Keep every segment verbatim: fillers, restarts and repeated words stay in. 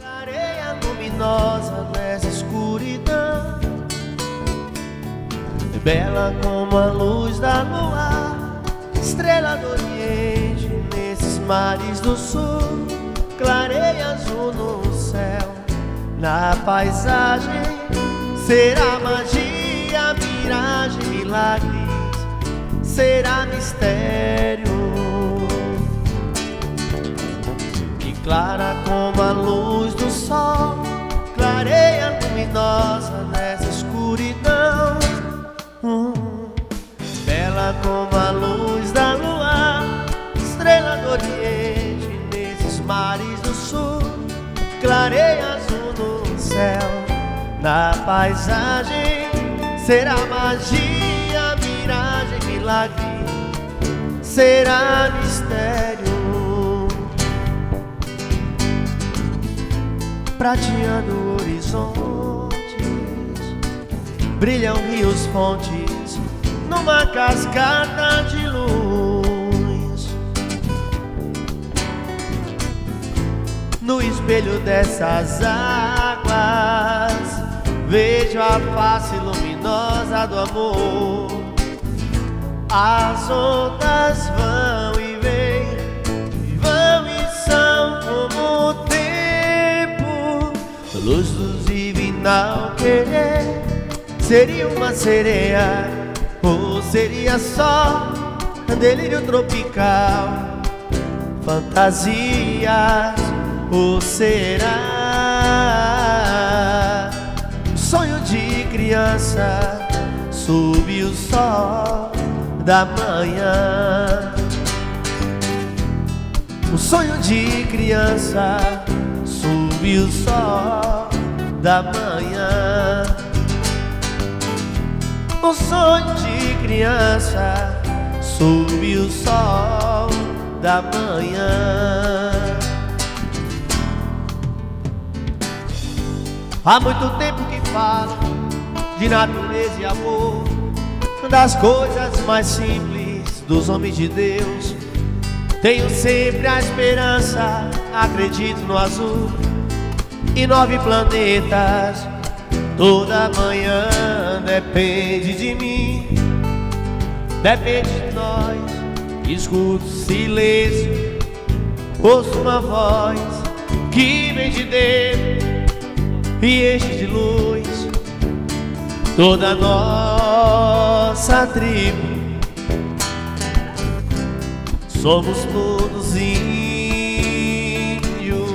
Areia luminosa nessa escuridão, bela como a luz da lua, estrela do oriente nesses mares do sul, clareia azul no céu, na paisagem, será magia, miragem, milagres, será mistério. E clara como a luz do sol, clareia luminosa nessa escuridão, hum. Bela como a luz da lua, estrela do oriente nesses mares do sul, clareia azul no céu, na paisagem, será magia, miragem, milagre, será mistério. Prateando horizontes, brilham rios, fontes, numa cascata de luz. No espelho dessas águas, vejo a face luminosa do amor. As ondas vão e vêm, vão e são como o tempo, luz do divinal querer. Seria uma sereia ou seria só delírio tropical, fantasias, ou será sonho de criança sob o sol da manhã? O sonho de criança sob o sol da manhã. O sonho de criança sob o sol da manhã. Há muito tempo que falo de natureza e amor, das coisas mais simples dos homens de Deus. Tenho sempre a esperança, acredito no azul e nove planetas. Toda manhã depende de mim, depende de nós. Escuto silêncio, ouço uma voz que vem de dentro e enche de luz toda a nossa tribo. Somos todos índios.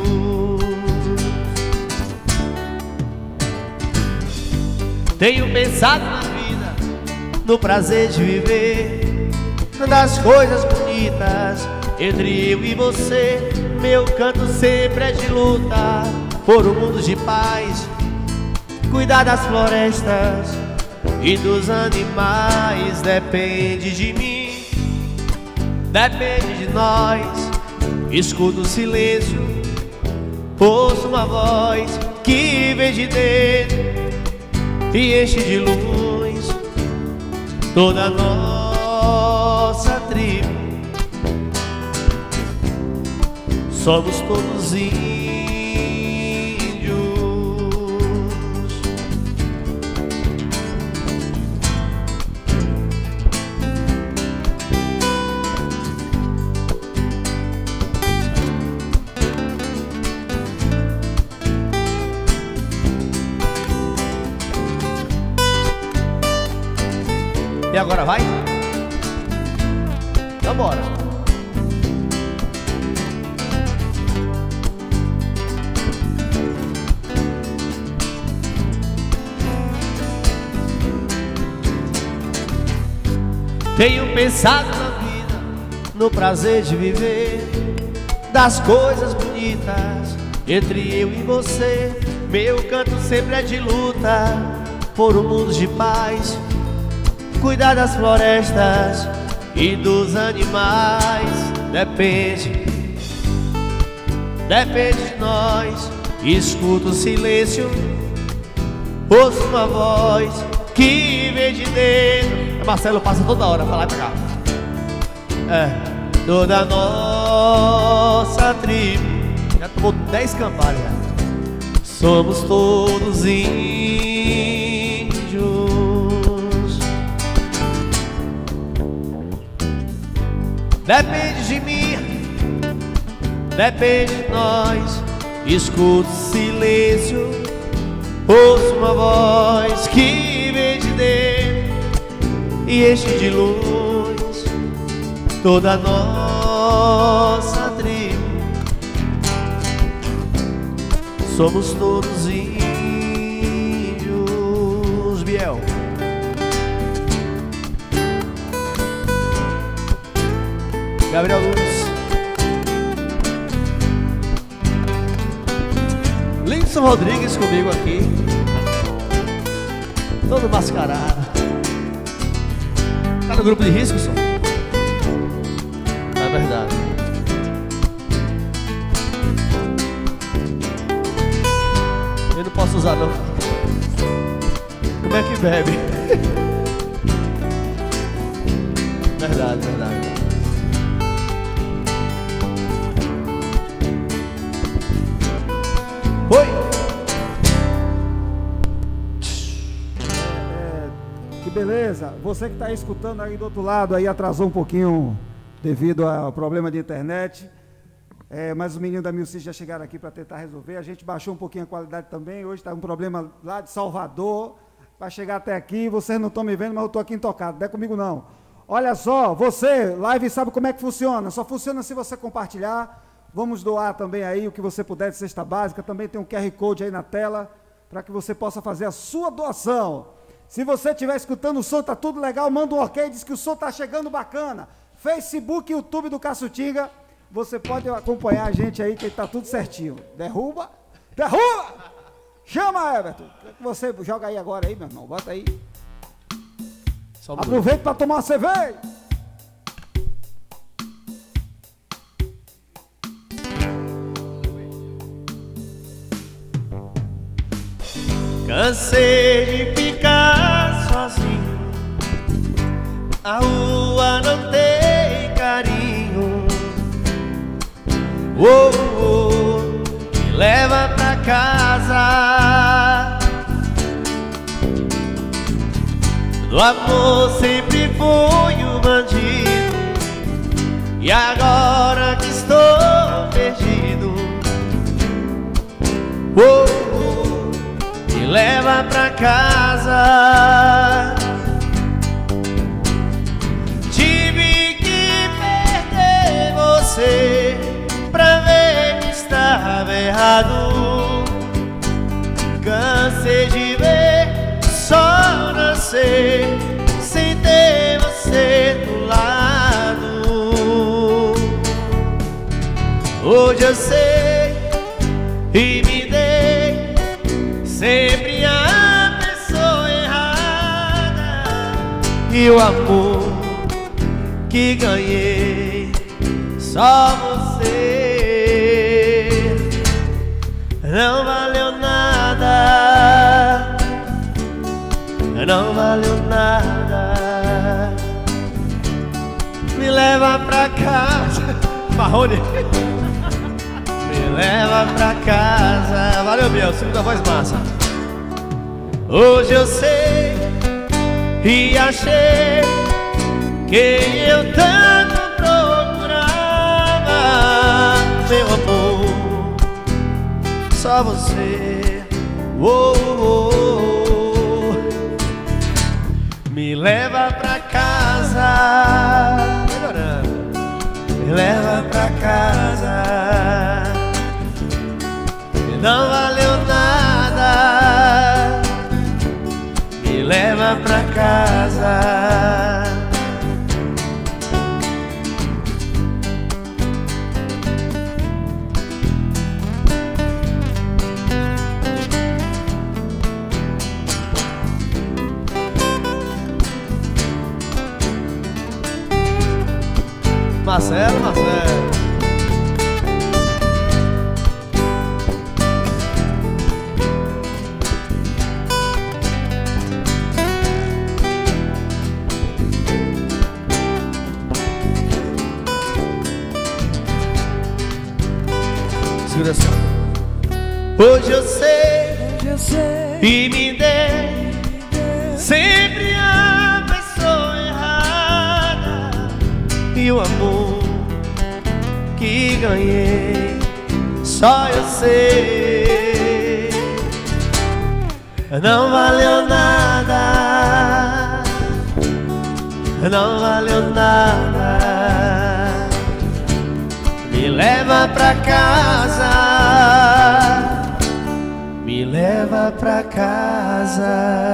Tenho pensado na vida, no prazer de viver, das coisas bonitas entre eu e você. Meu canto sempre é de luta por um mundo de paz, cuidar das florestas e dos animais. Depende de mim, depende de nós. Escuto o silêncio, ouço uma voz que vem de dentro e enche de luz toda a nossa tribo. Somos todos índios. E agora vai? Vambora. Tenho pensado na vida, no prazer de viver, das coisas bonitas entre eu e você. Meu canto sempre é de luta por um mundo de paz, cuidar das florestas e dos animais. Depende, depende de nós. Escuto o silêncio, ouço uma voz que vem de dentro. Marcelo passa toda hora pra lá e pra cá. É, toda a nossa tribo. Já tomou dez campanas já. somos todos índios. Depende de mim, depende de nós. Escuto silêncio, ouço uma voz que vem de dentro e enche de luz toda a nossa tribo. Somos todos índios. Biel. Gabriel Luz. Linson Rodrigues comigo aqui, todo mascarado. Tá no grupo de risco, só? É verdade. Eu não posso usar não. Como é que bebe? Verdade, verdade. Oi! É, que beleza! Você que está escutando aí do outro lado, aí atrasou um pouquinho devido ao problema de internet. É, mas os meninos da Milcis já chegaram aqui para tentar resolver. A gente baixou um pouquinho a qualidade também. Hoje está um problema lá de Salvador para chegar até aqui. Vocês não estão me vendo, mas eu estou aqui intocado. Não é comigo não. Olha só, você, live, sabe como é que funciona? Só funciona se você compartilhar. Vamos doar também aí o que você puder de cesta básica. Também tem um Q R Code aí na tela para que você possa fazer a sua doação. Se você estiver escutando o som, tá tudo legal, manda um ok, diz que o som tá chegando bacana. Facebook e YouTube do Caçutinga, você pode acompanhar a gente aí que tá tudo certinho. Derruba, derruba! Chama, Everton. Você joga aí agora aí, meu irmão, bota aí. Aproveita para tomar uma cerveja. Cansei de ficar sozinho, a rua não tem carinho. Oh, oh, me leva pra casa. Do amor sempre fui um bandido, e agora que estou perdido, oh, oh, me leva pra casa. Tive que perder você pra ver que estava errado. Cansei de ver só nascer sem ter você do lado. Hoje eu sei e me dei sempre a pessoa errada, e o amor que ganhei só você. Não valeu nada, não valeu nada. Me leva pra casa, Marrone. Me leva pra casa. Valeu, Biel, segunda voz massa. Hoje eu sei e achei quem eu tanto procurava, meu amor, só você. Oh, oh, oh. Me leva pra casa, melhorando. Me leva pra casa. Não valeu nada. Me leva pra casa. Marcelo, Marcelo. Segura assim. Hoje eu sei e me dê sempre a pessoa errada. E o amor que ganhei só eu sei, não valeu nada, não valeu nada. Me leva pra casa, me leva pra casa.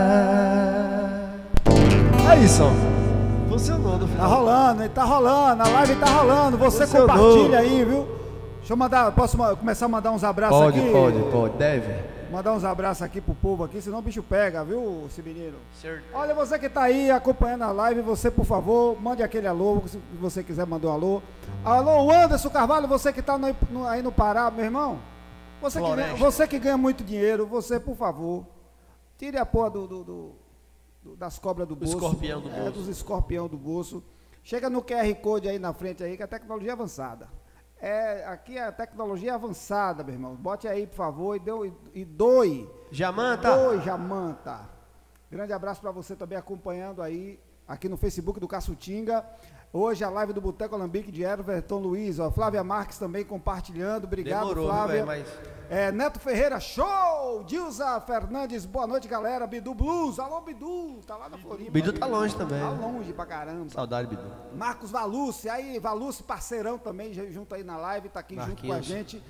Aí, só funcionou no final. Tá rolando, tá rolando, a live tá rolando. Você funcionou. Compartilha aí, viu? Deixa eu mandar, posso começar a mandar uns abraços pode, aqui? Pode, pode, pode, deve. Mandar uns abraços aqui pro povo aqui, senão o bicho pega, viu, esse menino? Certo. Olha, você que tá aí acompanhando a live, você, por favor, mande aquele alô, se você quiser mandar um alô. Alô, Anderson Carvalho, você que tá no, no, aí no Pará, meu irmão. Você que, ganha, você que ganha muito dinheiro, você, por favor, tire a porra do, do, do, do, das cobras do bolso. Escorpião do bolso. É, dos escorpião do bolso. Chega no Q R Code aí na frente aí, que a tecnologia é avançada. É, aqui a tecnologia é avançada, meu irmão. Bote aí, por favor, e, deu, e, e doe. Jamanta. Doe, Jamanta. Grande abraço para você também acompanhando aí, aqui no Facebook do Caçutinga. Hoje a live do Boteco Alambique de Everton Luiz. Ó, Flávia Marques também compartilhando. Obrigado, Demorou, Flávia. Véio, mas... é, Neto Ferreira, show! Dilza Fernandes, boa noite, galera. Bidu Blues, alô, Bidu. Tá lá na Floripa. Bidu tá longe também. Tá longe pra caramba. Saudade, Bidu. Marcos Valucci, aí, Valucci, parceirão também, junto aí na live, tá aqui Marquinhos. Junto com a gente.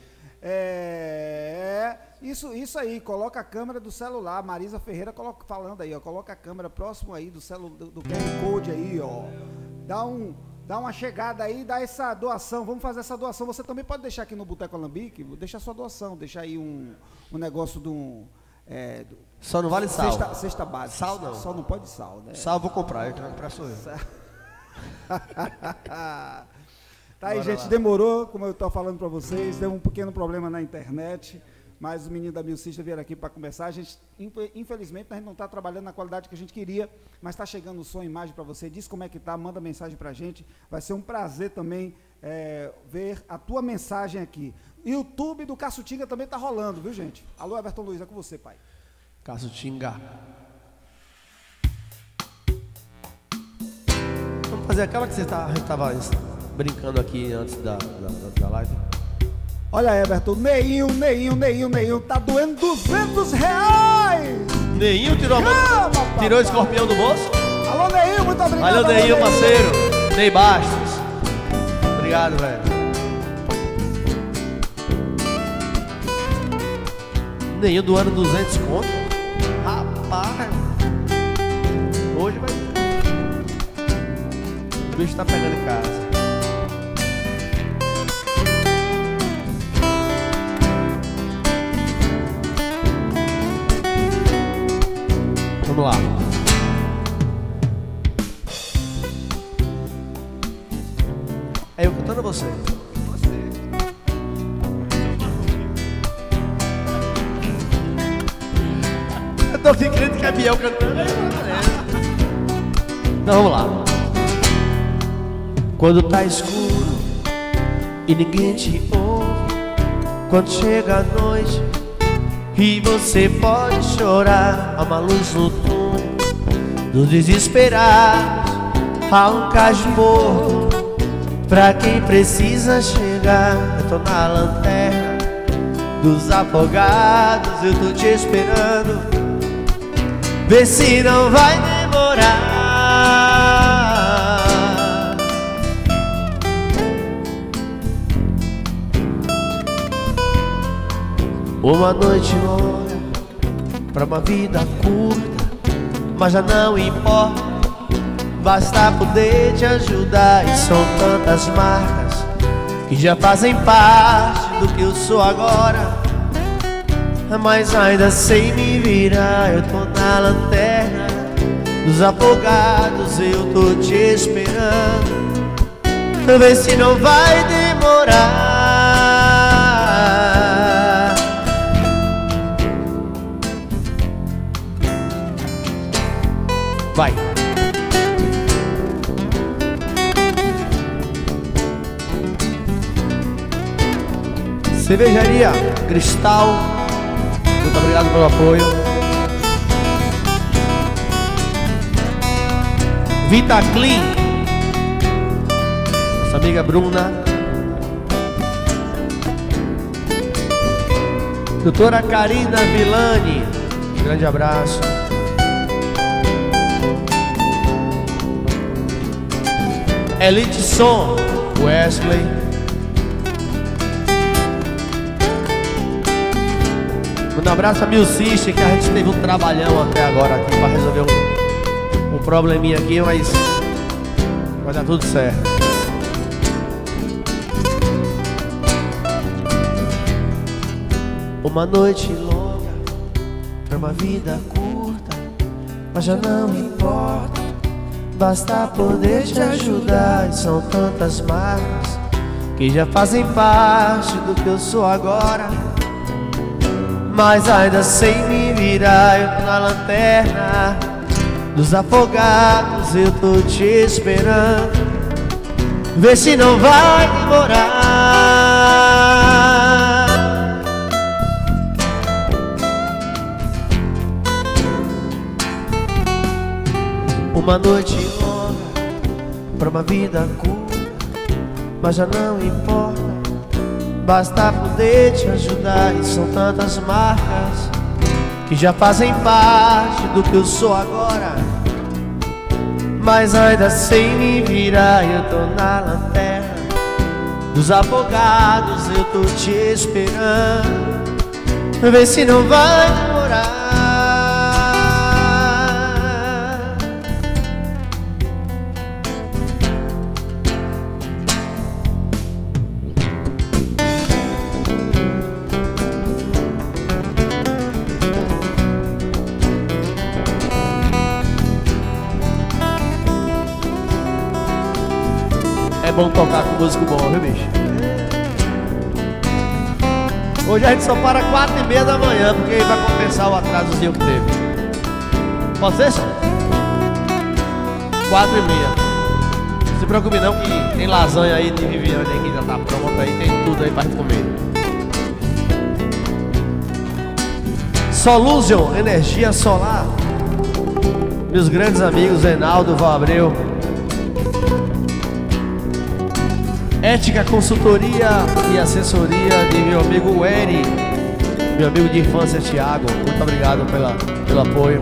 É, isso, isso aí, coloca a câmera do celular. Marisa Ferreira coloca, falando aí, ó. Coloca a câmera próximo aí do, celu, do, do Q R Code aí, ó. Dá, um, dá uma chegada aí, dá essa doação. Vamos fazer essa doação. Você também pode deixar aqui no Boteco Alambique, deixa a sua doação, deixa aí um, um negócio de um. É, do, só não vale sal. Cesta, cesta básica. Sal não. Só não pode sal, né? Sal eu vou comprar, eu quero comprar sou eu. Tá aí, gente, lá. Demorou, como eu estou falando para vocês, deu um pequeno problema na internet, mas os meninos da Milcista vieram aqui para conversar. A gente, infelizmente, a gente não está trabalhando na qualidade que a gente queria, mas está chegando o som e imagem para você. Diz como é que tá, manda mensagem para a gente. Vai ser um prazer também é, ver a tua mensagem aqui. YouTube do Caçutinga também está rolando, viu, gente? Alô, Everton Luiz, é com você, pai. Caçutinga. Vamos fazer aquela que você tá, a gente estava brincando aqui antes da, da, da live. Olha, Everton, Neinho, Neinho, Neinho, Neinho, tá doendo duzentos reais! Neinho tirou, a Calma, tirou o escorpião do bolso? Alô, Neinho, muito obrigado. Valeu, Neinho, parceiro. Ney Bastos. Obrigado, velho. Neinho doando duzentos conto. Rapaz. Hoje vai... O bicho tá pegando em casa. Vamos lá. É eu cantando ou você? Você. Eu tô aqui crendo que é Biel cantando. Então vamos lá. Quando tá escuro e ninguém te ouve, quando chega a noite e você pode chorar, há uma luz no túnel do desesperado, há um cais morto pra quem precisa chegar. Eu tô na lanterna dos afogados, eu tô te esperando, vê se não vai demorar. Uma noite longa pra uma vida curta, mas já não importa, basta poder te ajudar. E são tantas marcas que já fazem parte do que eu sou agora, mas ainda sei me virar. Eu tô na lanterna dos afogados, eu tô te esperando, vê se não vai demorar. Vai. Cervejaria Cristal, muito obrigado pelo apoio. Vita Clean, nossa amiga Bruna. Doutora Karina Villani, um grande abraço. Elite Som, Wesley. Manda um abraço a Milcice, que a gente teve um trabalhão até agora aqui para resolver um, um probleminha aqui, mas vai dar tudo certo. Uma noite longa pra uma vida curta, mas já não importa, basta poder te ajudar. E são tantas marcas que já fazem parte do que eu sou agora, mas ainda sem me virar, eu tô na lanterna dos afogados, eu tô te esperando. Vê se não vai demorar. Uma noite longa pra uma vida curta, mas já não importa, basta poder te ajudar. E são tantas marcas que já fazem parte do que eu sou agora, mas ainda sem me virar, eu tô na lanterna dos afogados, eu tô te esperando. Vê se não vai demorar. É bom tocar com músico bom, viu, bicho? Hoje a gente só para quatro e meia da manhã, porque aí vai compensar o atrasozinho que teve. Pode ser, senhor? Quatro e meia. Não se preocupe não, que tem lasanha aí de Viviane aí que já tá pronta aí, tem tudo aí pra gente comer. Solution, energia solar. Meus grandes amigos Reinaldo, Val Abreu. Ética Consultoria e Assessoria de meu amigo Eri, meu amigo de infância Thiago. Muito obrigado pela, pelo apoio.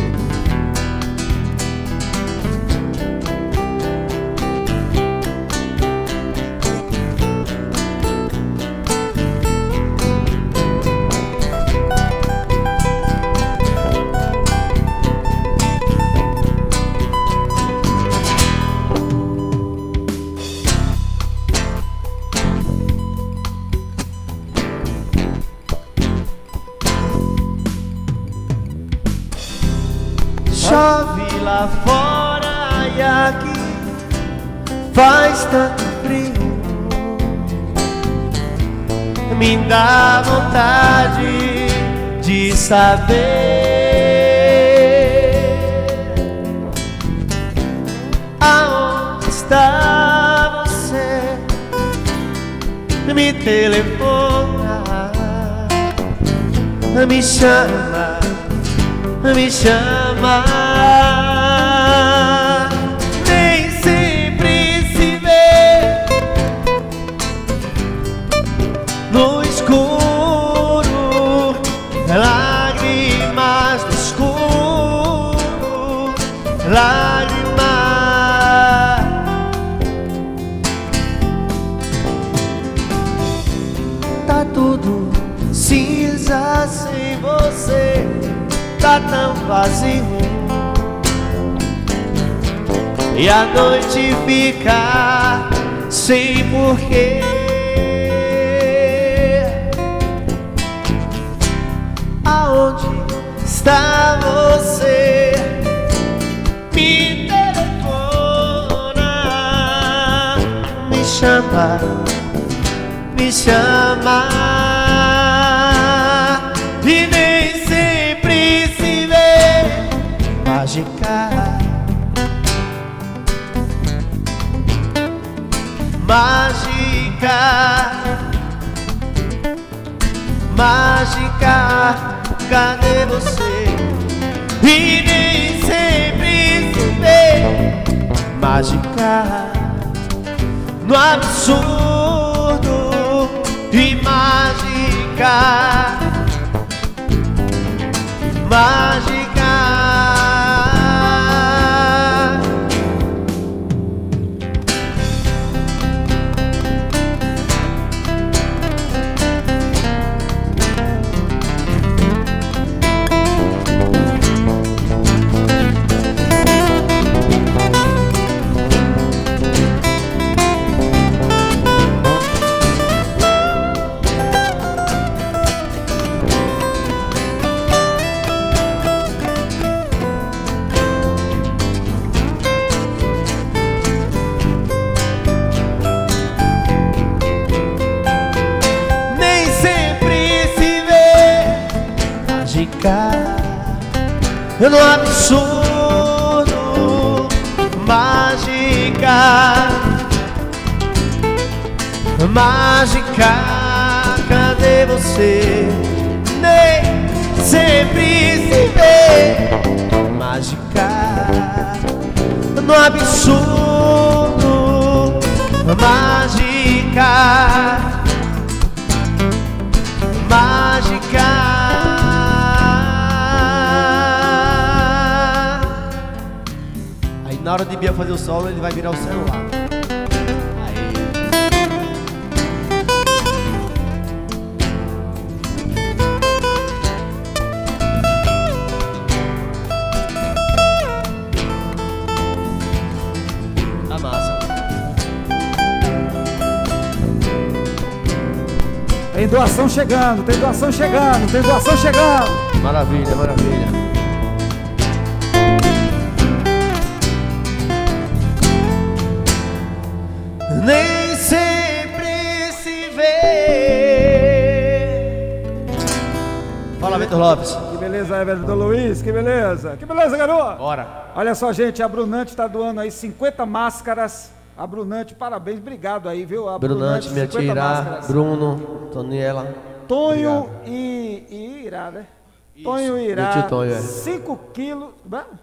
Chove lá fora e aqui faz tanto frio, me dá vontade de saber aonde está você. Me telefona, me chama, me chama. Nem sempre se vê no escuro, lágrimas no escuro, lágrimas. Tá tudo cinza sem você, tá tão vazio, e a noite fica sem porquê. Aonde está você? Me telefona, me chama, me chama. E nem sempre se vê mágica, mágica, mágica, cadê você? E nem sempre se vê mágica, no absurdo e mágica, mágica. No absurdo, mágica, mágica, cadê você? Nem sempre se vê. Mágica, no absurdo, mágica, mágica. Na hora de Bia fazer o solo, ele vai virar o celular. Aí. Tá massa. Tem doação chegando, tem doação chegando, tem doação chegando. Maravilha, maravilha. Nem sempre se vê. Fala, Vitor Lopes. Que beleza, Everton Luiz, que beleza. Que beleza, garoto. Bora. Olha só, gente, a Brunante está doando aí cinquenta máscaras. A Brunante, parabéns, obrigado aí, viu? A Brunante, minha tia Irá, Bruno, Toniela. Tonho e, e Irá, né? Isso. Tonho e Irá. Meu tio Tonho, é. cinco quilos.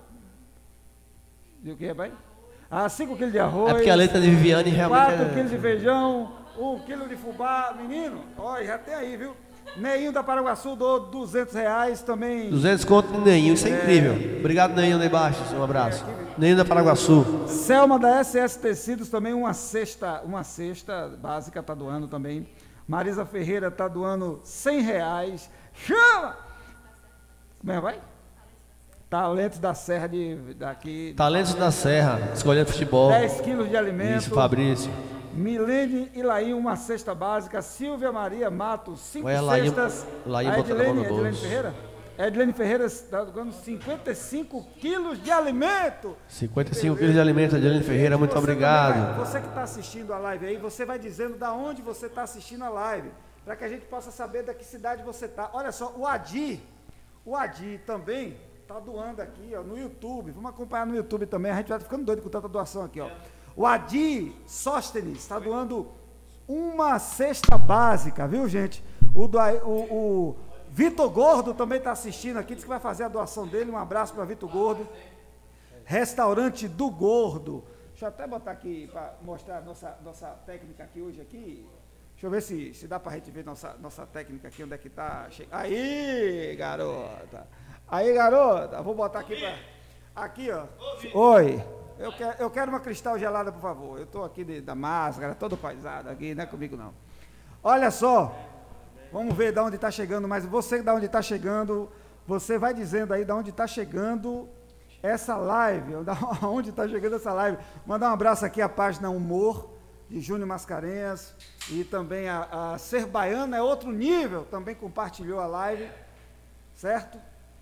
E o que, pai? Ah, cinco quilos de arroz. É porque a letra de Viviane realmente quatro é... quilos de feijão, um quilo de fubá. Menino, olha, já tem aí, viu? Neinho da Paraguaçu doou duzentos reais também. duzentos conto de Neinho, isso é, é incrível. Obrigado, Neinho, aí baixo, um abraço. Neinho da Paraguaçu. Selma da S S Tecidos também, uma cesta, uma cesta básica tá doando também. Marisa Ferreira tá doando cem reais. Chama! Como é, vai? Talentos da Serra de, daqui. Talentos da Serra, escolhendo futebol. dez quilos de alimento. Isso, Fabrício. Milene e Laim, uma cesta básica. Silvia Maria Matos, cinco Ué, cestas. Laim, a Edilene, Laim Edilene Ferreira? Edilene Ferreira está dando cinquenta e cinco quilos de alimento. cinquenta e cinco quilos de alimento, Edilene Ferreira, muito você obrigado. Vai, você que está assistindo a live aí, você vai dizendo da onde você está assistindo a live, para que a gente possa saber da que cidade você está. Olha só, o Adi, o Adi também tá doando aqui, ó, no YouTube. Vamos acompanhar no YouTube também. A gente vai ficando doido com tanta doação aqui, ó. O Adi Sóstenes está doando uma cesta básica, viu, gente? O, do, o, o Vitor Gordo também está assistindo aqui, disse que vai fazer a doação dele. Um abraço para Vitor Gordo. Restaurante do Gordo. Deixa eu até botar aqui para mostrar a nossa, nossa técnica aqui hoje aqui. Deixa eu ver se, se dá para a gente ver nossa, nossa técnica aqui, onde é que está. Aí, garota. Aí, garota, vou botar aqui para... Aqui, ó. Oi. Eu quero, eu quero uma cristal gelada, por favor. Eu estou aqui de, da máscara, todo paisado aqui, não é comigo não. Olha só. Vamos ver de onde está chegando, mas você de onde está chegando, você vai dizendo aí de onde está chegando essa live, onde está chegando essa live. Mandar um abraço aqui à página Humor, de Júnior Mascarenhas, e também a, a Ser Baiana é outro nível, também compartilhou a live, certo?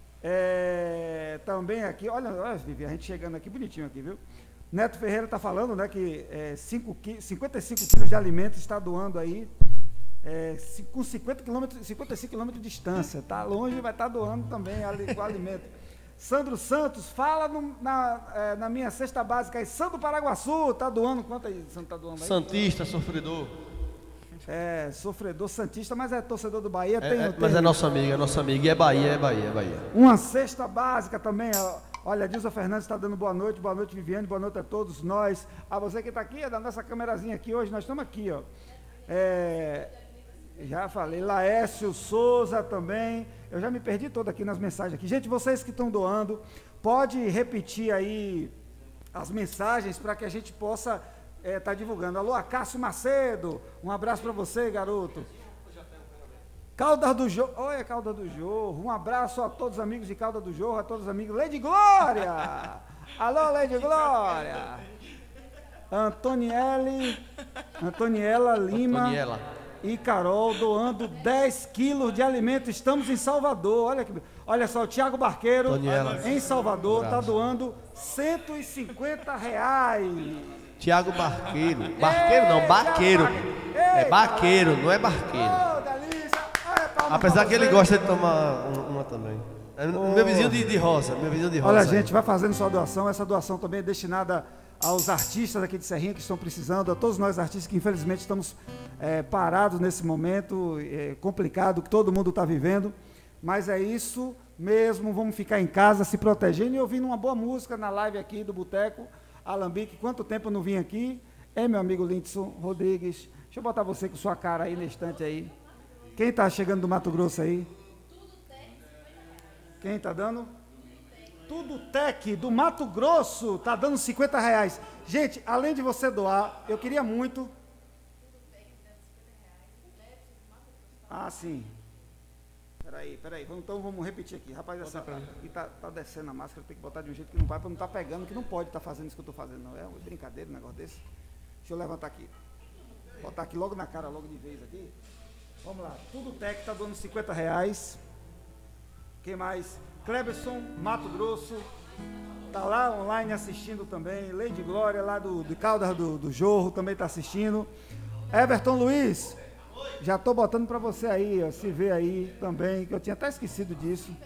É, também aqui, olha, olha, Vivi, a gente chegando aqui bonitinho aqui, viu? Neto Ferreira está falando, né, que é, cinquenta e cinco quilos de alimento está doando aí, é, com cinquenta quilômetros, cinquenta e cinco quilômetros de distância, tá longe, vai estar tá doando também ali, o alimento. Sandro Santos, fala no, na, é, na minha cesta básica aí, Sandro Paraguaçu, tá doando, quanto aí, Sandro tá doando aí? Santista, sofredor. É, sofredor santista, mas é torcedor do Bahia. É, tem, é, tem, mas é nosso amigo, é nosso amigo. E é Bahia, é Bahia, é Bahia. Uma cesta básica também, ó. Olha, a Dilza Fernandes está dando boa noite, boa noite, Viviane, boa noite a todos nós. A você que está aqui, é da nossa câmerazinha aqui hoje, nós estamos aqui, ó. É, já falei, Laércio Souza também. Eu já me perdi todo aqui nas mensagens aqui. Gente, vocês que estão doando, pode repetir aí as mensagens para que a gente possa estar é, tá divulgando. Alô, Acácio Macedo, um abraço para você, garoto. Caldas do Jorro, olha Caldas do Jorro, um abraço a todos os amigos de Caldas do Jorro, a todos os amigos, Lady Glória, alô Lady Glória, Antoniele, Antoniela Lima Antoniela. E Carol doando dez quilos de alimento, estamos em Salvador, olha, que, olha só, o Tiago Barqueiro, Antoniela. Em Salvador, está doando cento e cinquenta reais. Tiago Barqueiro, Barqueiro não, Baqueiro, é Baqueiro, não é Barqueiro. Apesar que ele gosta de tomar uma, uma também. É oh. Meu vizinho de, de roça, meu vizinho de roça. Olha, gente, vai fazendo sua doação. Essa doação também é destinada aos artistas aqui de Serrinha que estão precisando, a todos nós artistas que infelizmente estamos é, parados nesse momento é, complicado que todo mundo está vivendo. Mas é isso mesmo, vamos ficar em casa se protegendo e ouvindo uma boa música na live aqui do Boteco Alambique. Quanto tempo eu não vim aqui? É, meu amigo Lindson Rodrigues. Deixa eu botar você com sua cara aí na estante aí. Quem está chegando do Mato Grosso aí? Quem está dando? Tudo Tec, do Mato Grosso, está dando cinquenta reais. Gente, além de você doar, eu queria muito... Ah, sim. Peraí, peraí, então vamos repetir aqui. Rapaz, essa aqui tá, tá descendo a máscara, tem que botar de um jeito que não vai, para não estar tá pegando, que não pode estar tá fazendo isso que eu estou fazendo, não. É uma brincadeira um negócio desse. Deixa eu levantar aqui. Botar aqui logo na cara, logo de vez aqui. Vamos lá, Tudo Tec está dando cinquenta reais. Quem mais? Cleberson, Mato Grosso, está lá online assistindo também. Lady Glória, lá do, de Caldas do, do Jorro, também está assistindo. Everton Luiz, já estou botando para você aí, ó, se vê aí também, que eu tinha até esquecido disso.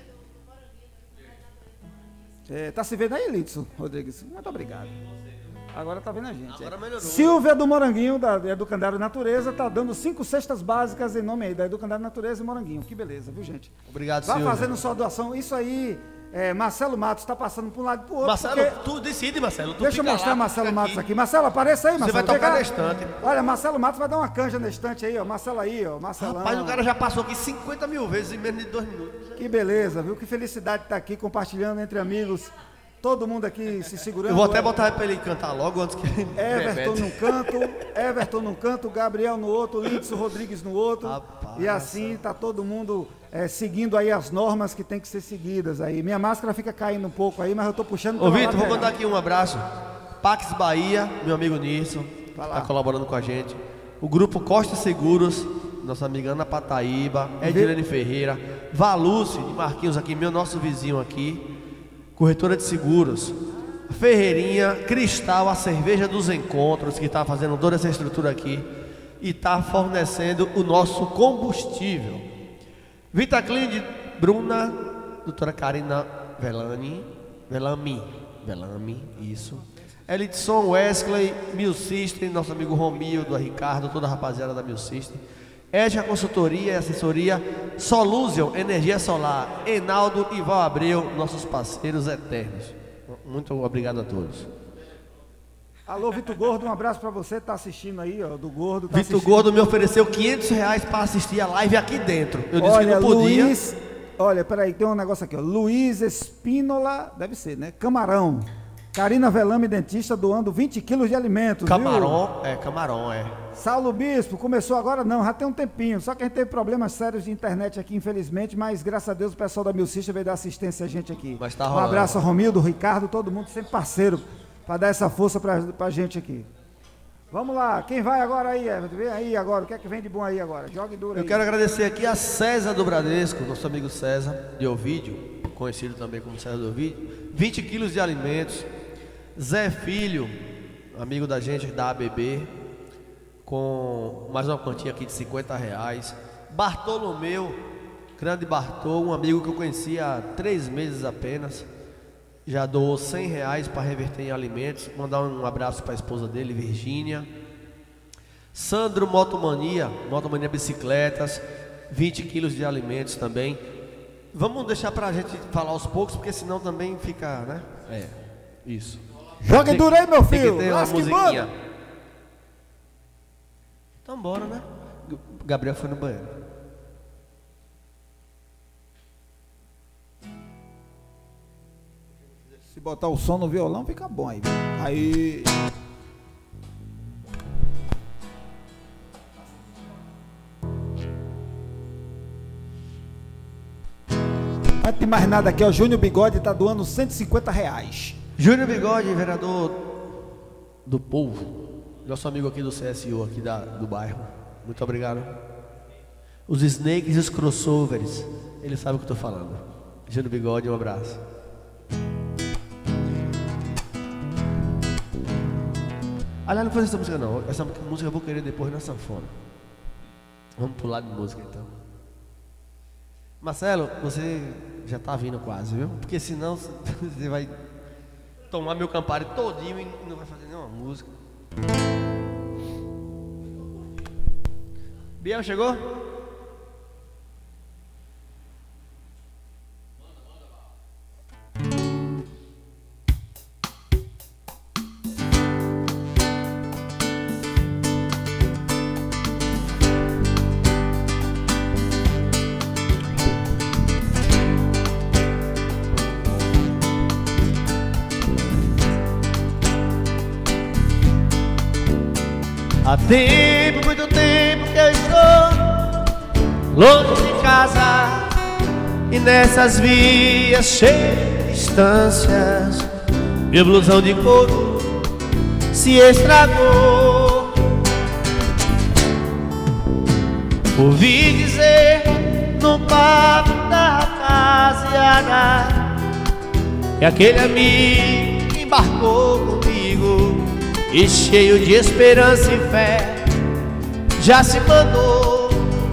É, tá se vendo aí, Lindson Rodrigues? Muito obrigado. Agora tá vendo a gente. Agora melhorou. Silvia do Moranguinho, da Educandário Natureza, tá dando cinco cestas básicas em nome aí da Educandário Natureza e Moranguinho. Que beleza, viu, gente? Obrigado, Vai Silvia. fazendo sua doação. Isso aí, é, Marcelo Matos está passando para um lado e para o outro. Marcelo, porque... tu decide, Marcelo. Tu Deixa eu mostrar lá, Marcelo Matos aqui. aqui. Marcelo, apareça aí, Marcelo. Você vai tocar na estante. Olha, Marcelo Matos vai dar uma canja na estante aí, ó. Marcelo aí, ó. Marcelão. Rapaz, o cara já passou aqui cinquenta mil vezes em menos de dois minutos. Que beleza, viu? Que felicidade estar aqui compartilhando entre amigos. Todo mundo aqui se segurando. Eu vou até botar para ele cantar logo antes que ele Everton num canto, Everton num canto, Gabriel no outro, Lindson Rodrigues no outro. Rapaz, e assim está todo mundo é, seguindo aí as normas que tem que ser seguidas aí. Minha máscara fica caindo um pouco aí, mas eu estou puxando. Ô Vitor, vou mandar aqui um abraço. Pax Bahia, meu amigo Nilson, está colaborando com a gente. O grupo Costa Seguros, nossa amiga Ana Pataíba, Edilene Ferreira, Valuce de Marquinhos aqui, meu nosso vizinho aqui. Corretora de seguros, Ferreirinha, Cristal, a cerveja dos encontros, que está fazendo toda essa estrutura aqui e está fornecendo o nosso combustível. Vitaclin de Bruna, doutora Karina Velani, Velami, Velami, isso. Elidson Wesley, Mil System, nosso amigo Romildo, Ricardo, toda a rapaziada da Mil System. Edja Consultoria e Assessoria, Solution, Energia Solar, Enaldo e Val Abreu, nossos parceiros eternos. Muito obrigado a todos. Alô, Vitor Gordo, um abraço para você, tá assistindo aí, ó, do Gordo. Tá Vitor Gordo me ofereceu quinhentos reais para assistir a live aqui dentro. Eu disse olha, que não podia. Luiz, olha, peraí, tem um negócio aqui, ó. Luiz Espínola, deve ser, né? Camarão. Karina Velame, dentista, doando vinte quilos de alimentos. Camarão, viu? é, camarão, é. Saulo Bispo, começou agora não, já tem um tempinho. Só que a gente teve problemas sérios de internet aqui, infelizmente, mas graças a Deus o pessoal da Mil System veio dar assistência a gente aqui. Mas tá um rolando. abraço a Romildo, Ricardo, todo mundo sempre parceiro para dar essa força pra, pra gente aqui. Vamos lá, quem vai agora aí, Everton? Vem aí agora, o que é que vem de bom aí agora? Jogue duro aí. Eu quero agradecer aqui a César do Bradesco, nosso amigo César de Ovídio, conhecido também como César do Ovídio. vinte quilos de alimentos. Zé Filho, amigo da gente da A B B, com mais uma quantia aqui de cinquenta reais. Bartolomeu, grande Bartol, um amigo que eu conheci há três meses apenas, já doou cem reais para reverter em alimentos. Mandar um abraço para a esposa dele, Virgínia. Sandro Motomania, Motomania Bicicletas, vinte quilos de alimentos também. Vamos deixar pra gente falar aos poucos, porque senão também fica, né? É, isso. Joga duro aí, meu filho. Tem que ter uma musiquinha. Então bora, né? Gabriel foi no banheiro. Se botar o som no violão, fica bom aí. Aí... Não tem mais nada aqui, ó. Júnior Bigode tá doando cento e cinquenta reais. Júnior Bigode, vereador do povo, nosso amigo aqui do C S U, aqui da, do bairro. Muito obrigado. Os snakes e os crossovers, ele sabe o que eu tô falando. Júnior Bigode, um abraço. Aliás, não faz essa música não. Essa música eu vou querer depois na sanfona. Vamos pular de música então. Marcelo, você já tá vindo quase, viu? Porque senão você vai tomar meu Campari todinho e não vai fazer nenhuma música. Biel chegou? Há tempo, muito tempo que eu estou longe de casa e nessas vias cheias de distâncias, meu blusão de couro se estragou. Ouvi dizer no papo da rapaziada que aquele amigo embarcou comigo e cheio de esperança e fé já se mandou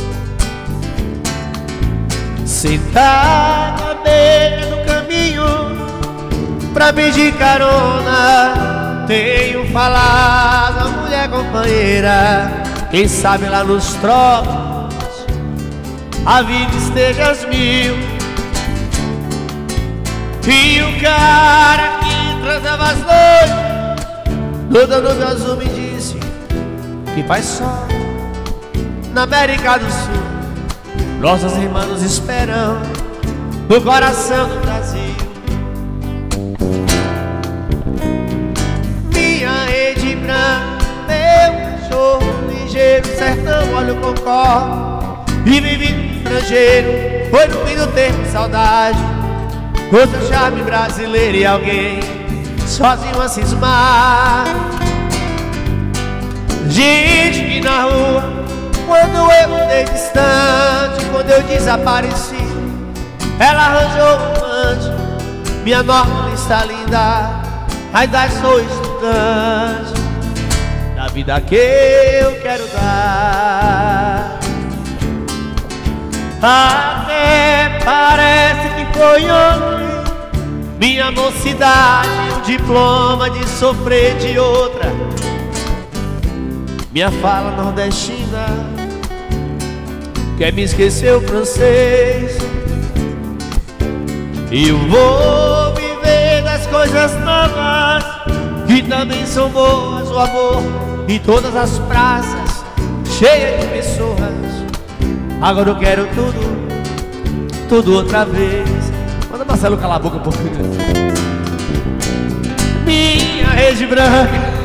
sentar na beira do caminho pra pedir carona. Tenho falado a mulher companheira, quem sabe lá nos trocos a vida esteja às mil. E o cara que transava as noites no dono do azul me disse que faz sol na América do Sul. Nossas irmãs nos esperam no coração do Brasil. Minha rede branca, meu cachorro ligeiro, sertão, olha o concó e vive no estrangeiro. Foi no fim do tempo saudade, com seu charme brasileiro e alguém sozinho a cismar. Gente que na rua, quando eu mudei distante, quando eu desapareci, ela arranjou um amante. Minha nova está linda, ainda sou estudante da vida que eu quero dar. Até parece que foi ontem minha mocidade, um diploma de sofrer de outra. Minha fala nordestina quer me esquecer o francês. E eu vou viver das coisas novas que também são boas. O amor em todas as praças cheias de pessoas. Agora eu quero tudo, tudo outra vez. Manda Marcelo calar a boca um pouquinho. Minha rede branca,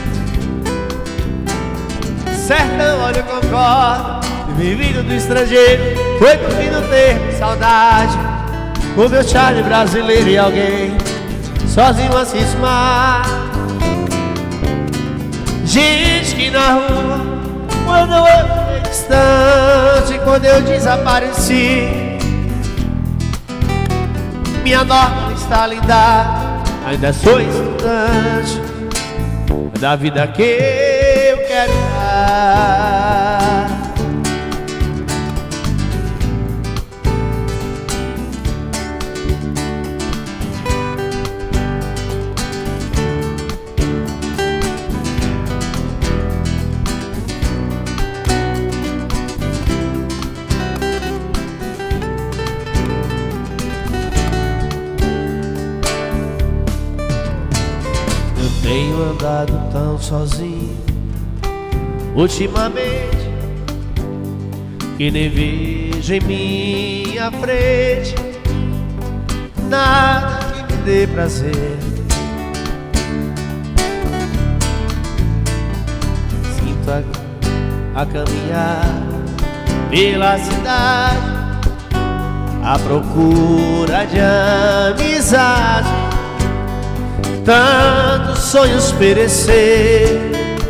sertão, olha o concórdia, vivido do estrangeiro, foi pro fim do tempo, saudade, o meu charme brasileiro e alguém sozinho a cismar. Gente que na rua, quando eu fui distante, quando eu desapareci, minha norma está linda, ainda sou estudante da vida que eu quero dar. Tenho andado tão sozinho ultimamente que nem vejo em minha frente nada que me dê prazer. Sinto a, a caminhar pela cidade à procura de amizade, tantos sonhos perecer.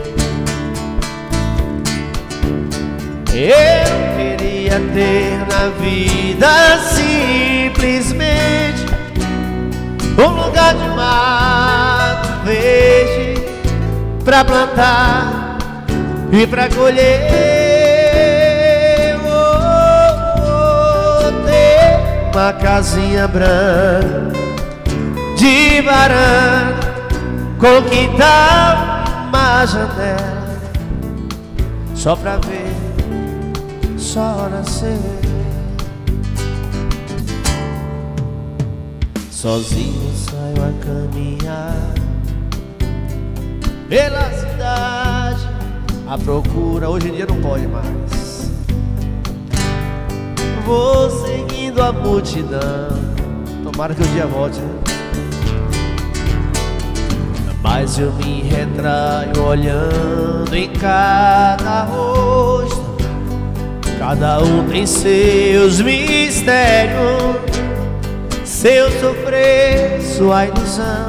Eu queria ter na vida simplesmente um lugar de mato verde pra plantar e pra colher. Oh, oh, ter uma casinha branca de varanda com quintal, uma janela só pra ver só nascer. Sozinho saio a caminhar pela cidade à procura, hoje em dia não pode mais. Vou seguindo a multidão, tomara que o dia volte, né? Mas eu me retraio olhando em cada rosto. Cada um tem seus mistérios, seu sofrer, sua ilusão.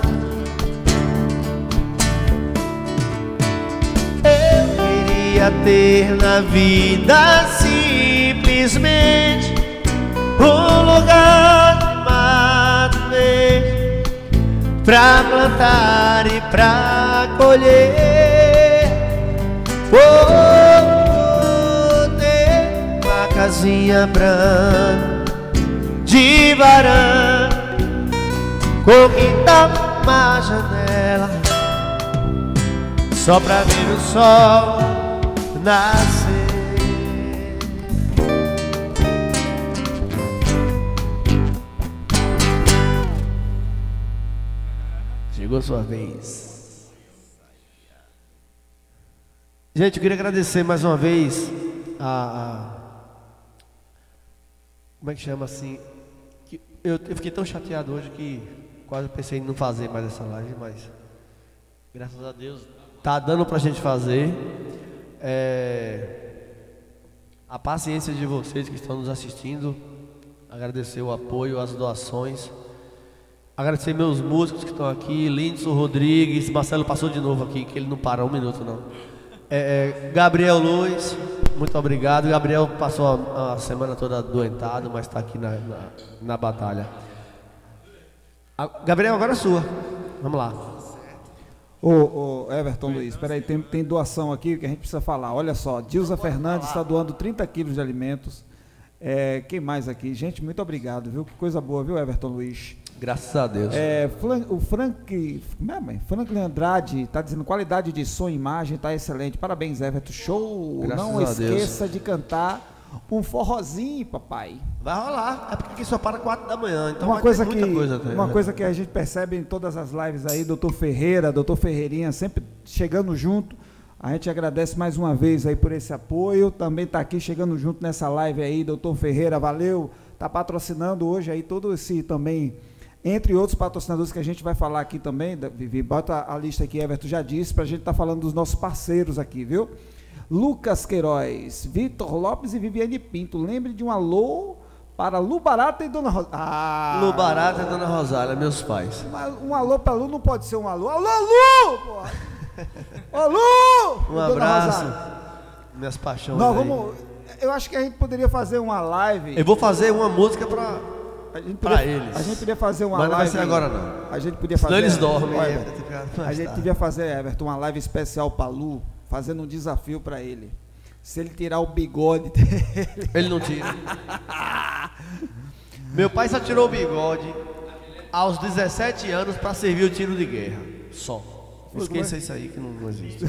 Eu queria ter na vida simplesmente um lugar de mato verde pra plantar e pra colher. Oh, casinha branca de varanda com quintal, uma janela só pra ver o sol nascer. Chegou a sua vez. Gente, eu queria agradecer mais uma vez a, a como é que chama assim? Que eu, eu fiquei tão chateado hoje que quase pensei em não fazer mais essa live, mas graças a Deus tá dando pra gente fazer. É, a paciência de vocês que estão nos assistindo, agradecer o apoio, as doações, agradecer meus músicos que estão aqui, Lindson Rodrigues, Marcelo passou de novo aqui, que ele não para um minuto não. É, é, Gabriel Luiz, muito obrigado. Gabriel passou a, a semana toda doentado, mas está aqui na, na, na batalha. A, Gabriel, agora é sua. Vamos lá. Ô, ô Everton Luiz, espera aí, tem, tem doação aqui que a gente precisa falar. Olha só, Dilza Fernandes está doando trinta quilos de alimentos. É, quem mais aqui? Gente, muito obrigado, viu? Que coisa boa, viu, Everton Luiz? Graças a Deus. É, o Frank, como é, mãe? Franklin Andrade está dizendo qualidade de som e imagem está excelente. Parabéns, Everton. Show. Graças Não a esqueça Deus. de cantar um forrozinho, papai. Vai rolar. É porque aqui só para quatro da manhã, então uma vai coisa ter muita que, coisa até, uma né? coisa que a gente percebe em todas as lives aí, doutor Ferreira, doutor Ferreirinha, sempre chegando junto. A gente agradece mais uma vez aí por esse apoio. Também está aqui chegando junto nessa live aí, doutor Ferreira, valeu. Está patrocinando hoje aí todo esse também, entre outros patrocinadores que a gente vai falar aqui também. Vivi, bota a lista aqui, Everton já disse, para a gente estar tá falando dos nossos parceiros aqui, viu? Lucas Queiroz, Vitor Lopes e Viviane Pinto. Lembre de um alô para Lu Barata e Dona Rosália. Ah, Lu Barata e Dona Rosália, meus pais. Um alô para Lu não pode ser um alô. Alô, Lu! Porra. Ô, Lu! Um Dona abraço. Rosália. Minhas paixões. Não, aí. vamos. Eu acho que a gente poderia fazer uma live. Eu vou fazer uma música para para eles. A gente podia fazer uma Mas live. não vai ser agora não. A gente podia Senão fazer. eles dormem. Olha, É, a gente tá. devia fazer, Everton, uma live especial para Lu, fazendo um desafio para ele. Se ele tirar o bigode dele. Ele não tira. Meu pai só tirou o bigode aos dezessete anos para servir o tiro de guerra. Só. Esqueça isso aí que não, não existe.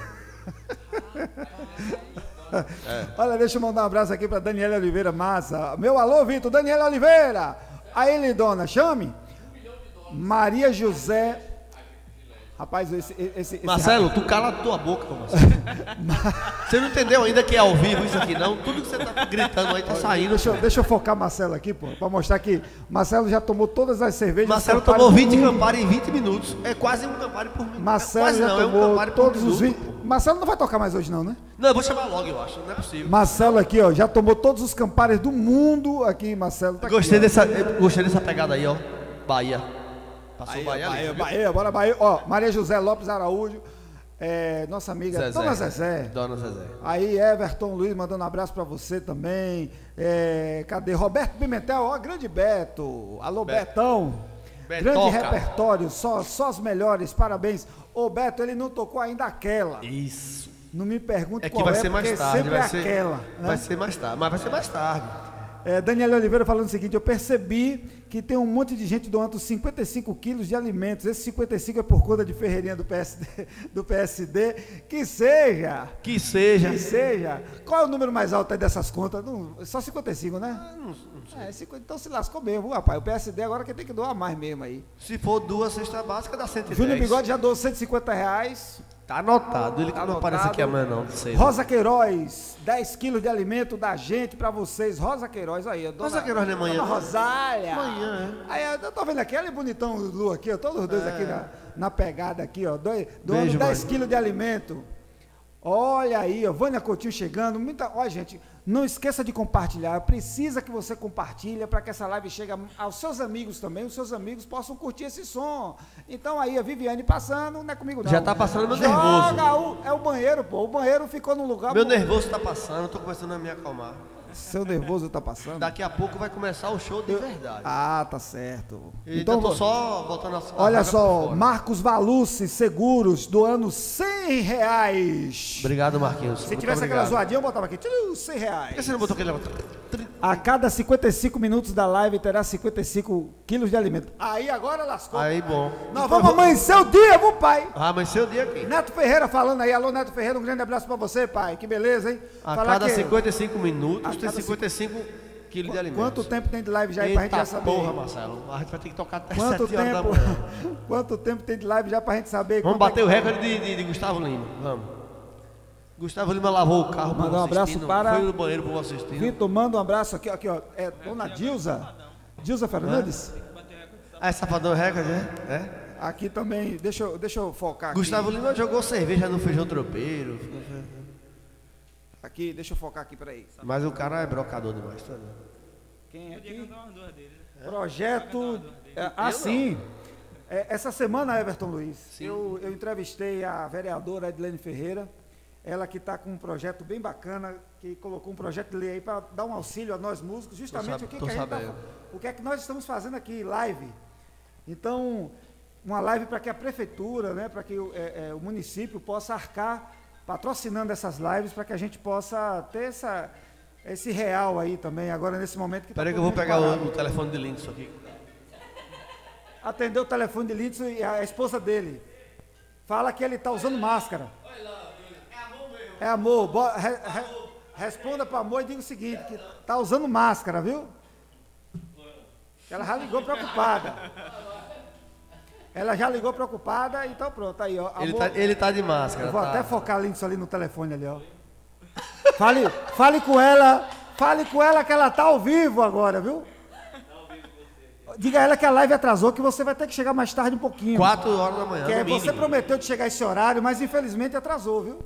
É. Olha, deixa eu mandar um abraço aqui para Daniela Oliveira Massa. Meu alô, Vitor, Daniela Oliveira. A ele, dona, chame. Maria José. Rapaz, esse... esse, esse Marcelo, tu cala a tua boca, Marcelo. Você não entendeu ainda que é ao vivo isso aqui, não? Tudo que você tá gritando aí tá saindo. Deixa eu, deixa eu focar Marcelo aqui, pô, pra mostrar que Marcelo já tomou todas as cervejas. Marcelo tomou vinte Campari em vinte minutos. É quase um Campari por minuto. Marcelo quase já não, tomou é um Campari todos por os minuto. vinte... Marcelo não vai tocar mais hoje não, né? Não, eu vou chamar logo, eu acho. Não é possível. Marcelo aqui, ó, já tomou todos os Campares do mundo aqui, Marcelo. Tá gostei, aqui, dessa, gostei dessa pegada aí, ó. Bahia. Passou Bahia, Bahia, Bahia, ali, Bahia, bora Bahia. Ó, Maria José Lopes Araújo, é, nossa amiga Zezé. Dona Zezé. Dona Zezé. Aí Everton Luiz mandando um abraço pra você também. É, cadê? Roberto Pimentel, ó, grande Beto. Alô, Beto. Betão. Betoca. Grande repertório, só, só os melhores, parabéns. Ô Beto, ele não tocou ainda aquela. Isso. Não me pergunte É que qual vai é, ser mais porque tarde. sempre Vai é ser, aquela. vai né? ser mais tarde, mas vai ser mais tarde. É, Daniela Oliveira falando o seguinte, eu percebi que tem um monte de gente doando cinquenta e cinco quilos de alimentos. Esse cinquenta e cinco é por conta de Ferreirinha do P S D, do P S D. Que seja. Que seja. Que seja. Qual é o número mais alto aí dessas contas? Não, só cinquenta e cinco, né? Não, não sei. É, cinquenta, então se lascou mesmo, rapaz. O P S D agora que tem que doar mais mesmo aí. Se for duas cestas básicas, dá cento e dez. Júnior Bigode já doou cento e cinquenta reais. Tá anotado, ele Tá não aparece anotado. aqui amanhã não, não sei. Rosa Queiroz, dez quilos de alimento da gente pra vocês. Rosa Queiroz, aí. Dona, Rosa Queiroz não é manhã, Dona não? Rosália. Amanhã, Aí eu tô vendo aqui, ela e bonitão Lu aqui, ó, todos os dois É. aqui na, na pegada aqui, ó. Dois, doando Beijo, dez mãe. quilos de alimento. Olha aí, ó, Vânia Coutinho chegando. Muita, ó, gente, não esqueça de compartilhar. Precisa que você compartilhe para que essa live chegue aos seus amigos também. Os seus amigos possam curtir esse som. Então aí a Viviane passando, não é comigo não. Já tá passando meu Joga nervoso. o, é o banheiro, pô. O banheiro ficou no lugar. Meu pô. nervoso tá passando, tô começando a me acalmar. Seu nervoso tá passando? Daqui a pouco vai começar o show de verdade. Ah, tá certo. Então eu tô vou- só botando a a Olha raiva pra só, fora. Marcos Valucci Seguros doando cem reais. Obrigado, Marquinhos. Se Muito tivesse obrigado. aquela zoadinha, eu botava aqui, tchiu, cem Por que reais. você não botou aquele... A cada cinquenta e cinco minutos da live terá cinquenta e cinco quilos de alimento. Aí agora lascou. Aí, bom. Nós vamos amanhecer o dia, viu, pai? Ah, mas seu dia aqui. Neto Ferreira falando aí. Alô, Neto Ferreira, um grande abraço pra você, pai. Que beleza, hein? A Falar cada que- cinquenta e cinco minutos A tem cada cinquenta e cinco quilos de alimentos. Quanto tempo tem de live já aí pra gente Eita já saber? porra, Marcelo. A gente vai ter que tocar até Quanto sete horas da tempo, manhã. quanto tempo tem de live já pra gente saber? Vamos quanto é bater o recorde de, de, de Gustavo Lima. Vamos. Gustavo Lima lavou o carro Mandar por um abraço assistindo, para- foi no banheiro por assistindo. Vitor, manda um abraço aqui, aqui ó. É Dona Dilza. Dilza Fernandes? Ah, é Safadão recorde, né? É? Aqui também, deixa eu, deixa eu focar aqui. Gustavo Lima jogou cerveja no feijão tropeiro. Aqui, deixa eu focar aqui, peraí. Mas o cara é brocador demais, tá? Quem é aqui? Projeto. É, ah, sim. É, essa semana, Everton Luiz, eu, eu entrevistei a vereadora Edilene Ferreira. Ela que está com um projeto bem bacana, que colocou um projeto de lei aí para dar um auxílio a nós músicos, justamente sab- o que, tô que a gente tá, sabendo. o que é que nós estamos fazendo aqui, live. Então, uma live para que a prefeitura, né, para que o, é, é, o município possa arcar patrocinando essas lives, para que a gente possa ter essa, esse real aí também, agora nesse momento que tá Peraí que eu todo vou mundo pegar parado. o, o telefone de Lindsay aqui. Atendeu o telefone de Lidson e a esposa dele. Fala que ele está usando máscara. É amor. Bo- re- re- responda para amor e diga o seguinte, que está usando máscara, viu? Ela já ligou preocupada. Ela já ligou preocupada, então pronto, aí, ó. Ele amor, tá, ele tá de máscara. eu vou tá. até focar Lidson ali no telefone ali, ó. Fale, fale com ela, fale com ela que ela está ao vivo agora, viu? Diga a ela que a live atrasou, que você vai ter que chegar mais tarde um pouquinho. Quatro horas da manhã, Que no é, você mínimo. prometeu de chegar esse horário, mas infelizmente atrasou, viu?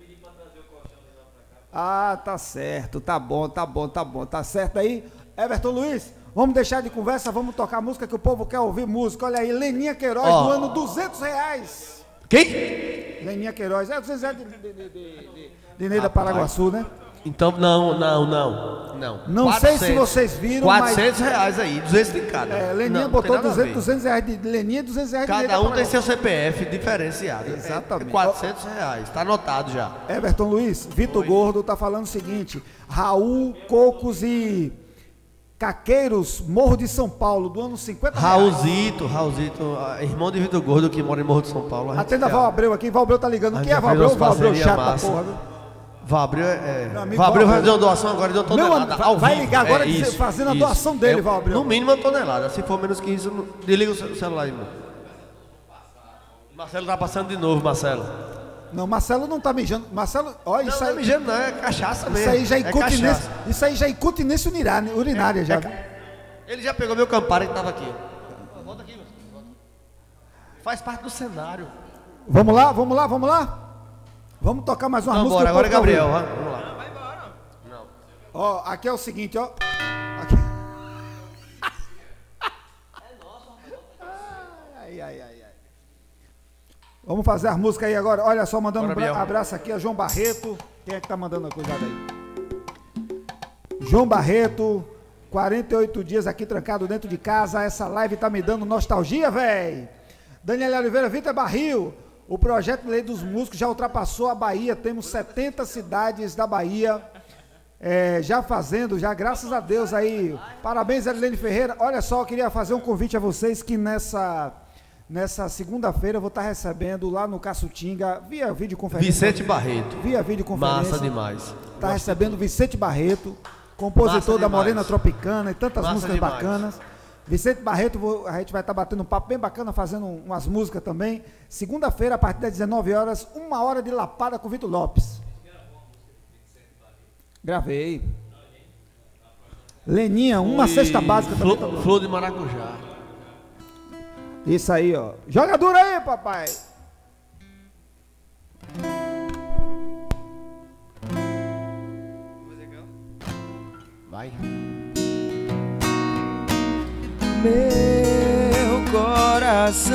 Ah, tá certo, tá bom, tá bom, tá bom, tá certo aí. Everton Luiz, vamos deixar de conversa, vamos tocar música que o povo quer ouvir música. Olha aí, Leninha Queiroz Ó. doando duzentos reais. Quem? Leninha Queiroz, é duzentos reais de, de, de, de, de, de Ney da Paraguaçu, né? Então, não, não, não. Não, Não sei se vocês viram, quatrocentos reais aí, duzentos de cada. É, Leninha Não, botou tem nada a ver. duzentos, duzentos reais de Leninha e duzentos reais de Ney da Cada um tem Paraguaçu. seu C P F diferenciado. Exatamente. É quatrocentos reais, tá anotado já. Everton Luiz, Vitor Gordo tá falando o seguinte: Raul, Cocos e Caqueiros, Morro de São Paulo, do ano cinquenta reais. Raulzito, Raulzito, ah, irmão de Vitor Gordo que mora em Morro de São Paulo. a gente Atenda a já- Val Abreu aqui, Val Abreu tá ligando. a O gente que é já Val fez Abreu? umas Val Abreu parceria chato da massa. porra, viu? Vabreu é. Meu amigo Vabreu vai Val fazer uma doação agora de uma Meu tonelada. amigo, ao vai vivo. ligar agora É dizer- isso, fazendo a isso. doação dele, É, Vabreu. No mínimo uma tonelada. Se for menos que isso, não- desliga o ce- celular aí, mano. Marcelo tá passando de novo, Marcelo. Não, Marcelo não tá mijando. Marcelo, olha Não, isso não aí. é mijando não, é cachaça mesmo. Isso aí já é é incontinência. Isso aí já é incontinência urinária, urinária É, já. é, ele já pegou meu Campari que tava aqui. Volta aqui, Marcelo. Volta. Faz parte do cenário. Vamos lá, vamos lá, vamos lá. Vamos tocar mais uma Então, música. bora, agora é Gabriel, ó. Vamos lá. Ó, aqui é o seguinte, ó. Aqui. Ai, ai, ai, ai. Vamos fazer as músicas aí agora. Olha só, mandando Bora, um bra- Biel. abraço aqui a João Barreto. Quem é que tá mandando a coisa aí? João Barreto, quarenta e oito dias aqui trancado dentro de casa. Essa live tá me dando nostalgia, véi. Daniela Oliveira, Vitor Barril. O projeto de lei dos músicos já ultrapassou a Bahia. Temos setenta cidades da Bahia. É, já fazendo, já graças a Deus aí, parabéns Edilene Ferreira. Olha só, eu queria fazer um convite a vocês que nessa, nessa segunda-feira eu vou estar recebendo lá no Caçutinga, via videoconferência. Vicente Barreto. Via videoconferência. Massa demais. Está recebendo Vicente Barreto, compositor Massa da demais. Morena Tropicana e tantas Massa músicas demais. bacanas. Vicente Barreto, vou- a gente vai estar batendo um papo bem bacana, fazendo umas músicas também. Segunda-feira, a partir das dezenove horas, uma hora de lapada com o Vitor Lopes. Gravei. Leninha, uma E cesta básica também. Flor, tá bom. flor de maracujá. Isso aí, ó. Joga duro aí, papai. Vai. Meu coração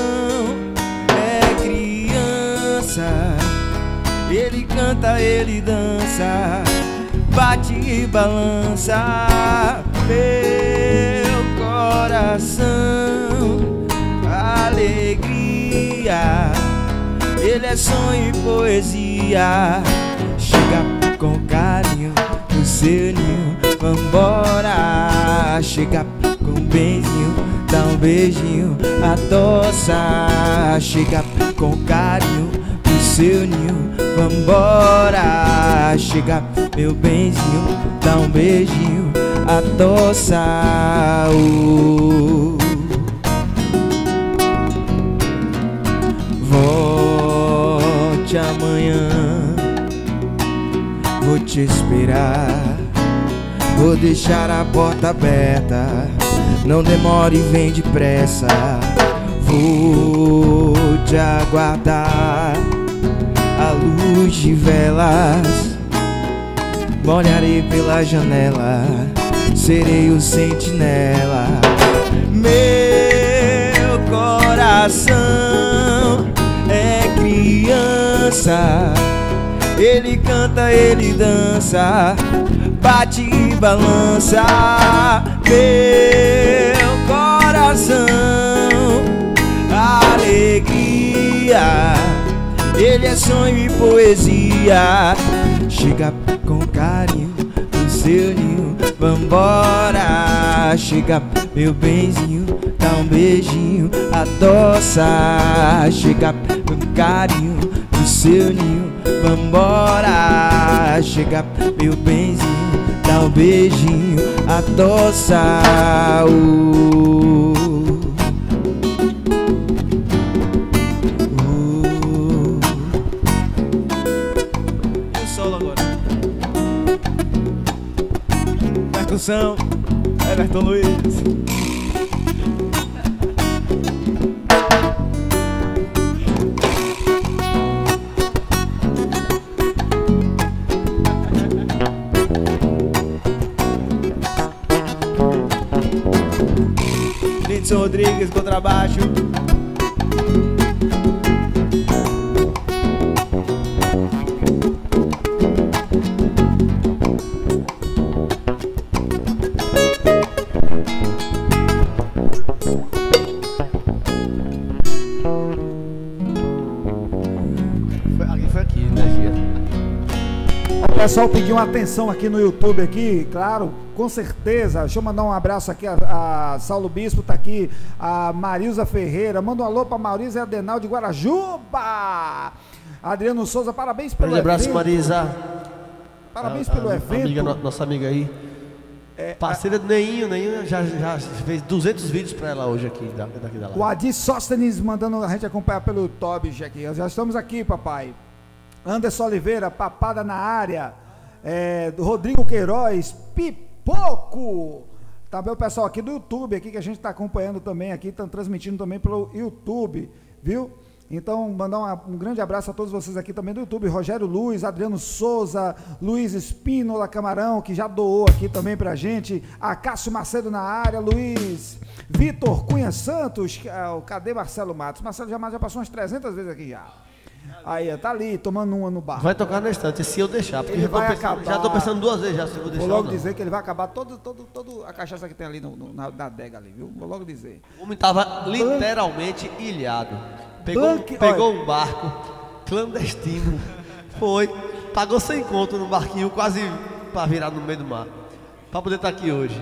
é criança, ele canta, ele dança, bate e balança. Meu coração, alegria, ele é sonho e poesia. Chega com carinho no seu ninho, vambora. Chega com um beijinho, dá um beijinho, adoça. Chega com carinho no seu ninho, vambora. Chega, meu benzinho, dá um beijinho, adoça. uh. Volte amanhã, vou te esperar. Vou deixar a porta aberta, não demore, vem depressa. Vou te aguardar à luz de velas, olharei pela janela, serei o sentinela. Meu coração é criança, ele canta, ele dança, bate e balança. Meu coração, alegria, ele é sonho e poesia. Chega com carinho no seu ninho, vambora. Chega, meu benzinho, dá um beijinho, adoça. Chega com carinho no seu ninho, vambora. Chega, meu benzinho, dá um beijinho, adoça. uh. Uh. E o solo agora? Percussão, Everton Luiz. Linson Rodrigues, contrabaixo. Foi, aqui foi aqui, energia. O pessoal pediu uma atenção aqui no YouTube aqui, claro, com certeza. Deixa eu mandar um abraço aqui, a, a Saulo Bispo tá aqui, a Marilza Ferreira, manda um alô pra Maurício e Adenal de Guarajuba. Adriano Souza, parabéns pelo Grande abraço, evento. Marisa. Parabéns A- pelo a- evento. Amiga, no- nossa amiga aí. É, Parceira do Neinho, Neinho já, já fez duzentos vídeos pra ela hoje aqui, daqui da live. O Adi Sóstenes mandando a gente acompanhar pelo YouTube aqui. Já estamos aqui, papai. Anderson Oliveira, papada na área. É, do Rodrigo Queiroz, Pipoco. Também o pessoal aqui do YouTube, aqui que a gente está acompanhando também aqui, estão transmitindo também pelo YouTube, viu? Então, mandar uma, um grande abraço a todos vocês aqui também do YouTube, Rogério Luiz, Adriano Souza, Luiz Espínola Camarão, que já doou aqui também pra gente, a Cássio Macedo na área, Luiz, Vitor Cunha Santos, é, cadê Marcelo Matos? Marcelo já, já passou umas trezentas vezes aqui já. Aí, tá ali, tomando uma no bar. Vai tocar na estante, se eu deixar, porque ele já, vai tô pensando, acabar, já tô pensando duas vezes já, se eu vou deixar. Vou logo não. dizer que ele vai acabar todo, todo, todo a cachaça que tem ali no, no, na, na adega ali, viu? Vou logo dizer. O homem tava literalmente ilhado. Pegou, Banque, pegou um barco clandestino, foi, pagou sem conto no barquinho, quase para virar no meio do mar, para poder estar aqui hoje.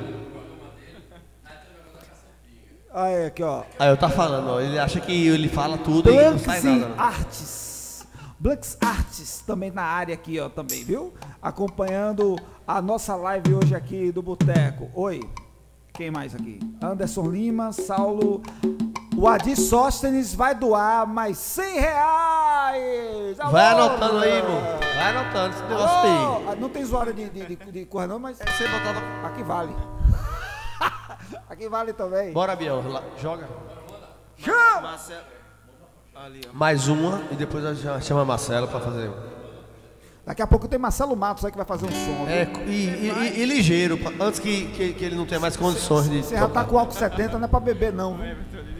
Aí, aqui, ó. Aí eu tá falando, ó, ele acha que ele fala tudo e não sai nada. Né? Artes. Blanks Artes também na área aqui, ó, também, viu? Acompanhando a nossa live hoje aqui do Boteco. Oi, quem mais aqui? Anderson Lima, Saulo, o Adi Sóstenes vai doar mais cem reais! Alô, vai anotando aí, irmão, vai anotando esse negócio alô, aí. não tem usuário de, de, de, de cor não, mas você botava... aqui vale. Aqui vale também. Bora, Biel, joga. Chama! Marcelo. Ali, ó. Mais uma e depois a gente chama Marcelo para fazer. Daqui a pouco tem Marcelo Matos aí que vai fazer um som. É, e, e, e, e ligeiro, antes que, que, que ele não tenha mais condições de. Você já tá com álcool setenta, não é pra beber não. Viu?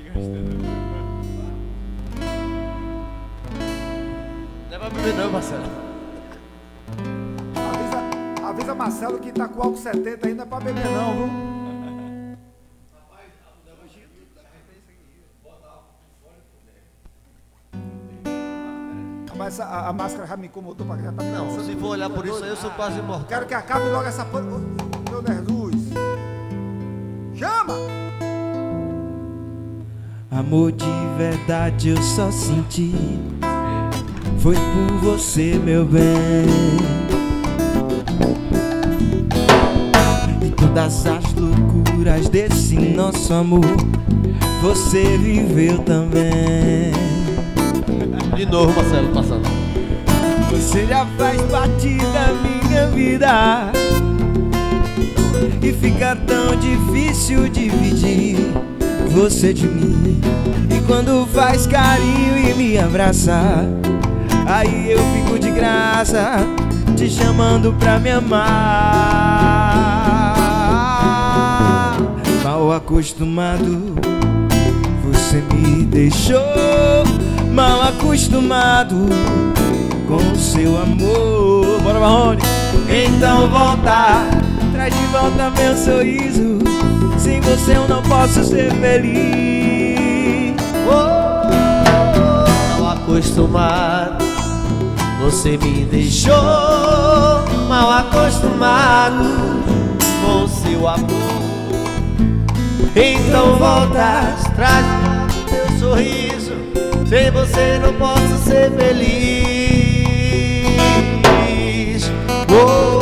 Não é pra beber não, Marcelo. Avisa, avisa Marcelo que tá com álcool setenta aí, não é pra beber não, viu? Mas a, a máscara já me incomodou pra já tá me Não, cansando. se for olhar por isso aí, eu sou quase morto. Quero que acabe logo essa pan... Ô, meu Jesus. Chama! Amor de verdade eu só senti, foi por você, meu bem. E todas as loucuras desse nosso amor você viveu também. De novo, Marcelo, passando. Você já faz parte da minha vida e fica tão difícil dividir você de mim. E quando faz carinho e me abraça, aí eu fico de graça te chamando pra me amar. Mal acostumado, você me deixou mal acostumado com o seu amor. Bora, Marrone! Então volta, traz de volta meu sorriso. Sem você eu não posso ser feliz. Oh, mal acostumado, você me deixou mal acostumado com o seu amor. Então volta, traz teu sorriso. Sem você não posso ser feliz. Oh.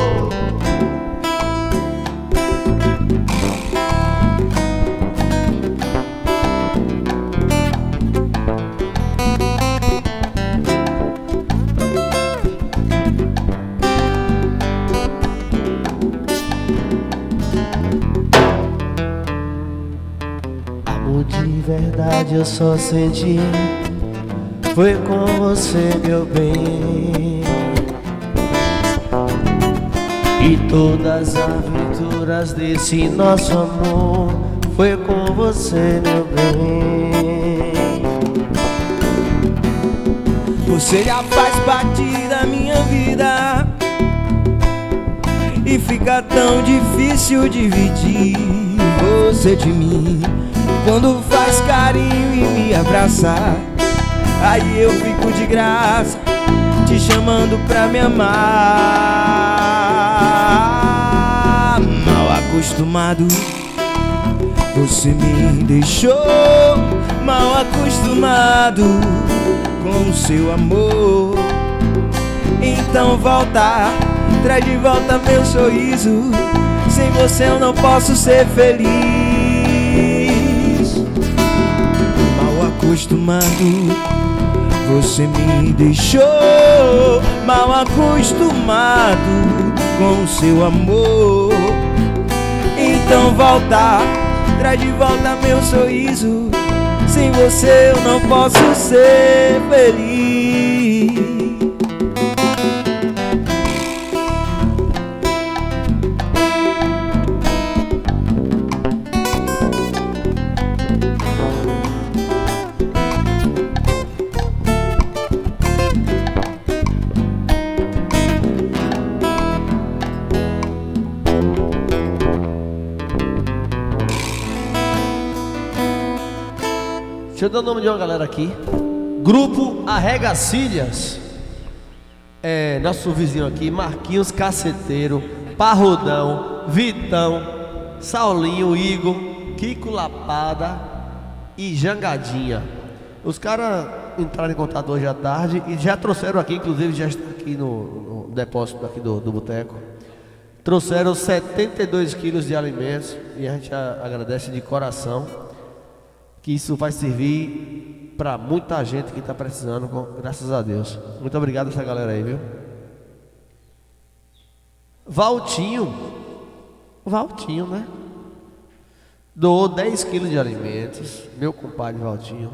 Amor de verdade eu só senti, foi com você, meu bem. E todas as aventuras desse nosso amor foi com você, meu bem. Você já faz parte da minha vida e fica tão difícil dividir você de mim. Quando faz carinho e me abraça, aí eu fico de graça te chamando pra me amar. Mal acostumado, você me deixou mal acostumado com o seu amor. Então volta, traz de volta meu sorriso. Sem você eu não posso ser feliz. Mal acostumado, você me deixou. Mal acostumado com o seu amor. Então volta, traz de volta meu sorriso. Sem você eu não posso ser feliz. Deixa eu dar o nome de uma galera aqui. Grupo Arregacilhas. É, nosso vizinho aqui, Marquinhos Caceteiro, Parrudão, Vitão, Saulinho, Igor, Kiko Lapada e Jangadinha. Os caras entraram em contato hoje à tarde e já trouxeram aqui, inclusive já está aqui no, no depósito aqui do, do boteco. Trouxeram setenta e dois quilos de alimentos e a gente a, agradece de coração. Que isso vai servir para muita gente que está precisando, graças a Deus. Muito obrigado a essa galera aí, viu? Valtinho, Valtinho, né? Doou dez quilos de alimentos, meu compadre Valtinho.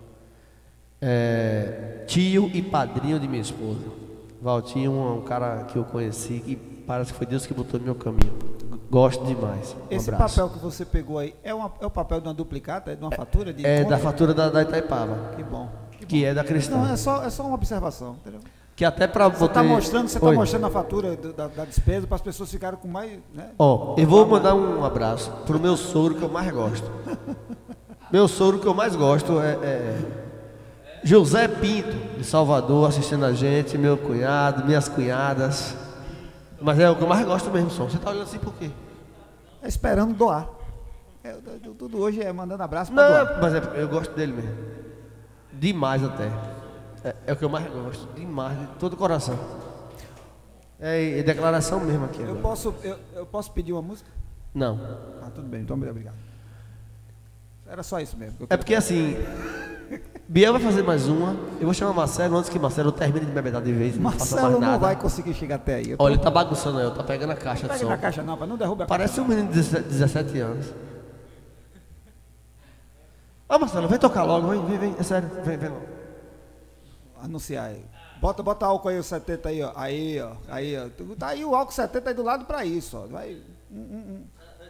É, tio e padrinho de minha esposa. Valtinho é um cara que eu conheci, que parece que foi Deus que botou no meu caminho. Gosto demais. Um Esse abraço. papel que você pegou aí é, uma, é o papel de uma duplicata? É de uma fatura? De É conta? da fatura da, da Itaipava. Que bom. Que, Que bom. é da Cristã. Não, é só, é só uma observação, entendeu? Que até para Você está botar. mostrando, você tá mostrando a fatura do- da, da despesa para as pessoas ficarem com mais, né? Ó, eu vou mandar um abraço pro meu sogro que eu mais gosto. Meu sogro que eu mais gosto é, é José Pinto, de Salvador, assistindo a gente, meu cunhado, minhas cunhadas. Mas é o que eu mais gosto mesmo, som. Você tá olhando assim por quê? É esperando doar. É, tu- tudo hoje é mandando abraço para doar. Não, mas é, eu gosto dele mesmo. Demais até. É, é o que eu mais gosto. Demais, de todo o coração. É, é declaração mesmo aqui Eu agora. posso, eu, eu posso pedir uma música? Não. Ah, tudo bem, então obrigado. Era só isso mesmo. que eu É porque assim, Biel vai fazer mais uma. Eu vou chamar Marcelo antes que Marcelo termine de beber de vez. Não faça Marcelo mais não nada. vai conseguir chegar até aí. Eu tô- Olha, ele tá bagunçando aí, eu tá pegando a caixa de Pega som. na caixa não, para não derrubar a Parece um menino de dezessete anos. Ah, Marcelo, vem tocar logo, vem, vem, vem. É sério, vem, vem logo. anunciar aí. Bota, bota álcool aí, o setenta aí, ó. Aí, ó. Aí, ó. Tá aí o álcool setenta aí do lado para isso, ó. Vai. Hum, hum, hum.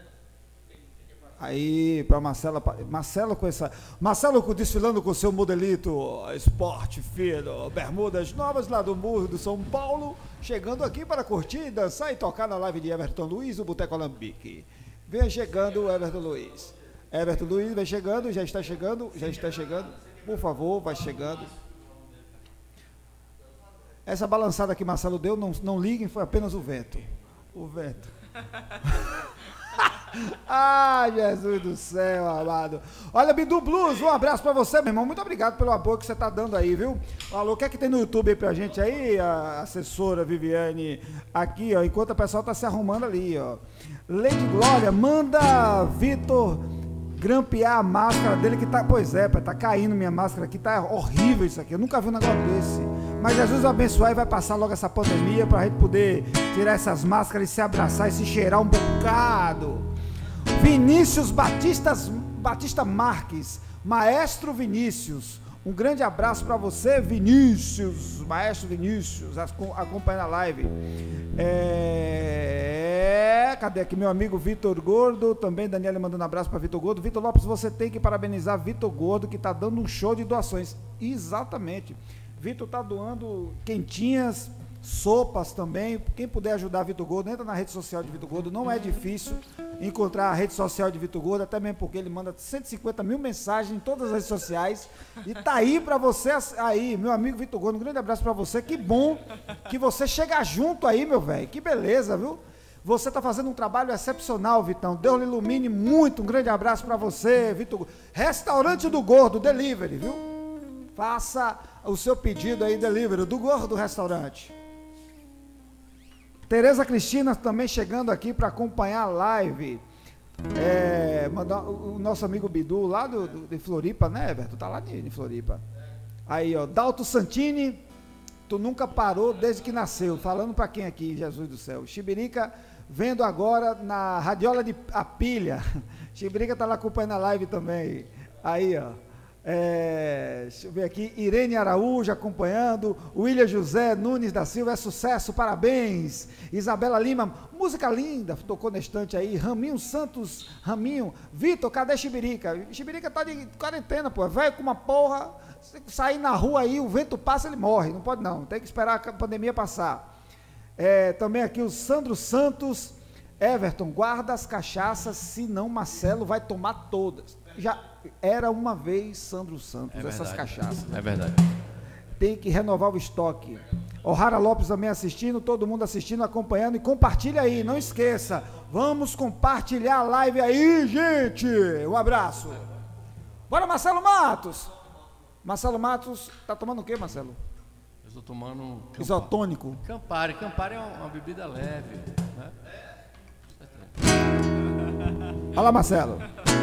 Aí, para Marcela, Marcelo com essa, Marcelo desfilando com seu modelito esporte fino, bermudas novas lá do Morro do São Paulo, chegando aqui para curtir, dançar e tocar na live de Everton Luiz, o Boteco Alambique. Vem chegando o Everton Luiz. Everton Luiz vem chegando, já está chegando, já está chegando. Por favor, vai chegando. Essa balançada que Marcelo deu, não, não liguem, foi apenas o vento. O vento. Ah, Jesus do céu, amado. Olha, Bidu Blues, um abraço pra você, meu irmão. Muito obrigado pelo apoio que você tá dando aí, viu? Alô, o que é que tem no YouTube aí pra gente aí? A assessora Viviane aqui, ó, enquanto o pessoal tá se arrumando ali, ó. Lady Glória, manda Vitor grampear a máscara dele que tá, pois é, tá caindo minha máscara aqui, tá horrível isso aqui, eu nunca vi um negócio desse. Mas Jesus abençoar e vai passar logo essa pandemia pra gente poder tirar essas máscaras e se abraçar e se cheirar um bocado. Vinícius Batistas, Batista Marques, Maestro Vinícius, um grande abraço para você, Vinícius, Maestro Vinícius, acompanha a live. É... Cadê aqui meu amigo Vitor Gordo, também Daniela mandando um abraço para Vitor Gordo. Vitor Lopes, você tem que parabenizar Vitor Gordo, que está dando um show de doações. Exatamente, Vitor está doando quentinhas, sopas também. Quem puder ajudar Vitor Gordo, entra na rede social de Vitor Gordo. Não é difícil encontrar a rede social de Vitor Gordo, até mesmo porque ele manda cento e cinquenta mil mensagens em todas as redes sociais e tá aí para você aí, meu amigo Vitor Gordo, um grande abraço para você. Que bom que você chega junto aí, meu velho, que beleza, viu? Você tá fazendo um trabalho excepcional, Vitão, Deus lhe ilumine muito. Um grande abraço para você, Vitor Gordo. Restaurante do Gordo, delivery, viu? Faça o seu pedido aí, delivery do Gordo Restaurante. Tereza Cristina também chegando aqui para acompanhar a live. É, mandar o nosso amigo Bidu lá do, do, de Floripa, né, Everton? Tá lá de, de Floripa. Aí, ó, Dalto Santini, tu nunca parou desde que nasceu. Falando para quem aqui, Jesus do céu? Chibirica, vendo agora na radiola de a pilha. Chibirica tá lá acompanhando a live também. Aí, ó. É, deixa eu ver aqui, Irene Araújo acompanhando, William José Nunes da Silva, é sucesso, parabéns. Isabela Lima, música linda, tocou na estante aí. Raminho Santos, Raminho, Vitor, cadê Chibirica? Chibirica tá de quarentena, pô, velho com uma porra, sair na rua aí, o vento passa, ele morre, não pode não, tem que esperar a pandemia passar. É, também aqui o Sandro Santos, Everton, guarda as cachaças, senão Marcelo vai tomar todas. Já era uma vez Sandro Santos, é essas cachaças. É verdade. Tem que renovar o estoque. O'Hara Lopes também assistindo, todo mundo assistindo, acompanhando, e compartilha aí, não esqueça. Vamos compartilhar a live aí, gente. Um abraço. Bora, Marcelo Matos. Marcelo Matos, tá tomando o quê, Marcelo? Eu estou tomando... Campari. Isotônico. Campari. Campari é uma bebida leve, né? Olha lá, Marcelo.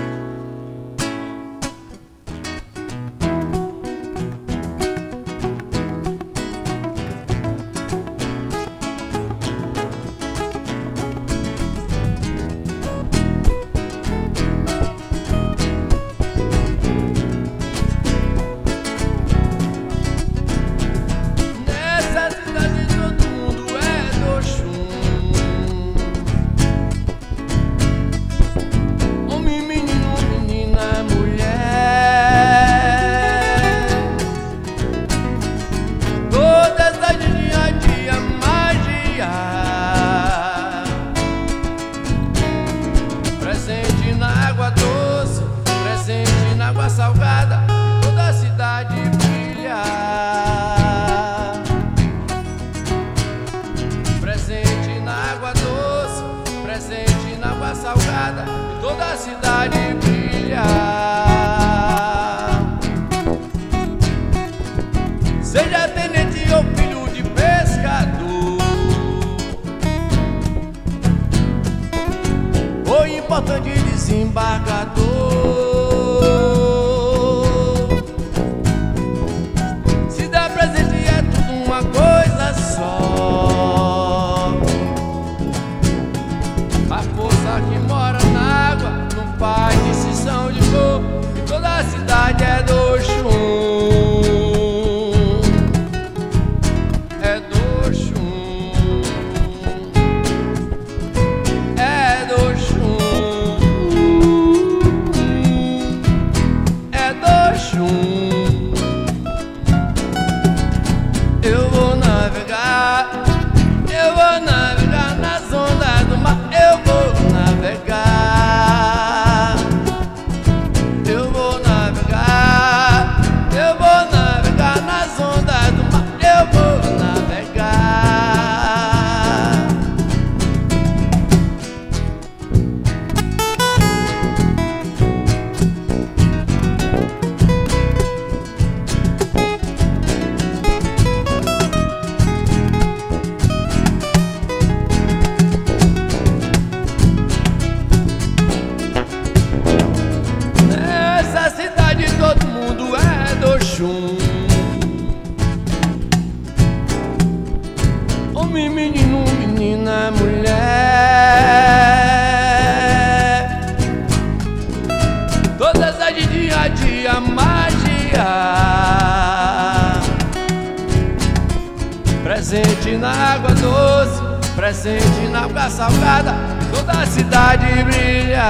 Presente na água doce, presente na água salgada, toda a cidade brilha.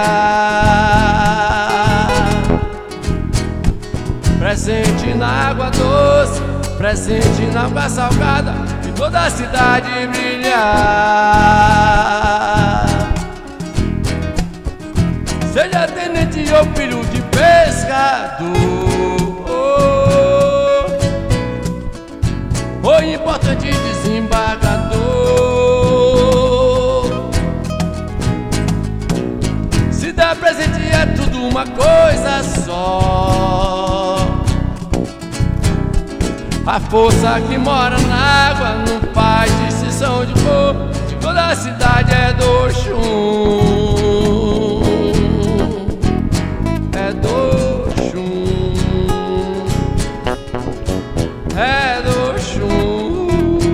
Presente na água doce, presente na água salgada, e toda a cidade brilha. Seja tenente ou filho de pescador, o importante desembargador, se der presente é tudo uma coisa só. A força que mora na água não faz distinção de cor, de cor toda a cidade é do Oxum, é do Oxum, é do Oxum,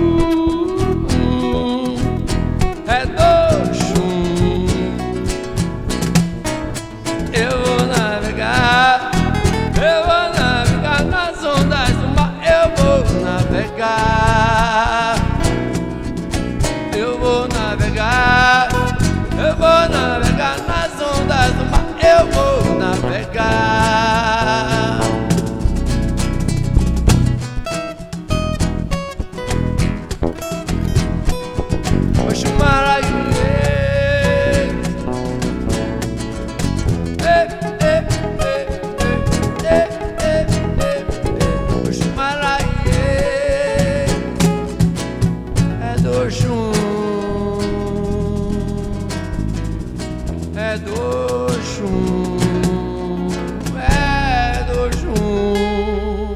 é do Oxum. Eu vou navegar, eu vou navegar nas ondas do mar, eu vou navegar, eu vou navegar, eu vou navegar nas ondas do mar, eu vou navegar. Oxumaraie, é do Oxum, é do Oxum, é do Oxum.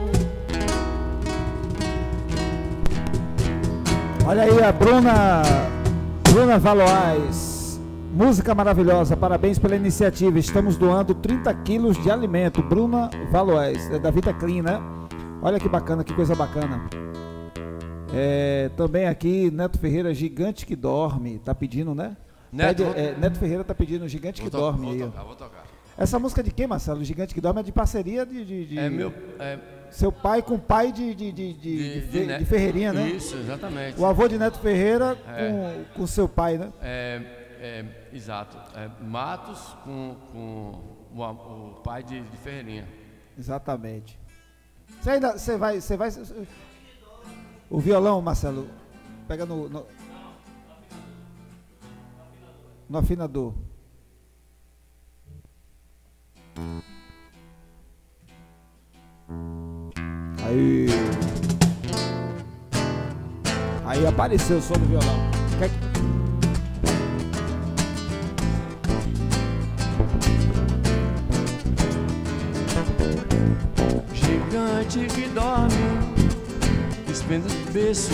Olha aí a Bruna, Bruna Valois, música maravilhosa, parabéns pela iniciativa, estamos doando trinta quilos de alimento. Bruna Valois, é da Vida Clean, né? Olha que bacana, que coisa bacana. É, também aqui, Neto Ferreira, Gigante que Dorme, tá pedindo, né? Neto, Pede, é, Neto Ferreira tá pedindo Gigante que Dorme. Vou aí, tocar, vou tocar. Essa música é de quem, Marcelo? Gigante que Dorme é de parceria de... de, de... É meu... É... Seu pai com pai de, de, de, de, de, de, Fe... de Ferreirinha, né? Isso, exatamente. O avô de Neto Ferreira É. com, com seu pai, né? É, é, exato. É, Matos com, com o, o pai de, de Ferreirinha. Exatamente. Você ainda, você vai, você vai... O violão, Marcelo, pega no... No, no afinador. Aí... Aí apareceu o som do violão. Quer que... Gigante que dorme, despenda do berço,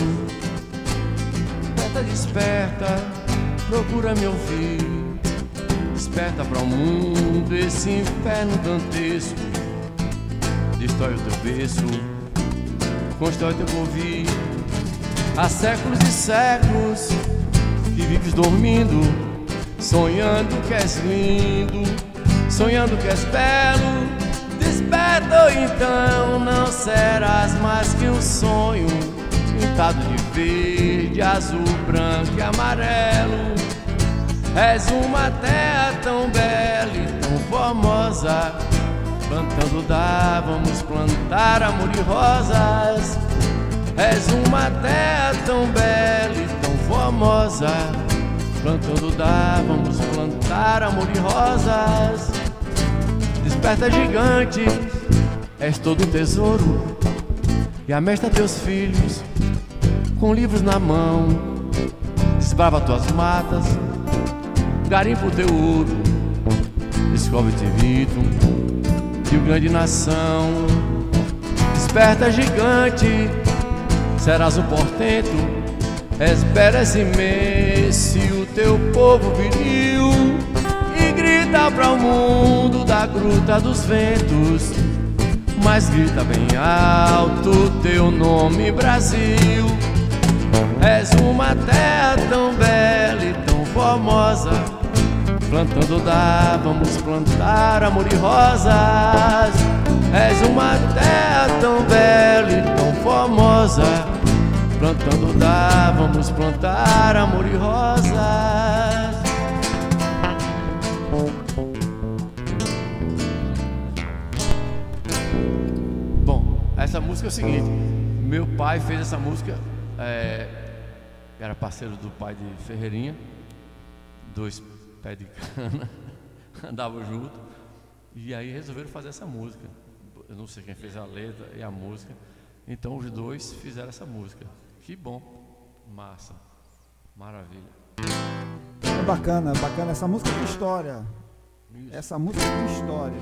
desperta, desperta, procura me ouvir. Desperta para o mundo esse inferno dantesco. Destrói o teu berço, constrói teu porvir. Há séculos e séculos que vives dormindo, sonhando que és lindo, sonhando que és belo. Desperta ou então não serás mais que um sonho, pintado de verde, azul, branco e amarelo. És uma terra tão bela e tão formosa, plantando dá, vamos plantar amor e rosas. És uma terra tão bela e tão formosa, plantando dá, vamos plantar amor e rosas. Desperta, gigante, és todo um tesouro, e amesta teus filhos com livros na mão. Desbrava tuas matas, garimpa o teu ouro, descobre-te rito, Rio Grande nação. Desperta, gigante, serás um portento, esperas imenso o teu povo viril, e grita para o mundo da gruta dos ventos, mas grita bem alto teu nome, Brasil. És uma terra tão bela e tão formosa, plantando dá, vamos plantar amor e rosas. És uma terra tão bela e tão formosa, plantando dá, vamos plantar amor e rosas. Bom, essa música é o seguinte: meu pai fez essa música, é, era parceiro do pai de Ferreirinha, dois pés de cana, andavam junto, e aí resolveram fazer essa música. Eu não sei quem fez a letra e a música, então os dois fizeram essa música. Que bom, massa, maravilha. É bacana, bacana. Essa música tem história. Isso. Essa música tem história.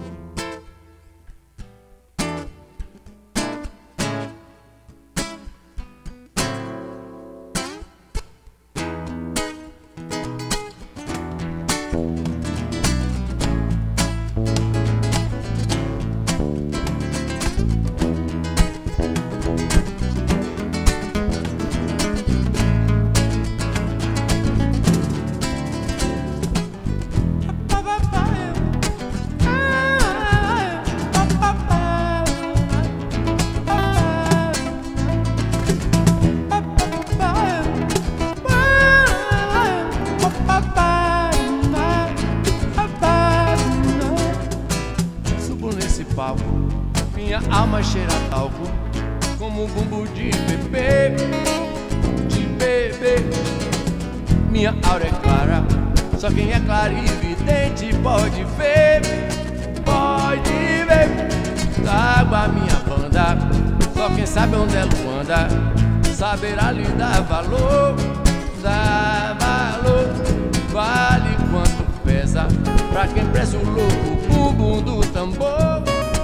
Minha alma cheira a talco, como um bumbo de bebê, de bebê. Minha aura é clara, só quem é clarividente pode ver, pode ver. Trago a minha banda, só quem sabe onde ela anda saberá lhe dar valor, dar valor. Vale quanto pesa, pra quem presta o louco bumbum do tambor.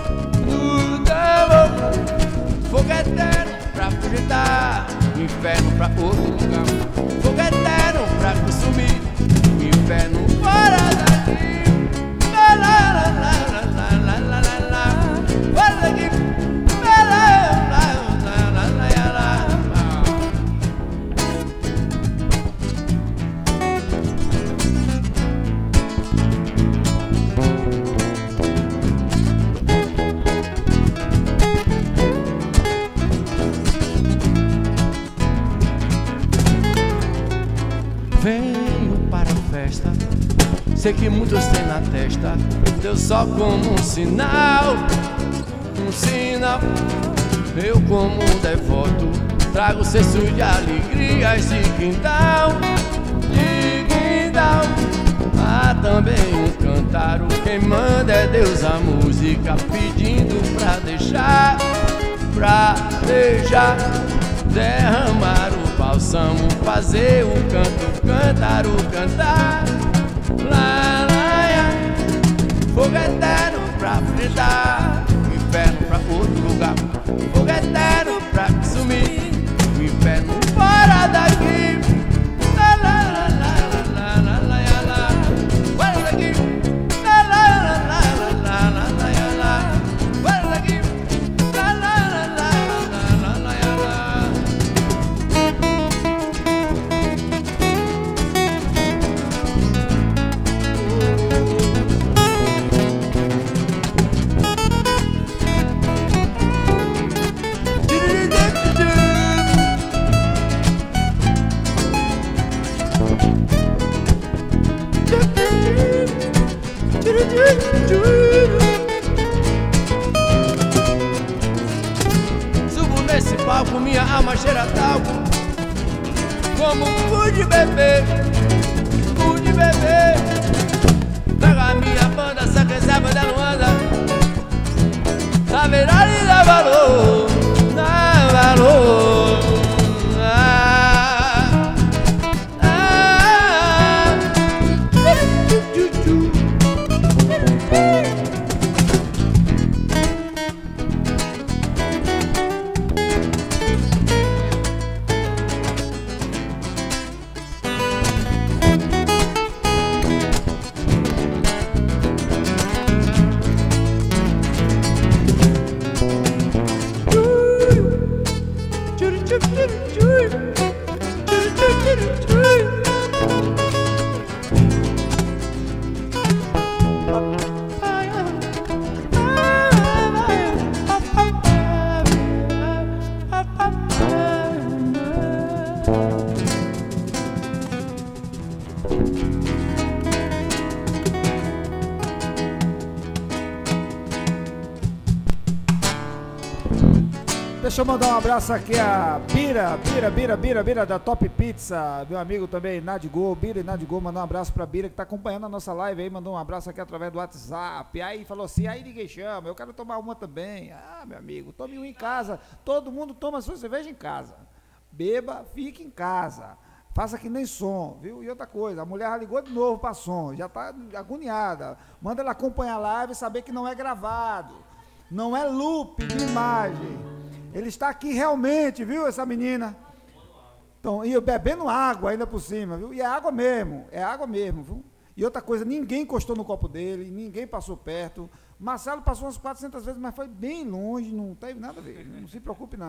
Fogo eterno pra projetar, inferno pra outro lugar. Fogo eterno pra consumir, inferno fora daqui. La la la la la la la la la. Fora daqui. La la la la la la la. Venho para a festa, sei que muitos têm na testa, Deus só como um sinal, um sinal. Eu como um devoto, trago cesto de alegrias de quintal, de quintal. Há também um cantaro, quem manda é Deus a música, pedindo pra deixar, pra deixar derramar o bálsamo, fazer o canto, cantar o cantar. Lá, lá, lá. Fogo eterno pra fritar, inferno pra outro lugar. Fogo eterno pra sumir, o inferno fora daqui. Lá, lá, lá, lá, lá, lá, lá, lá. Fora daqui. Lá, lá, lá, lá, lá, lá, lá, lá. Fora daqui. Lá, lá, lá, lá, lá, lá, lá, lá. Subo nesse palco, minha alma cheira talco, como um cu de bebê, cu de bebê. Trago a minha banda, só quem sabe onde ela anda saberá lhe dar valor, dar valor. Ah, ah, tchu, tchu, tchu. Deixa eu mandar um abraço aqui a Bira, Bira, Bira, Bira, Bira da Top Pizza, meu amigo também, Nadigol, Bira e Nadigol, mandar um abraço pra Bira que tá acompanhando a nossa live aí, mandou um abraço aqui através do WhatsApp, aí falou assim, aí ninguém chama, eu quero tomar uma também. Ah, meu amigo, tome uma em casa, todo mundo toma sua cerveja em casa, beba, fique em casa, faça que nem som, viu? E outra coisa, a mulher já ligou de novo pra som, já tá agoniada, manda ela acompanhar a live e saber que não é gravado, não é loop de imagem. Ele está aqui realmente, viu, essa menina? Então, e eu bebendo água ainda por cima, viu? E é água mesmo, é água mesmo, viu? E outra coisa, ninguém encostou no copo dele, ninguém passou perto. Marcelo passou umas quatrocentas vezes, mas foi bem longe, não teve nada a ver, não se preocupe não.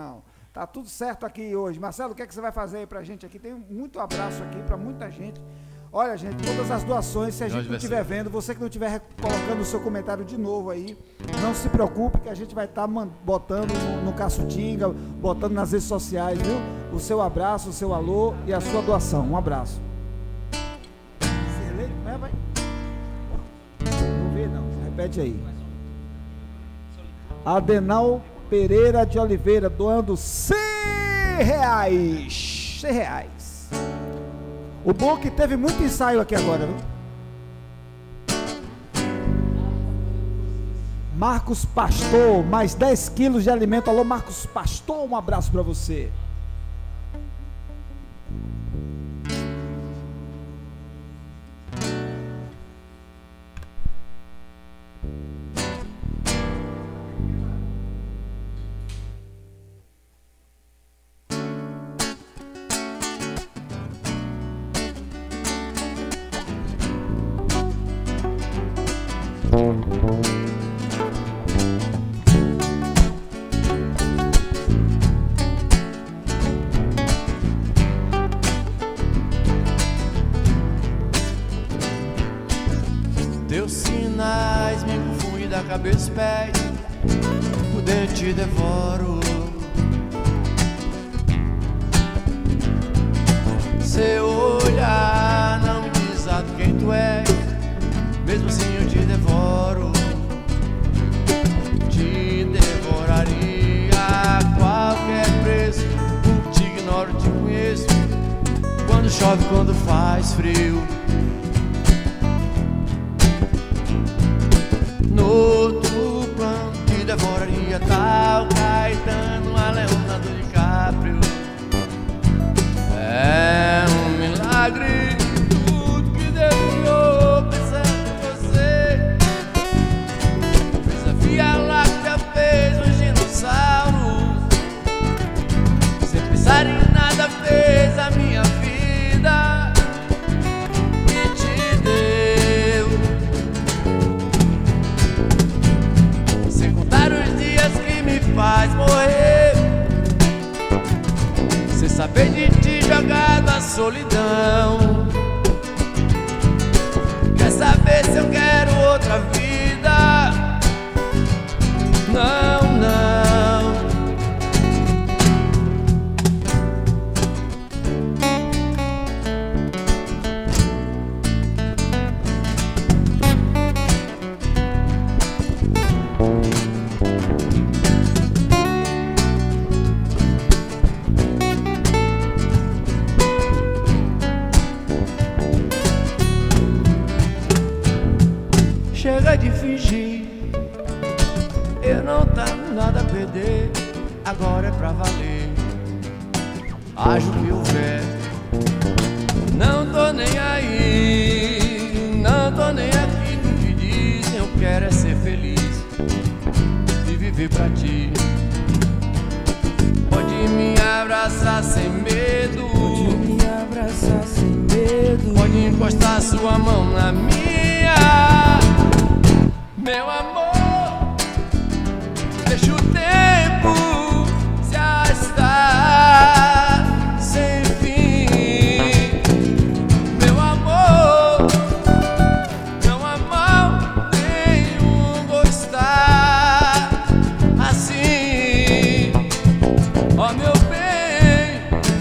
Tá tudo certo aqui hoje. Marcelo, o que é que você vai fazer aí pra gente aqui? Tem muito abraço aqui pra muita gente. Olha, gente, todas as doações, se a gente não estiver vendo, você que não estiver colocando o seu comentário de novo aí, não se preocupe que a gente vai estar tá botando no, no Caçutinga, botando nas redes sociais, viu? O seu abraço, o seu alô e a sua doação. Um abraço. Serlei, como é, vai? Não vê, não. Repete aí. Adenal Pereira de Oliveira, doando cem reais. cem reais. O bom é que teve muito ensaio aqui agora, viu? Marcos Pastor, mais dez quilos de alimento. Alô, Marcos Pastor, um abraço para você. Teus sinais me confundem da cabeça e pés, por dentro te devoro. Seu olhar não me diz exato quem tu és, mesmo assim eu te devoro. Te devoraria a qualquer preço, porque te ignoro, te conheço. Quando chove, quando faz frio, no outro plano te devoraria tal Caetano, a Leonardo DiCaprio. É um milagre tudo que Deus criou pensando em você. Fez a Via Láctea, fez os dinossauros, sem pensar em nada fez a minha vida e te deu. Sem contar os dias que me faz morrer, sem saber de ti jogar na solidão. Quer saber se eu quero outra vida? Não, não. Chega de fingir, eu não tenho nada a perder, agora é pra valer. Ajo que houver, não tô nem aí, não tô nem aqui no que dizem. Eu quero é ser feliz e viver pra ti. Pode me abraçar sem medo, Pode me abraçar sem medo, pode encostar sua mão na minha. Meu amor, deixa o tempo se arrastar sem fim. Meu amor, não há mal nenhum gostar assim. Ó meu bem,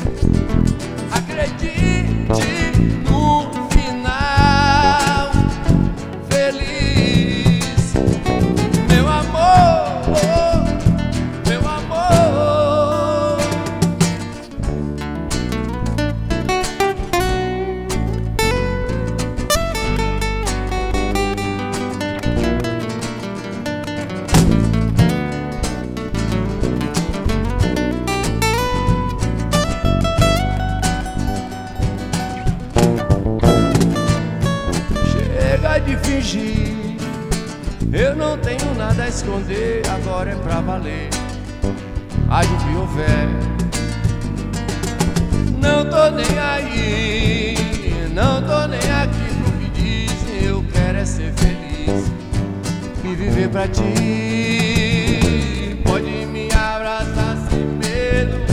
acredite no final feliz. Meu amor, meu amor. Chega de fingir, eu não tenho nada a esconder, agora é pra valer. Haja o que houver, não tô nem aí, não tô nem aqui pro que dizem. Eu quero é ser feliz e viver pra ti. Pode me abraçar sem medo,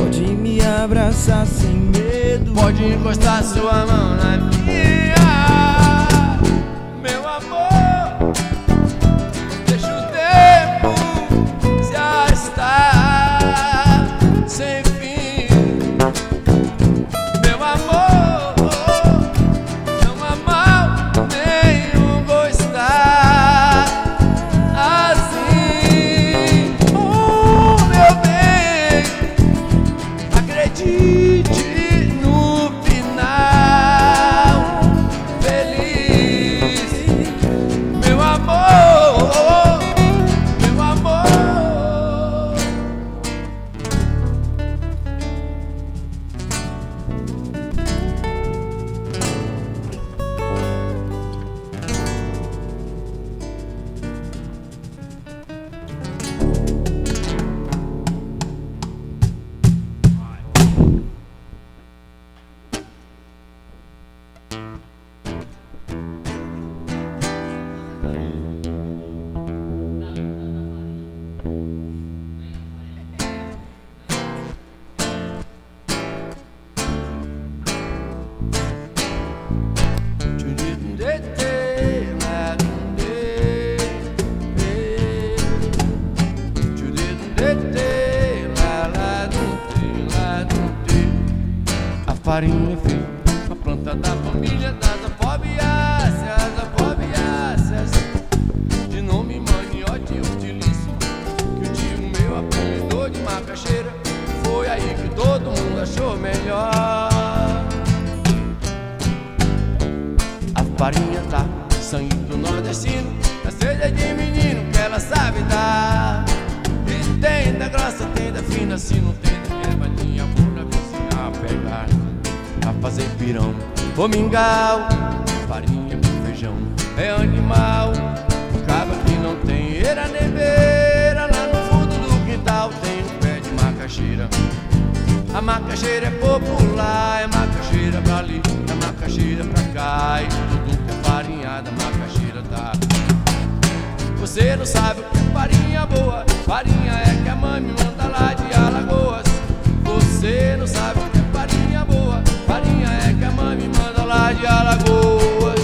abraçar sem medo. Pode encostar sua mão na minha, meu amor. Deixa o tempo se arrastar sem fim, meu amor. Não há mal nenhum gostar assim. Oh, meu bem, acredite no final feliz, meu amor, meu amor. A farinha feita, a planta da família das afobiáceas, afobiáceas, de nome maniote utilíssimo, que o tio meu apelidou de macaxeira. Foi aí que todo mundo achou melhor. A farinha tá sangue do nordestino, na sede de menino que ela sabe dar. E tem da grossa, tem da fina, se não tem daquele balinha, vou na vizinha pegar. Pra fazer pirão ou mingau, farinha com feijão é animal. O cabra que não tem eira nem beira, lá no fundo do quintal tem um pé de macaxeira. A macaxeira é popular, é macaxeira pra ali, é macaxeira pra cá. E tudo que é farinhada, macaxeira dá. Você não sabe o que é farinha boa, farinha é que a mãe me manda lá de Alagoas. Você não sabe o que é farinha boa, farinha é que a mãe me manda lá de Alagoas.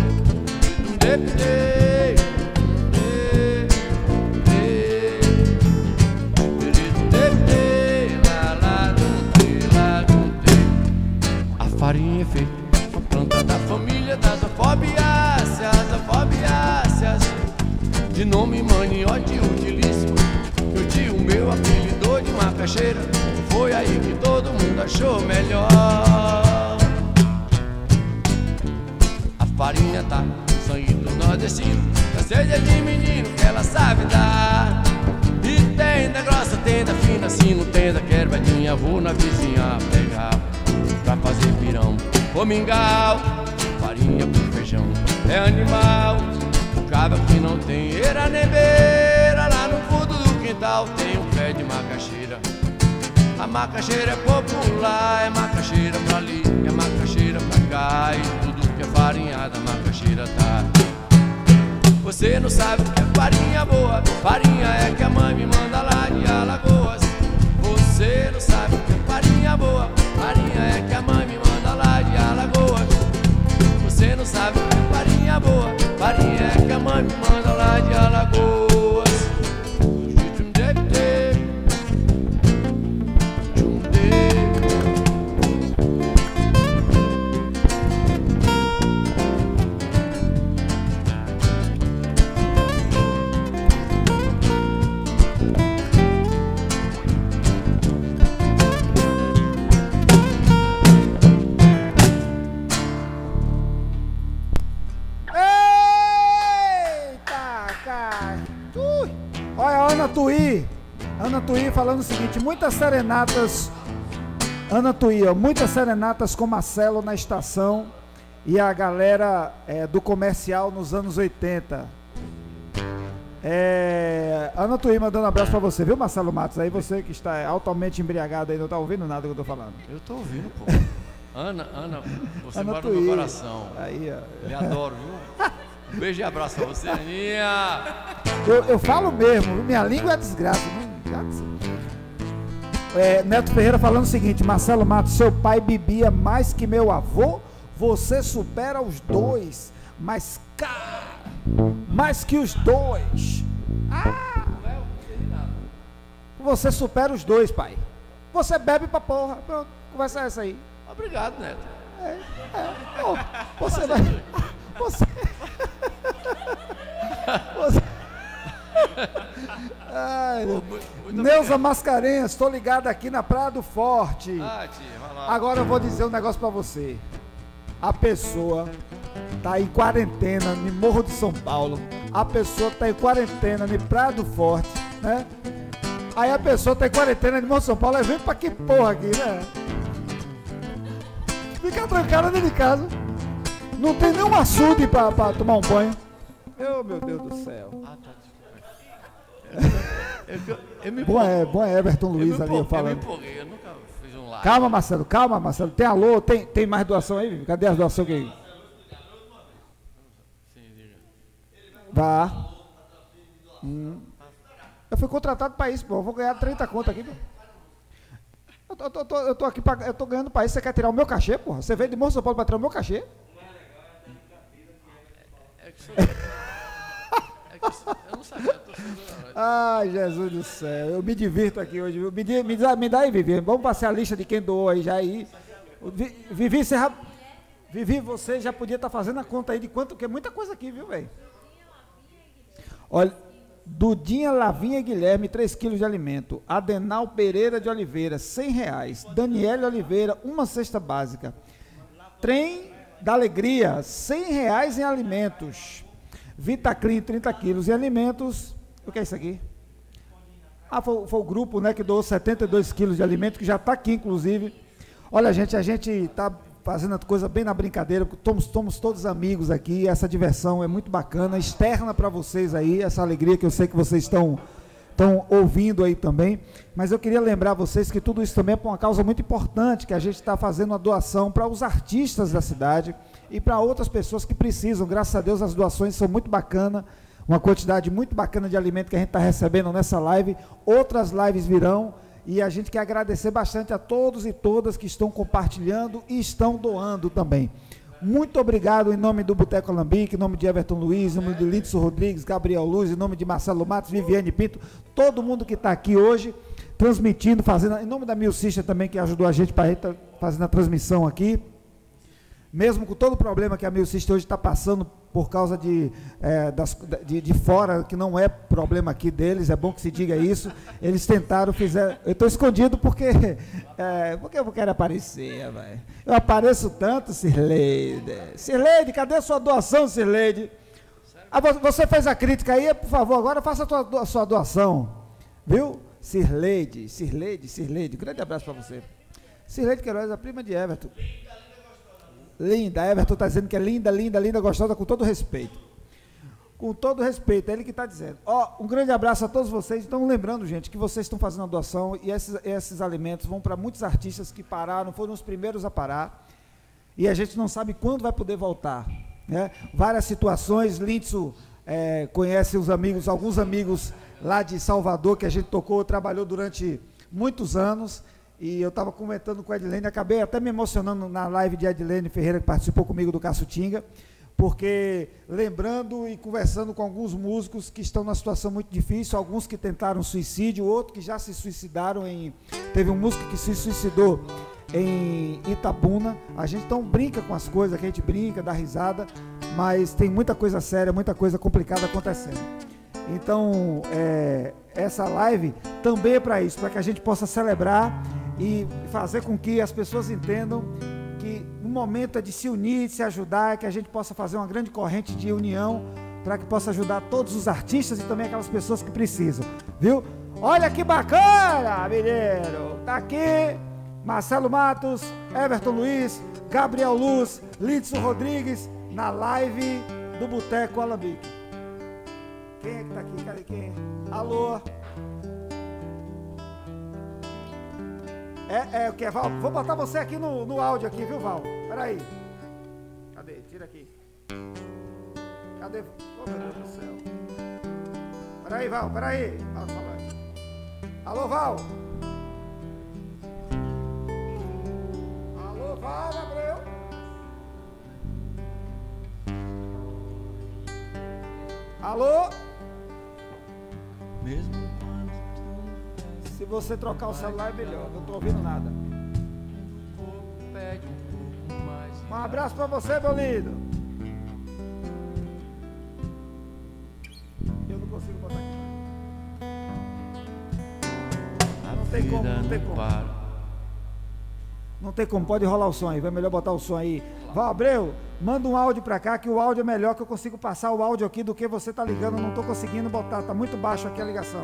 A farinha é feita, a planta da família das afobiáceas, afobiáceas, de nome maniote utilíssimo, que o tio meu apelidou de macaxeira. Foi aí que todo mundo achou melhor. A farinha tá sangue do nordestino, da sede de menino que ela sabe dar. E tem da grossa, tem da fina, se não tem da querbadinha, vou na vizinha pegar. Pra fazer pirão ou mingau, farinha com feijão é animal. O cabra que não tem eira nem beira, lá no fundo do quintal tem um pé de macaxeira. A macaxeira é popular, é macaxeira pra ali, é macaxeira pra cá. E tudo que é farinhada, macaxeira tá. Você não sabe o que é farinha boa, farinha é que a mãe me manda lá de Alagoas. Você não sabe o que é farinha boa, farinha é que a mãe me manda lá de Alagoas. Você não sabe o que é farinha boa, farinha é que a mãe me manda lá de Alagoas. Ana Tuí falando o seguinte: muitas serenatas, Ana Tuí, ó, muitas serenatas com Marcelo na estação e a galera é, do comercial nos anos oitenta. É, Ana Tuí mandando um abraço pra você, viu, Marcelo Matos? Aí você que está altamente embriagado aí, não tá ouvindo nada que eu tô falando. Eu tô ouvindo, pô. Ana, Ana, você Ana mora Tuí. no meu coração. Aí, ó. Me adoro, viu? Um beijo e abraço pra você, Aninha. Eu, eu falo mesmo, minha língua é desgraça. Não, É, Neto Ferreira falando o seguinte: Marcelo Matos, seu pai bebia mais que meu avô, você supera os dois, mas cara, mais que os dois. Ah! Você supera os dois, pai. Você bebe pra porra. Pronto, conversa essa aí. Obrigado, Neto. É, é. Oh, você vai. Você. Você. Ai, Neuza Mascarenhas, estou ligado aqui na Praia do Forte. Ah, tia, vai lá. Agora eu vou dizer um negócio pra você. A pessoa tá em quarentena no Morro de São Paulo. A pessoa tá em quarentena no Praia do Forte, né? Aí a pessoa tá em quarentena no Morro de São Paulo. Aí vem pra que porra aqui, né? Fica trancada dentro de casa. Não tem nenhum açude pra, pra tomar um banho. Oh, meu Deus do céu. Ah, tá. Eu, eu, eu me bom, é, bom é Everton Luiz ali falando. Eu me empolguei, eu nunca fiz um live. Calma, Marcelo, calma, Marcelo. Tem alô, tem, tem mais doação aí? Cadê as doações aí? Vá. Hum. Eu fui contratado para isso, pô. Eu vou ganhar trinta conto aqui, pô. Eu tô, eu tô, eu tô, eu tô aqui, pra, eu tô ganhando para isso. Você quer tirar o meu cachê, porra? Você veio de Morro São Paulo para tirar o meu cachê? É que você... é que eu não sabia, eu tô sendo... Ai, Jesus do céu, eu me divirto aqui hoje, viu? Me, me, dá, me dá aí, Vivi. Vamos passar a lista de quem doou aí já aí. Vivi, você já, Vivi, você já podia estar tá fazendo a conta aí de quanto, que é muita coisa aqui, viu, velho? Olha, Dudinha Lavinha Guilherme, três quilos de alimento. Adenal Pereira de Oliveira, cem reais. Daniele Oliveira, uma cesta básica. Trem da Alegria, cem reais em alimentos. Vitaclean, trinta quilos em alimentos. O que é isso aqui? Ah, foi, foi o grupo, né, que doou setenta e dois quilos de alimento, que já está aqui, inclusive. Olha, gente, a gente está fazendo a coisa bem na brincadeira, somos, somos todos amigos aqui, essa diversão é muito bacana, externa para vocês aí, essa alegria que eu sei que vocês estão estão ouvindo aí também, mas eu queria lembrar vocês que tudo isso também é por uma causa muito importante, que a gente está fazendo uma doação para os artistas da cidade e para outras pessoas que precisam. Graças a Deus as doações são muito bacanas, uma quantidade muito bacana de alimento que a gente está recebendo nessa live. Outras lives virão e a gente quer agradecer bastante a todos e todas que estão compartilhando e estão doando também. Muito obrigado em nome do Boteco Alambique, em nome de Everton Luiz, em nome de Líndson Rodrigues, Gabriel Luz, em nome de Marcelo Matos, Viviane Pinto, todo mundo que está aqui hoje, transmitindo, fazendo, em nome da Milcicha também, que ajudou a gente para estar fazendo a transmissão aqui. Mesmo com todo o problema que a Milcicha hoje está passando por causa de, é, das, de, de fora, que não é problema aqui deles, é bom que se diga isso, eles tentaram, fizeram, eu estou escondido porque, é, porque eu quero aparecer, véio. Eu apareço tanto, Cirleide, Cirleide, cadê a sua doação, Cirleide? Ah, você fez a crítica aí, por favor, agora faça a, tua, a sua doação, viu? Cirleide, Cirleide, Cirleide, grande abraço para você. Cirleide Queiroz, a prima de Everton. Linda, Everton está dizendo que é linda, linda, linda, gostosa, com todo respeito. Com todo respeito, é ele que está dizendo. Ó, um grande abraço a todos vocês. Então, lembrando, gente, que vocês estão fazendo a doação e esses, esses alimentos vão para muitos artistas que pararam, foram os primeiros a parar. E a gente não sabe quando vai poder voltar, né? Várias situações, Líndson é, conhece os amigos, alguns amigos lá de Salvador que a gente tocou, trabalhou durante muitos anos. E eu estava comentando com a Edilene, acabei até me emocionando na live de Edilene Ferreira, que participou comigo do Caçutinga, porque lembrando e conversando com alguns músicos que estão numa situação muito difícil, alguns que tentaram suicídio, outros que já se suicidaram. Em, teve um músico que se suicidou em Itabuna. A gente então brinca com as coisas, que a gente brinca, dá risada, mas tem muita coisa séria, muita coisa complicada acontecendo. Então, é, essa live também é para isso, para que a gente possa celebrar e fazer com que as pessoas entendam que o momento é de se unir, de se ajudar, que a gente possa fazer uma grande corrente de união, para que possa ajudar todos os artistas e também aquelas pessoas que precisam, viu? Olha que bacana, mineiro! Tá aqui Marcelo Matos, Everton Luiz, Gabriel Luz, Líndson Rodrigues, na live do Boteco Alambique. Quem é que tá aqui? Cadê quem? Alô? É, é o que, Val? Vou botar você aqui no, no áudio aqui, viu, Val? Peraí. Cadê? Tira aqui. Cadê? Oh, meu Deus do céu. Peraí, Val, peraí. Fala, fala. Alô, Val? Alô? Mesmo quando Se você trocar o celular é melhor, não tô ouvindo nada. o corpo pede um pouco mais. Um abraço pra você, meu lindo. Eu não consigo botar aqui. Não tem como, não tem como. Não tem como, pode rolar o som aí, vai melhor botar o som aí. Val Abreu, manda um áudio pra cá, que o áudio é melhor, que eu consigo passar o áudio aqui do que você tá ligando, não tô conseguindo botar, tá muito baixo aqui a ligação.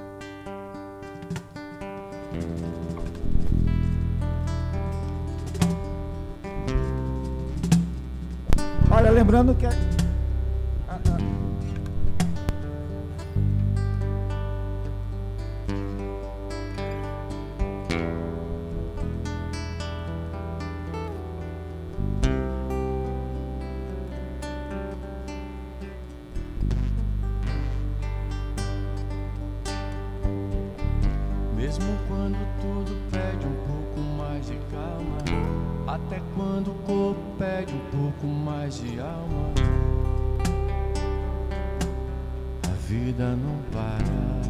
Olha, lembrando que... Ah, ah. Mesmo quando tudo pede um pouco mais de calma, até quando o corpo pede um pouco mais de alma, a vida não para.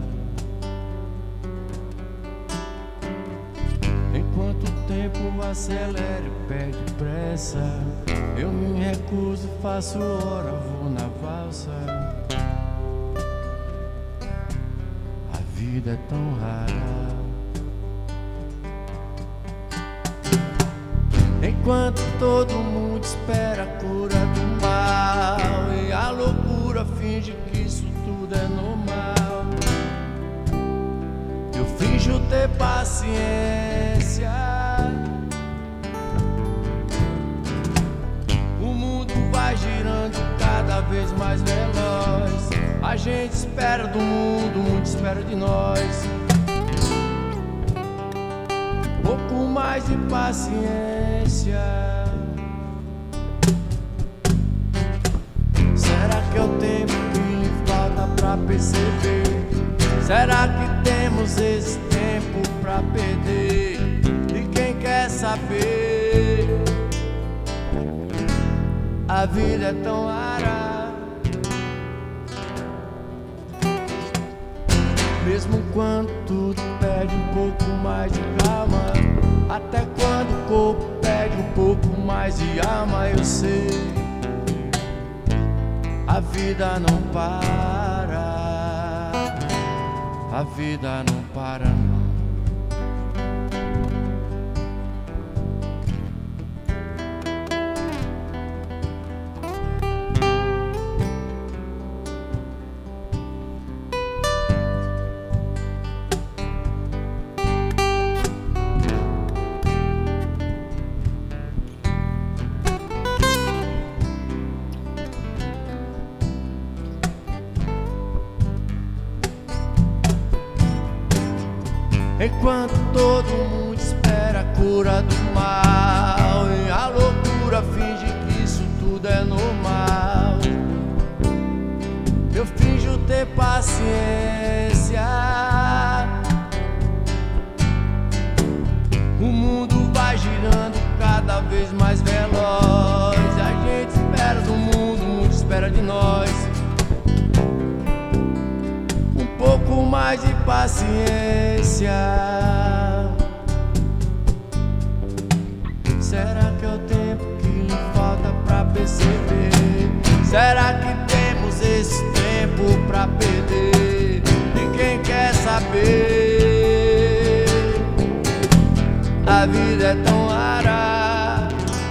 Enquanto o tempo acelera e pede pressa, eu me recuso, faço hora, vou na valsa. A vida é tão rara. Enquanto todo mundo espera a cura do mal e a loucura finge que isso tudo é normal, eu finjo ter paciência. O mundo vai girando cada vez mais veloz. A gente espera do mundo, o mundo espera de nós. Pouco mais de paciência. Será que é o tempo que lhe falta pra perceber? Será que temos esse tempo pra perder? E quem quer saber? A vida é tão rara. Mesmo quando tudo pede um pouco mais de calma, até quando o corpo pede um pouco mais de alma, eu sei, a vida não para, a vida não para não. Enquanto todo mundo espera a cura do mal e a loucura finge que isso tudo é normal, eu finjo ter paciência. O mundo vai girando cada vez mais veloz. A gente espera do mundo, o mundo espera de nós. Um pouco mais de paciência. Será que é o tempo que lhe falta pra perceber? Será que temos esse tempo pra perder? Ninguém quer saber. A vida é tão rara.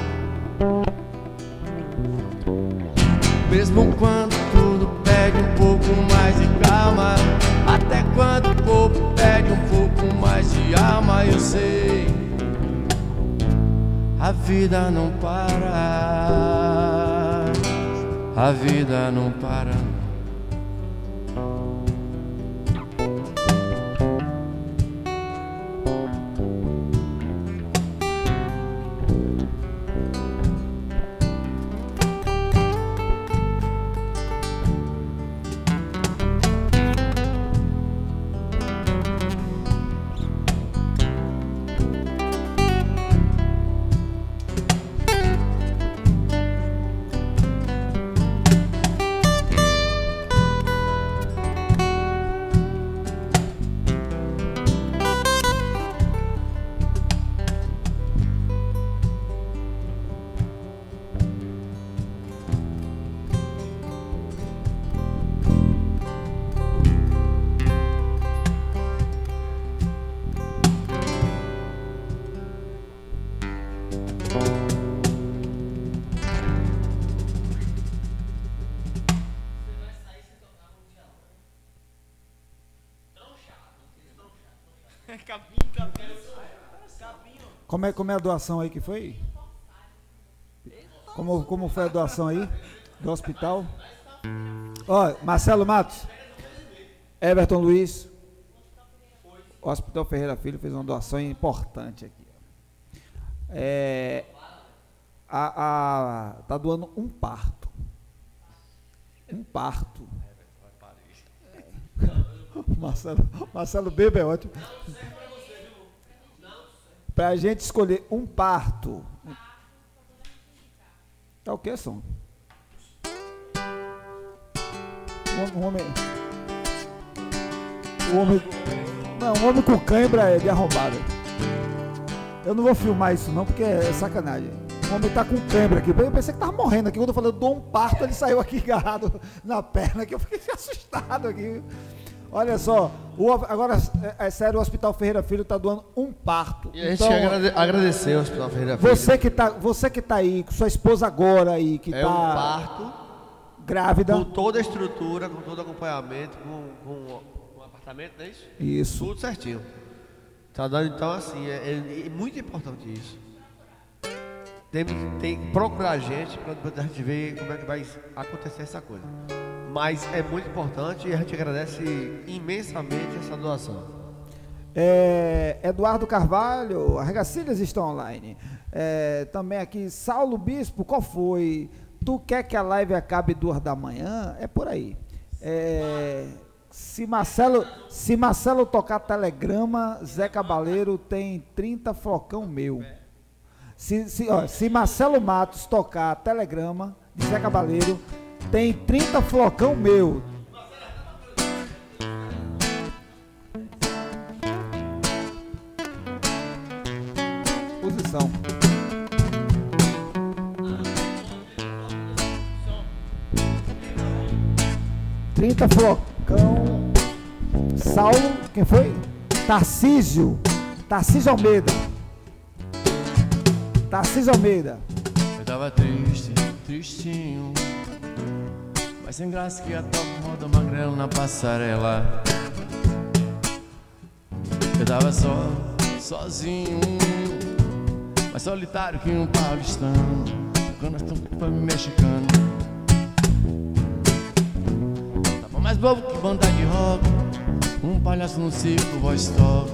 Mesmo quando tudo pede um pouco mais de calma, até quando o corpo pede um pouco mais de alma, eu sei, a vida não para, a vida não para. Como é, como é a doação aí que foi? Como, como foi a doação aí do hospital? Ó, Marcelo Matos, Everton Luiz, o Hospital Ferreira Filho fez uma doação importante aqui. É, a, a, tá doando um parto. Um parto. Marcelo, Marcelo Bebe é ótimo. Para a gente escolher um parto. Tá o que, som? Um homem. O homem. Não, um homem com cãibra é de arrombada. Eu não vou filmar isso não, porque é sacanagem. O homem tá com cãibra aqui. Eu pensei que tava morrendo aqui. Quando eu falei, eu dou um parto, ele saiu aqui agarrado na perna, que eu fiquei assustado aqui. Olha só, o, agora, é, é sério, o Hospital Ferreira Filho está doando um parto. E a gente então, quer agrade agradecer ao Hospital Ferreira Filho. Você que está você que tá aí, com sua esposa agora aí, que está... É um parto grávida. Com toda a estrutura, com todo acompanhamento, com, com, com um apartamento, não é isso? Isso. Tudo certinho. Tá dando, então, assim, é, é, é muito importante isso. Tem, tem que procurar a gente para a gente ver como é que vai acontecer essa coisa. Mas é muito importante e a gente agradece imensamente essa doação. É, Eduardo Carvalho, Arregacilhas estão online. É, também aqui, Saulo Bispo, qual foi? Tu quer que a live acabe duas da manhã? É por aí. É, se, Marcelo, se Marcelo tocar telegrama, Zé Cabaleiro tem trinta flocão meu. Se, se, ó, se Marcelo Matos tocar telegrama de Zé Cabaleiro, tem trinta flocão meu. Posição. trinta flocão. Saulo, quem foi? Tarcísio. Tarcísio Almeida. Tarcísio Almeida. Eu tava triste, tristinho, mas sem graça que a top moda magrelo na passarela. Eu tava só, sozinho, mais solitário que um paulistano, quando nós pra me mexicano. Tava mais bobo que banda de rock, um palhaço no circo, voz talk.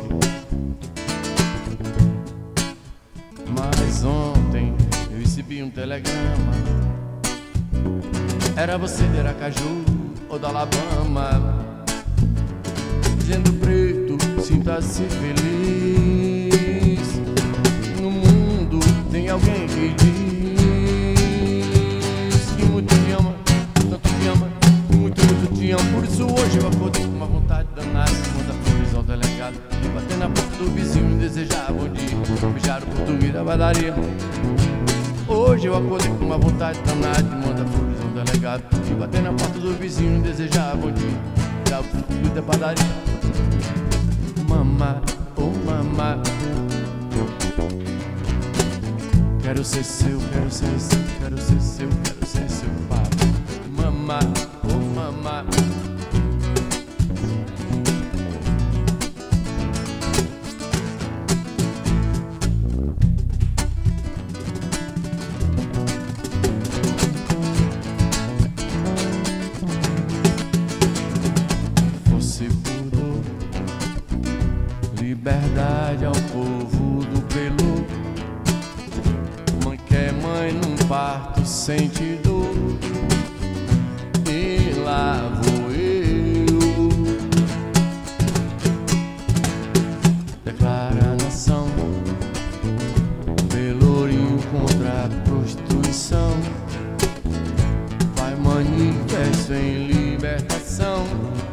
Mas ontem eu recebi um telegrama. Era você de Aracaju ou da Alabama, dizendo: preto, sinta-se feliz. No mundo tem alguém que diz que muito te ama, tanto te ama, muito, muito te ama. Por isso hoje eu acordei com uma vontade danada de mandar flores ao delegado, bater na porta do vizinho e desejar bom dia, beijar o português da padaria. Hoje eu acordei com uma vontade danada de mandar flores ao delegado, e bater na porta do vizinho e desejar bom dia, beijar o português da padaria. Mamá, oh mamá, quero ser seu, quero ser seu, quero ser seu, quero ser seu pai. Mamá, oh mamá, liberdade ao povo do Pelu. Mãe que é mãe num parto sente dor, e lá vou eu declara a nação, Pelourinho contra a prostituição, vai manifesto em libertação,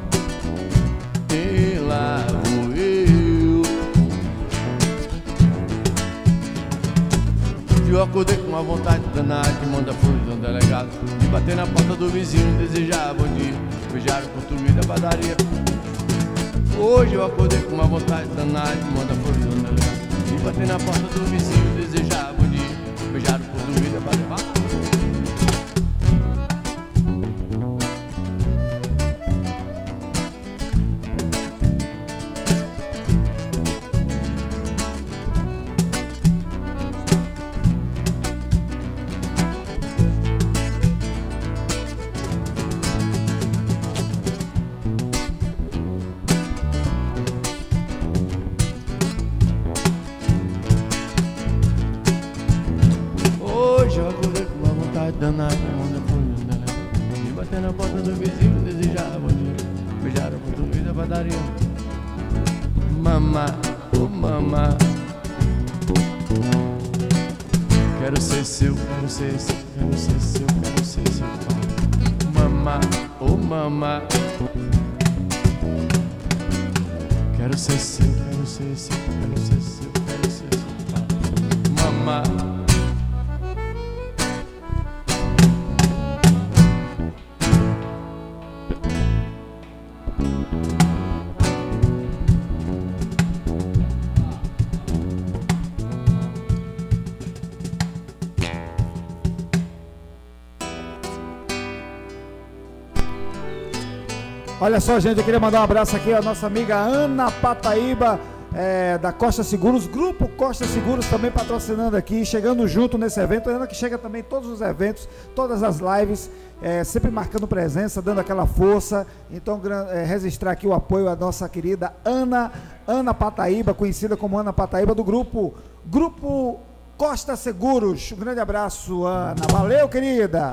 e lá vou eu. Eu acordei com uma vontade danada de mandar flores no delegado, de bater na porta do vizinho e desejar bom dia, beijar o português da padaria. Hoje eu acordei com uma vontade danada de mandar flores no delegado, de bater na porta do vizinho e desejar bom dia, beijar o português da padaria. mama, oh mama. Quero ser seu, quero ser seu, quero ser seu, quero ser seu pai. Mama, oh mama. Quero ser seu, quero ser seu, quero ser seu, quero ser seu pai. Mama. Olha só, gente, eu queria mandar um abraço aqui à nossa amiga Ana Pataíba, é, da Costa Seguros, Grupo Costa Seguros também patrocinando aqui, chegando junto nesse evento. Ana que chega também em todos os eventos, todas as lives, é, sempre marcando presença, dando aquela força. Então, é, registrar aqui o apoio à nossa querida Ana, Ana Pataíba, conhecida como Ana Pataíba, do Grupo, Grupo Costa Seguros. Um grande abraço, Ana. Valeu, querida!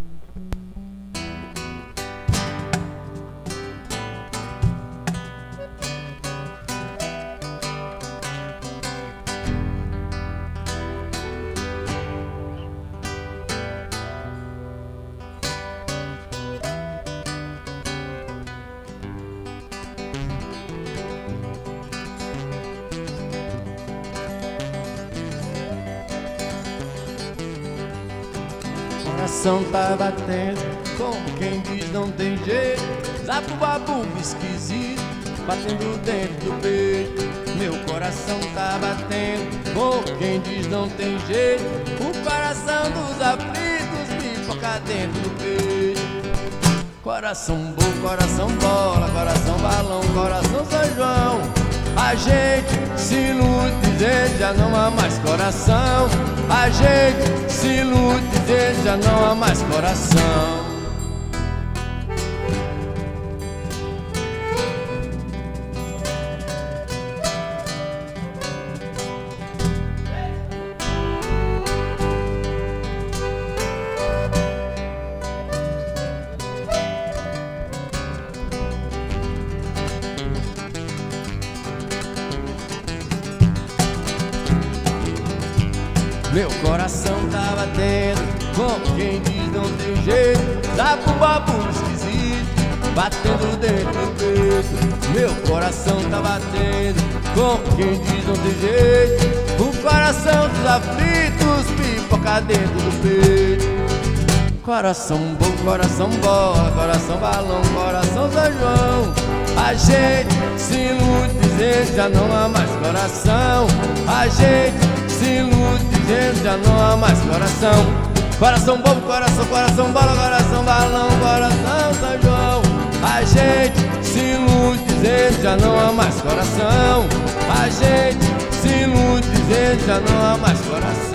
Coração tá batendo, como quem diz não tem jeito. Zabu-babu esquisito, batendo dentro do peito. Meu coração tá batendo, como quem diz não tem jeito. O coração dos aflitos pipoca dentro do peito. Coração bom, coração bola, coração balão, coração São João. A gente se ilude dizendo já não há mais coração. A gente se ilude dizendo já não há mais coração. Meu coração tá batendo, como quem diz não tem jeito. Zabu-babu esquisito, batendo dentro do peito. Meu coração tá batendo, como quem diz não tem jeito. O coração dos aflitos pipoca dentro do peito. Coração bom, coração bola, coração balão, coração São João. A gente se ilude dizendo já não há mais coração. A gente se ilude dizendo já não há mais coração. Coração bobo, coração, coração bola, coração balão, coração São João. A gente se ilude dizendo já não há mais coração. A gente se ilude dizendo já não há mais coração.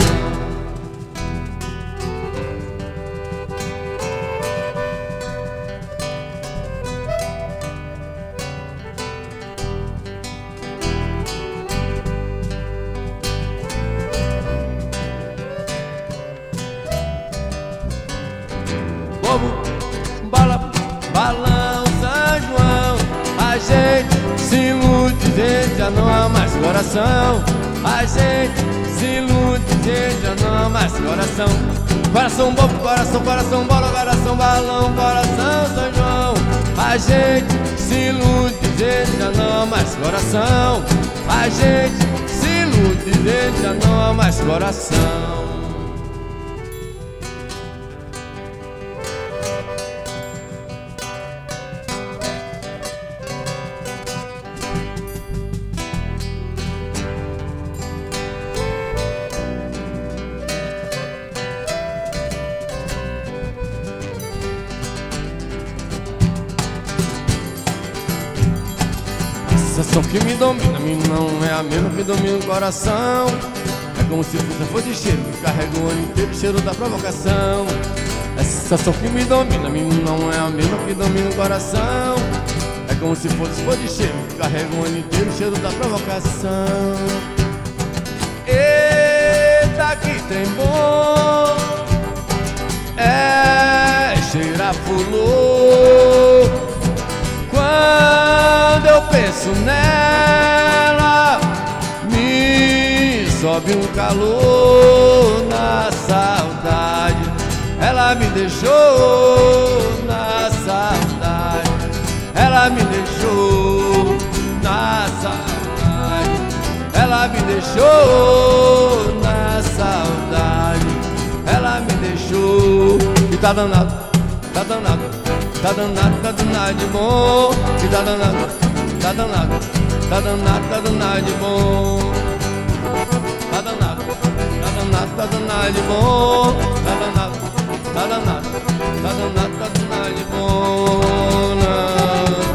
Bola, balão, São João. A gente se ilude dizendo já não há mais coração. A gente se ilude dizendo já não há mais coração. Coração bobo, coração, coração bola, coração balão, coração São João. A gente se ilude dizendo já não há mais coração. A gente se ilude dizendo já não há mais coração. A sensação que me domina, mim não é a mesma que domina o coração. É como se fosse a flor de cheiro que carrega o ano inteiro, o cheiro da provocação. A sensação que me domina, mim não é a mesma que domina o coração. É como se fosse flor de cheiro que carrega o ano inteiro, o cheiro da provocação. Eita, que trem bom, é cheirar flor. Quando eu penso nela, sobe um calor na saudade. Ela me deixou na saudade. Ela me deixou na saudade. Ela me deixou na saudade. Ela me deixou. E tá danado, tá danado, tá danado, tá danado de bom. E tá danado, tá danado, tá danado, tá danado de bom. Tá danado, tá danado, tá danado de bom. Tá danado, tá danado, tá danado, tá danado de bom. Não.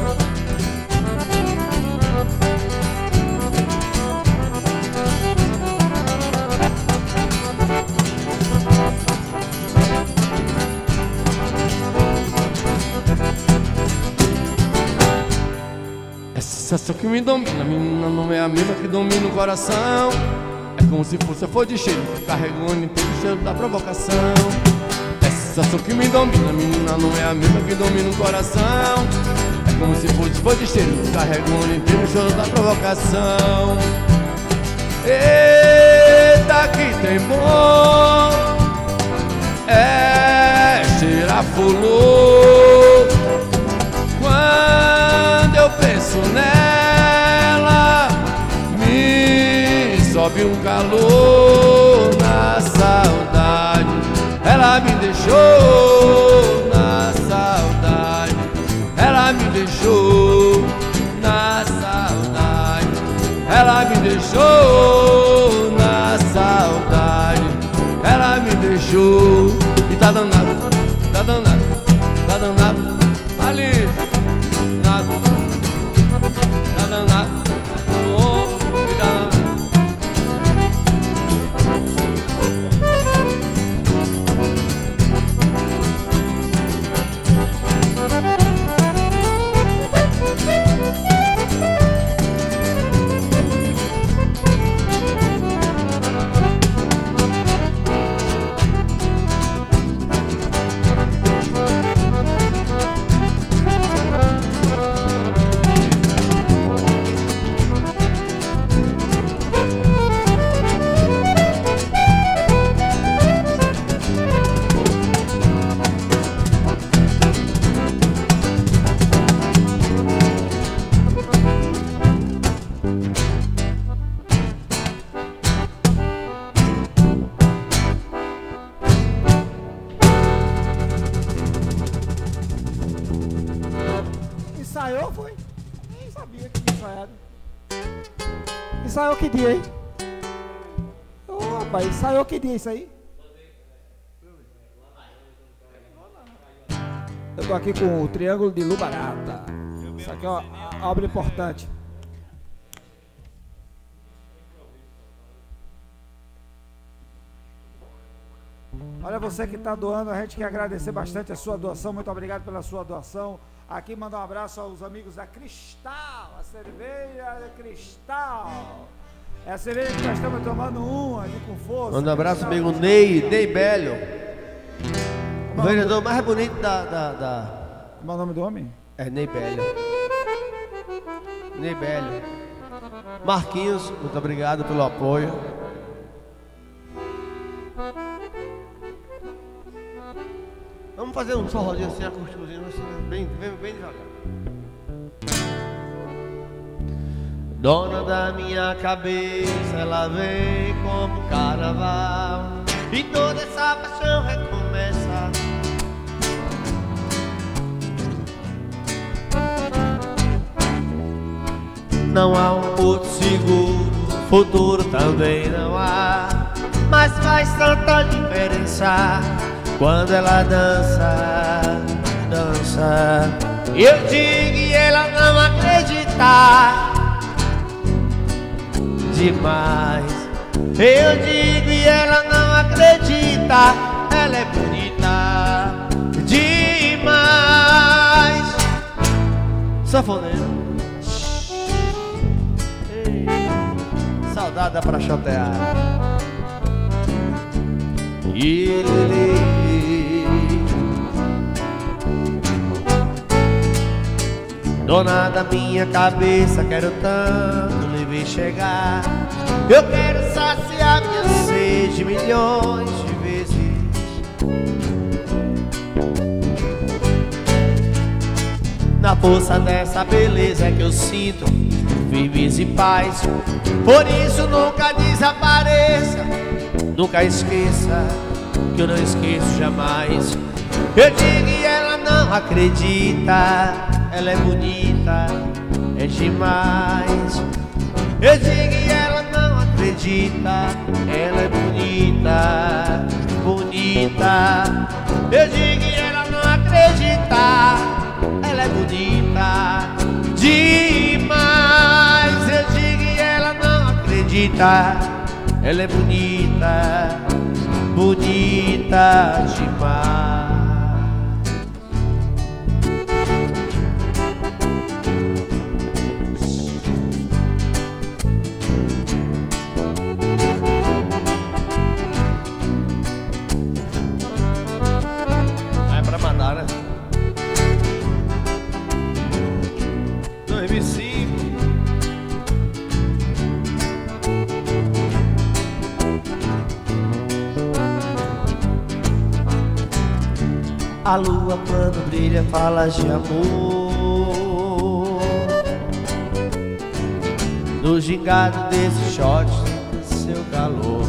Essa sensação que me domina, menina, não é a mesma que domina o coração. É como se fosse a flor de cheiro que carregou inteiro o cheiro da provocação. Essa sensação que me domina, menina, não é a mesma que domina o coração. É como se fosse flor de cheiro que carregou inteiro o cheiro da provocação. Eita, que tem bom é cheirar flor. Quando eu penso nela, me sobe um calor na saudade. Ela me deixou na saudade. Ela me deixou na saudade. Ela me deixou na saudade. Ela me deixou. E tá danado, tá danado, tá danado. Ali, nada, tá danado. Oh, e tá danado. Ensaiou, foi? Nem sabia que tinha ensaiado. Ensaiou que dia, hein? Ô, oh, rapaz, ensaiou que dia isso aí? Eu tô aqui com o Triângulo de Lubarata. Isso aqui é uma obra importante. Olha, você que está doando, a gente quer agradecer bastante a sua doação. Muito obrigado pela sua doação. Aqui mandar um abraço aos amigos da Cristal, a cerveja Cristal. É a cerveja que nós estamos tomando uma ali com força. Manda um abraço, amigo Ney, Ney Bélio. O vereador mais bonito da, da, da... Como é o nome do homem? É Ney Bélio. Ney Bélio. Marquinhos, muito obrigado pelo apoio. Vamos fazer um forrozinho assim, acústicozinho, bem, bem, bem devagar. Dona da minha cabeça, ela vem como carnaval, e toda essa paixão recomeça. Não há um porto seguro, futuro também não há, mas faz tanta diferença quando ela dança, dança. Eu digo e ela não acredita. Demais. Eu digo e ela não acredita. Ela é bonita demais. Sanfoneiro. Ei, saudade pra chotear. Ilê. Dona da minha cabeça, quero tanto lhe vi chegar. Eu quero saciar minha sede milhões de vezes. Na força dessa beleza que eu sinto firmes e paz. Por isso nunca desapareça, nunca esqueça que eu não esqueço jamais. Eu digo e ela não acredita, ela é bonita, é demais. Eu digo e ela não acredita, ela é bonita, bonita. Eu digo e ela não acredita, ela é bonita demais. Eu digo e ela não acredita, ela é bonita, bonita demais. É pra mandar, né? dois mil e cinco. A lua quando brilha fala de amor. No gingado desse shot, seu calor.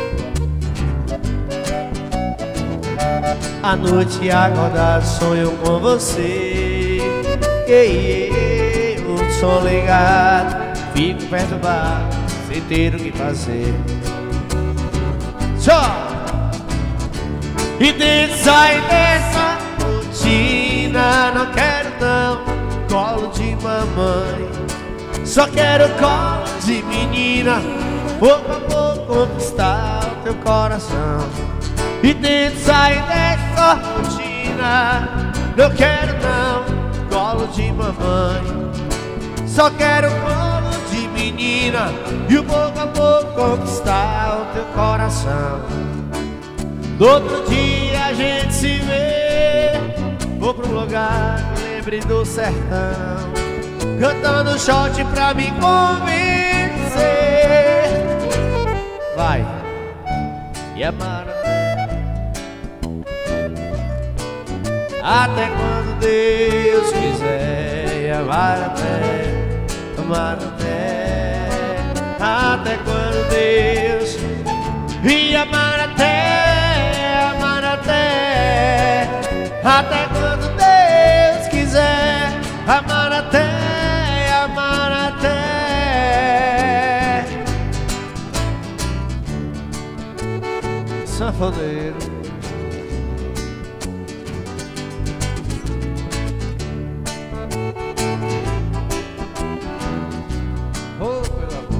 A noite acordada sonho com você. Ei, ei, o som ligado, fico perturbado, sem ter o que fazer. Tchau! E dentro sai dessa rotina, não quero não colo de mamãe, só quero colo de menina, pouco a pouco conquistar o teu coração. E dentro sai dessa rotina, não quero não colo de mamãe, só quero colo de menina, e o pouco a pouco conquistar o teu coração. No outro dia a gente se vê, vou pro lugar, lembre do sertão, cantando shot pra me convencer. Vai, e amar até quando Deus quiser, e amar até, amar até, até quando Deus, e amar até, amar até, até quando Deus quiser, amar até, amar até. Sanfoneiro. Oh, pelo amor.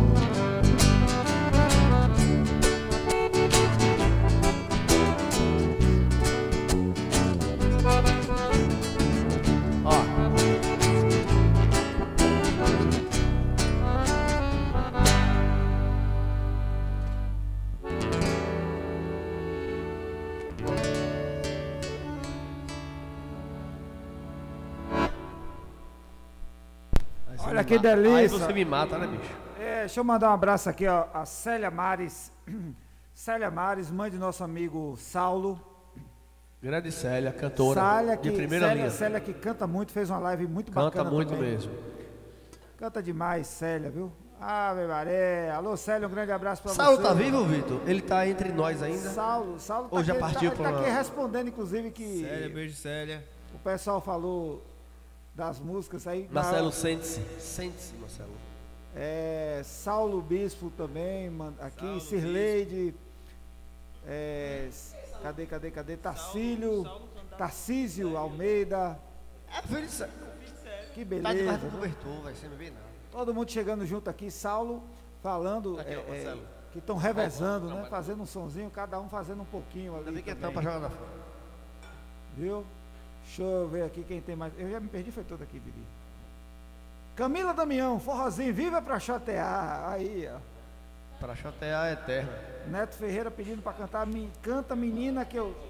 Olha que delícia. Aí você me mata, né, bicho? É, deixa eu mandar um abraço aqui, ó, a Célia Mares. Célia Mares, mãe de nosso amigo Saulo. Grande Célia, cantora Célia que, de primeira Célia, linha. Célia que canta muito, fez uma live muito Canta bacana muito também. mesmo. Canta demais, Célia, viu? Ave Maria. Alô, Célia, um grande abraço pra Saulo você. tá vivo, Vitor? Ele tá entre nós ainda? Saulo, Saulo tá Ou já aqui, partiu tá, pra tá lá? aqui respondendo, inclusive, que Célia, beijo, Célia. o pessoal falou das músicas aí. Marcelo, na, sente-se. Sente-se, Marcelo. É, Saulo Bispo também, man, aqui, Saulo Cirleide. É, cadê, cadê, cadê? Tarcílio, Tarcísio Almeida. É, filho de Célia. Que Tá beleza. demais pro viu? cobertor, vai ser bem não. Todo mundo chegando junto aqui, Saulo falando Aqui, ó, é, é, Marcelo. que estão revezando, né? Fazendo um sonzinho, cada um fazendo um pouquinho ali. Ainda bem que é também. tampa jogada fora. Viu? Deixa eu ver aqui quem tem mais. Eu já me perdi, foi todo aqui, Didi. Camila Damião, forrozinho, viva pra chotear. Aí, ó. Pra chotear é eterno. Neto Ferreira pedindo pra cantar. Me, canta menina que eu.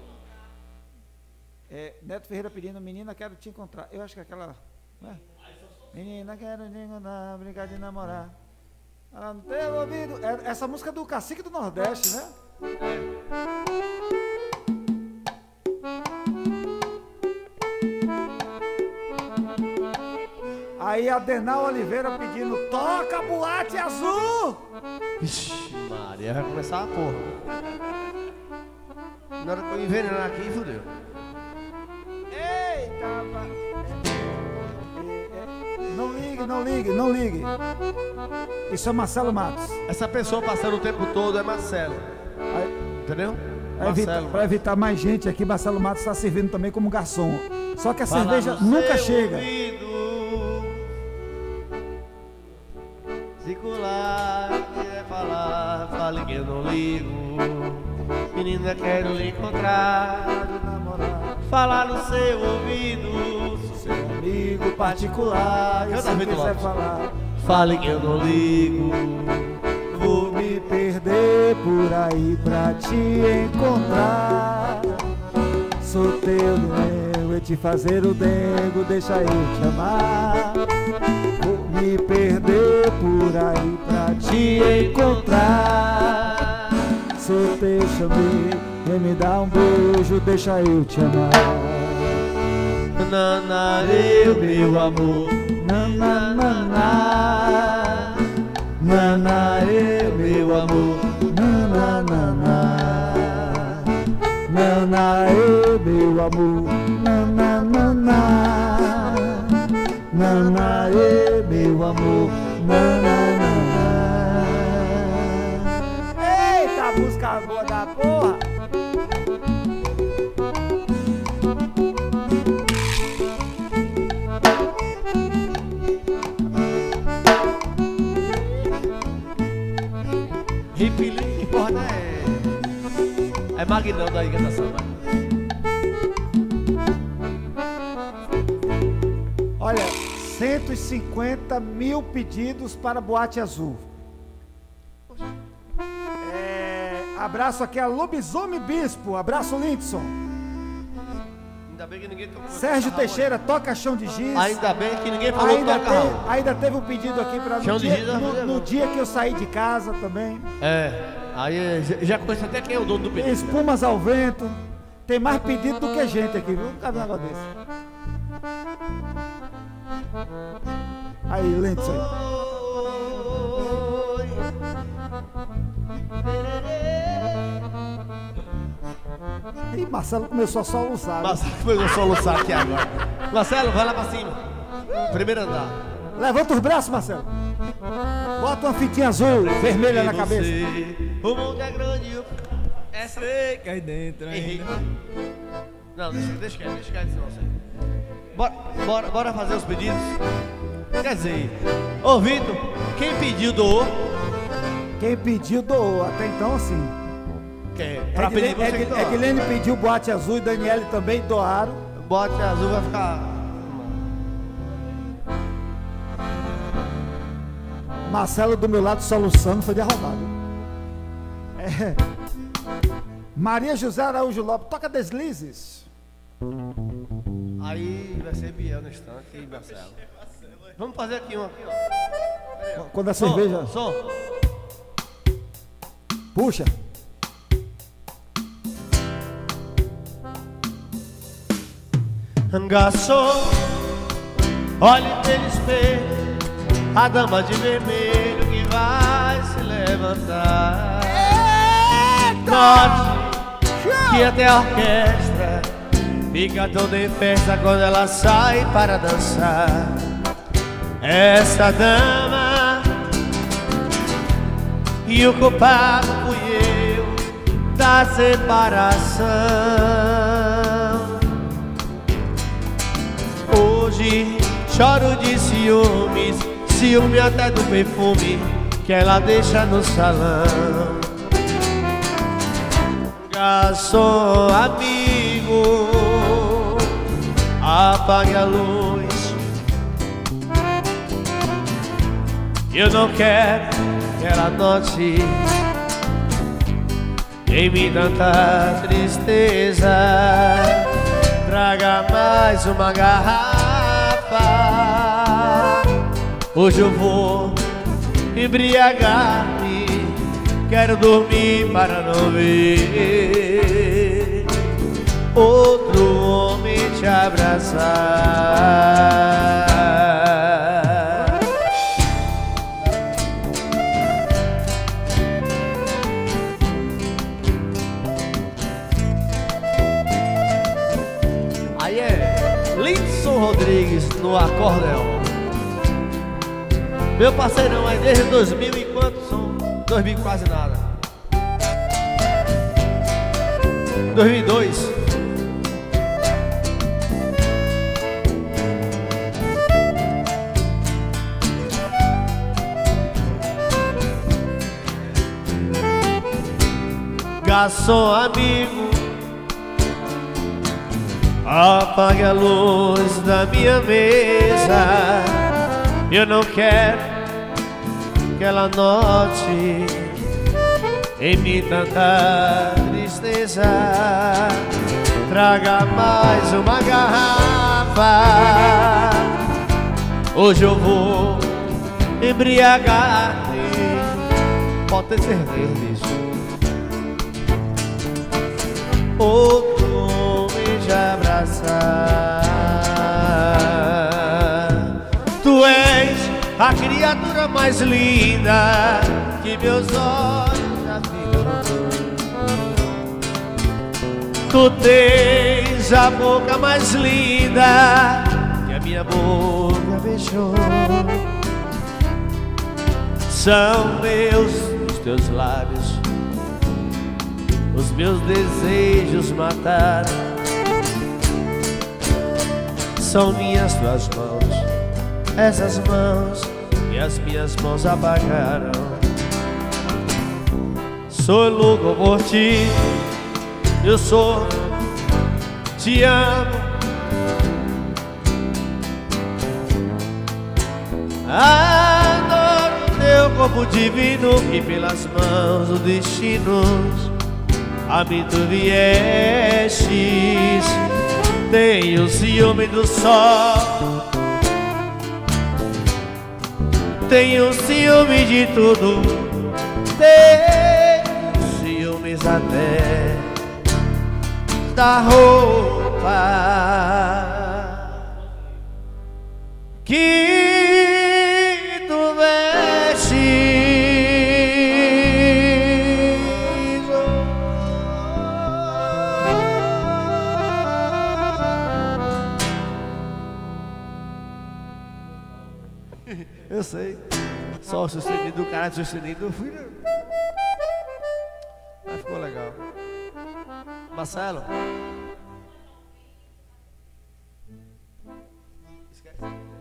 É, Neto Ferreira pedindo, menina, quero te encontrar. Eu acho que aquela. Né? Menina, quero te encontrar, brincar de namorar. Ela não teve ouvido. É, essa música é do Cacique do Nordeste, né? Aí a Denal Oliveira pedindo: toca Boate Azul! Ixi, Maria, vai começar a porra. Na hora que eu envenenar aqui, fudeu. Eita, rapaz. Não ligue, não ligue, não ligue. Isso é Marcelo Matos. Essa pessoa passando o tempo todo é Marcelo. Aí, Entendeu? Para evitar, pra evitar mais gente aqui, Marcelo Matos está servindo também como garçom. Só que a Fala cerveja no nunca seu chega. ouvido. Circular, quer falar, fale que eu não ligo. Menina, quero lhe encontrar. Falar no seu ouvido. Seu amigo particular. E se quiser falar, fale que eu não ligo. vou me perder por aí pra te encontrar. Sou teu dengo e te fazer o dengo, deixa eu te amar. Vou me perder por aí pra te encontrar. Sou teu chamei, vem me dar um beijo, deixa eu te amar. Nanareu, meu amor. Nanananá. Nanareu, meu amor. Nanananá. Nanaê, meu amor. Nanananá. Nanaê, meu amor. Nanananá. Eita, música boa da porra! Ripilim, porra, né? É Magnão da enganação, vai. Olha, cento e cinquenta mil pedidos para Boate Azul. É, abraço aqui a Lobisomem Bispo. Abraço, Lindson. Ainda bem que ninguém tocou. Sérgio Teixeira, toca Chão de Giz. Ainda bem que ninguém falou Ainda, toca te, Raul. ainda teve um pedido aqui para Chão no, de dia- Giz, eu vou no, fazer, no não. dia que eu saí de casa também. É, aí já- já conheço até quem é o dono do pedido. Espumas ao vento. Tem mais pedido do que gente aqui, viu? Nunca vi um negócio desse. Aí, Lindson. Ih, Marcelo começou a soluçar. Marcelo começou a soluçar aqui agora. Marcelo, vai lá pra cima. Primeiro andar. Levanta os braços, Marcelo. Bota uma fitinha azul, vermelha na E cabeça. você, o mundo é grande. eu- Essa Sei, cai dentro Errei. ainda. Não, deixa, deixa quieto, deixa quieto, senão você. Bora, bora, bora fazer os pedidos. Quer dizer, ô Vitor, quem pediu doou. Quem pediu doou, até então assim. Quer, pra pedir Edilene, você que Ed- doar. Edilene pediu Boate Azul e Daniele também doaram. Bote azul vai ficar. Marcelo do meu lado soluçando, foi derrubado. É. Maria José Araújo Lopes, toca Deslizes. Aí vai ser Biel no instante e Marcelo. Vamos fazer aqui um aqui, ó. Quando a Som, cerveja. som. Puxa. Garçom, olhe pelo espelho, a dama de vermelho que vai se levantar. Note que até a orquestra fica toda em festa quando ela sai para dançar. Essa dama, e o culpado fui eu da separação. Hoje choro de ciúmes, ciúme até do perfume que ela deixa no salão. Garçom amigo, apague a luz. Eu não quero que ela note em mim tanta tristeza. Traga mais uma garrafa. Hoje eu vou embriagar-me. Quero dormir para não ver outro homem te abraçar. Aí é Linson Rodrigues no acordeão. Meu parceirão aí desde dois mil e quantos são? dois mil quase nada. dois mil e dois. Garçom amigo, apague a luz da minha mesa. Eu não quero que ela note em mim tanta tristeza. Traga mais uma garrafa. Hoje eu vou embriagar-me. Pode ter certeza disso. Outro homem te abraçar. Tu és a criatura mais linda que meus olhos já viram. Tu tens a boca mais linda que a minha boca beijou. São meus os teus lábios, os meus desejos mataram. São minhas tuas mãos, essas mãos e as minhas mãos apagaram. Sou louco por ti, eu sou, te amo. Adoro teu corpo divino e pelas mãos do destino a mim tu viestes. Tenho ciúme do sol, tenho ciúme de tudo, tenho ciúmes até da roupa que tu vestes. Eu sei, só o sustenido do cara, sustenido do filho. Mas ficou legal. Marcelo. Esquece.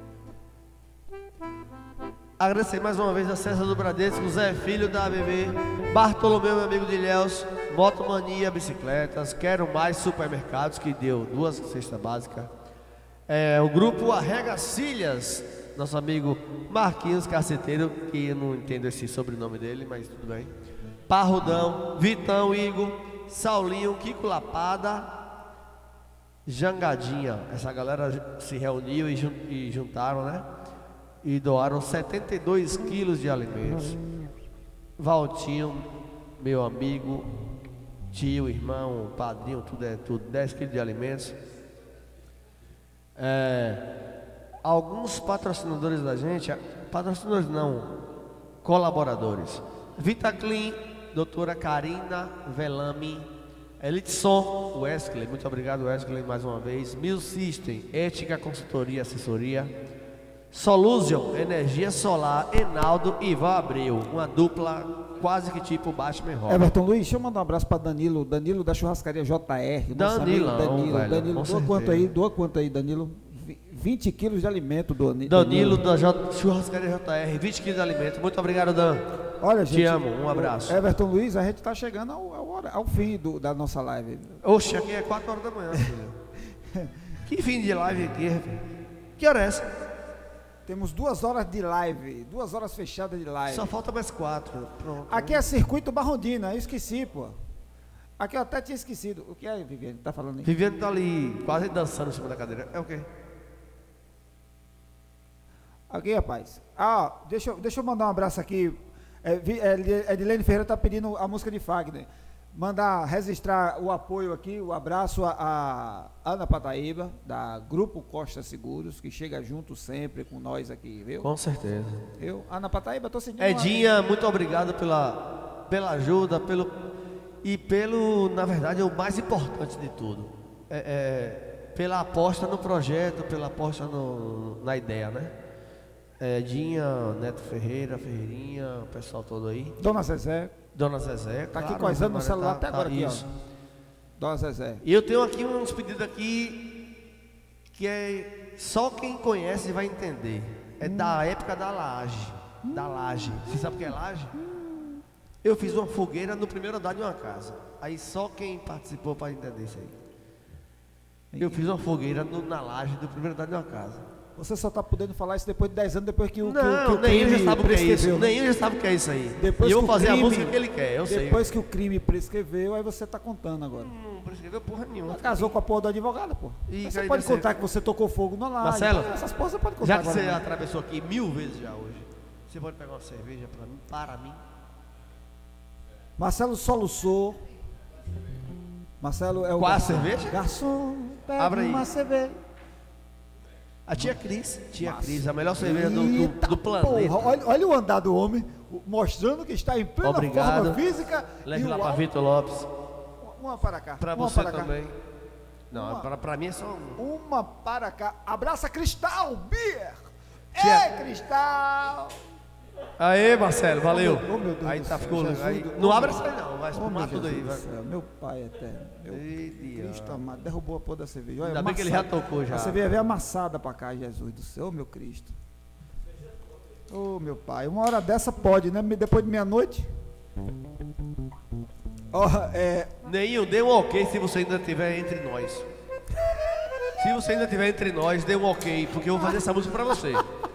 Agradecer mais uma vez a César do Bradesco, Zé Filho da A B B, Bartolomeu, meu amigo de Ilhéus, Motomania Bicicletas, Quero Mais Supermercados, que deu duas cestas básicas. É, o grupo Arregacilhas, nosso amigo Marquinhos Caceteiro, que eu não entendo esse sobrenome dele, mas tudo bem. Parrudão, Vitão, Igor, Saulinho, Kiko Lapada, Jangadinha. Essa galera se reuniu e, jun e juntaram, né? E doaram setenta e dois quilos de alimentos. Valtinho, meu amigo, tio, irmão, padrinho, tudo é tudo, dez quilos de alimentos. É, alguns patrocinadores da gente, patrocinadores não, colaboradores. Vitaclean, doutora Karina Velame, Elitson, Wesley, muito obrigado Wesley mais uma vez. Mil System, Ética, Consultoria, Assessoria. Solution, Energia Solar, Enaldo e Ivan Abreu, uma dupla quase que tipo Batman Robin. Everton Luiz, deixa eu mandar um abraço para Danilo, Danilo da churrascaria J R. Danilo, Danilo, velho, Danilo, doa quanto aí, doa quanto aí, Danilo? vinte quilos de alimento do Danilo. Danilo da J... churrascaria J R, vinte quilos de alimento. Muito obrigado, Dan. Olha, gente, te amo, um abraço. Everton Luiz, a gente está chegando ao, ao, ao fim do, da nossa live. Oxe, aqui é quatro horas da manhã, filho. Que fim de live aqui, filho? Que hora é essa? Temos duas horas de live, duas horas fechadas de live. Só falta mais quatro. Pronto. Aqui é Circuito Barrondina, eu esqueci, pô. Aqui eu até tinha esquecido. O que é, Viviane? Tá falando aí? Viviane tá ali, quase dançando em cima da cadeira. É o quê? Aqui, rapaz. Ah, deixa, eu- deixa eu mandar um abraço aqui. É, Vi- é, Edilene Ferreira está pedindo a música de Fagner. Mandar registrar o apoio aqui, o abraço a, a Ana Pataíba, da Grupo Costa Seguros, que chega junto sempre com nós aqui, viu? Com certeza. Eu, Ana Pataíba, estou sentindo. Edinha, muito obrigado pela, pela ajuda, pelo e pelo, na verdade, é o mais importante de tudo. É, é, pela aposta no projeto, pela aposta no, na ideia, né? É, Edinha, Neto Ferreira, Ferreirinha, o pessoal todo aí. Dona Zezé, Dona Zezé, tá claro, aqui coisando no Maria, celular tá- até tá, agora aqui, isso. ó. Dona Zezé. E eu tenho aqui uns pedidos aqui que é só quem conhece vai entender. É da época da laje. Da laje. Você sabe o que é laje? Eu fiz uma fogueira no primeiro andar de uma casa. Aí só quem participou para entender isso aí. Eu fiz uma fogueira no- na laje do primeiro andar de uma casa. Você só está podendo falar isso depois de dez anos, depois que o, que, o- Não, que o nem eu crime já sabe o que é isso. prescreveu, né? Nem eu já sabe o que é isso aí. Depois e eu que vou o fazer crime- a música que ele quer, eu sei. Depois que o crime prescreveu, aí você está contando agora. Não prescreveu porra nenhuma. Ela casou com a porra do advogado, pô. E Mas você aí pode você- contar que você tocou fogo na laje. Marcelo, essas porras você pode contar Já que agora, você né? atravessou aqui mil vezes já hoje, você pode pegar uma cerveja para mim? Para mim. Marcelo soluçou. Marcelo é o Qual a garçom. cerveja? Garçom, pega Abre aí. uma cerveja. A tia Cris, tia Cris, a melhor cerveja do, do, Eita do planeta. porra, olha, olha o andar do homem, o- mostrando que está em plena Obrigado. forma física. Leve e lá o para álcool- Vitor Lopes. Uma para cá. Para uma você para cá. também. Não, Uma. para, para mim é só um. Uma para cá. Abraça Cristal Beer. Tia- Ei, Cristal. Aê, Marcelo, valeu. Oh, meu Deus aí do tá, céu, ficou Jesus aí. do- Não oh, abre meu- essa aí não, vai Oh, espumar meu tudo aí. Jesus do Vai. céu, meu pai eterno. Meu Ei, Cristo diabo. amado. Derrubou a porra da cerveja. Olha, Ainda bem que ele já amassada. tocou já. A cerveja veio amassada para cá, Jesus do céu, meu Cristo. Ô, meu pai, uma hora dessa pode, né? Depois de meia-noite. Ó, é, Neinho, dê um ok se você ainda estiver entre nós. Se você ainda estiver entre nós, dê um ok, porque eu vou fazer essa música pra você.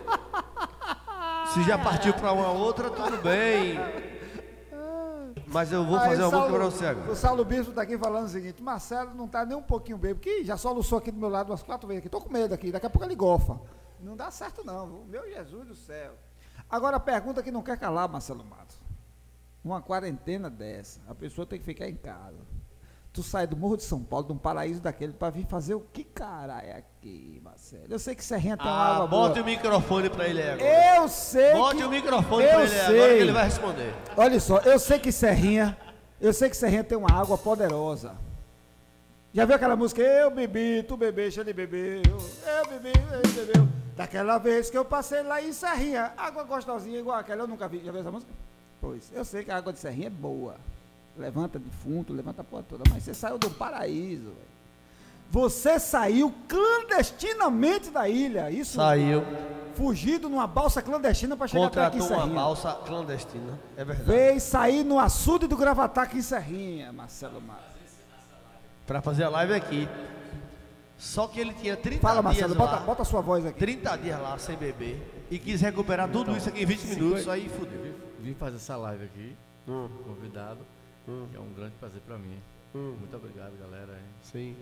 Se já partiu pra uma outra, tudo bem. Mas eu vou aí fazer uma Saulo- música pra você agora. O Saulo Bispo tá aqui falando o seguinte: Marcelo não tá nem um pouquinho bêbado, que já soluçou aqui do meu lado umas quatro vezes aqui. Tô com medo aqui, daqui a pouco ele gofa. Não dá certo, não. viu? Meu Jesus do céu. Agora a pergunta que não quer calar, Marcelo Matos. Uma quarentena dessa, a pessoa tem que ficar em casa. Tu sai do Morro de São Paulo, de um paraíso daquele, pra vir fazer o que caralho é aqui, Marcelo? Eu sei que Serrinha tem uma Ah, água bote boa. o microfone pra ele aí agora. Eu sei Bote que... o microfone eu pra ele aí agora que sei. ele vai responder. Olha só, eu sei que Serrinha, eu sei que Serrinha tem uma água poderosa. Já viu aquela música? Eu bebi, tu bebeste, ele bebeu. Eu bebi, ele bebeu. Daquela vez que eu passei lá em Serrinha, água gostosinha igual aquela, eu nunca vi. Já viu essa música? Pois, eu sei que a água de Serrinha é boa. Levanta defunto, levanta a porra toda, mas você saiu do paraíso, velho. Você saiu clandestinamente da ilha, isso? Saiu, Fugido numa balsa clandestina para chegar até aqui em contratou uma Serrinha. balsa clandestina, é verdade. Veio sair no açude do Gravatá aqui em Serrinha, Marcelo Matos. Pra fazer a live aqui. Só que ele tinha trinta Fala, dias Marcelo, lá, bota, bota a sua voz aqui. trinta dias lá sem beber e quis recuperar tudo Então, isso aqui em vinte minutos, aí fudeu. Vim, vim fazer essa live aqui, Hum, convidado, hum, que é um grande prazer pra mim. hum. Muito obrigado, galera. hein? Sim.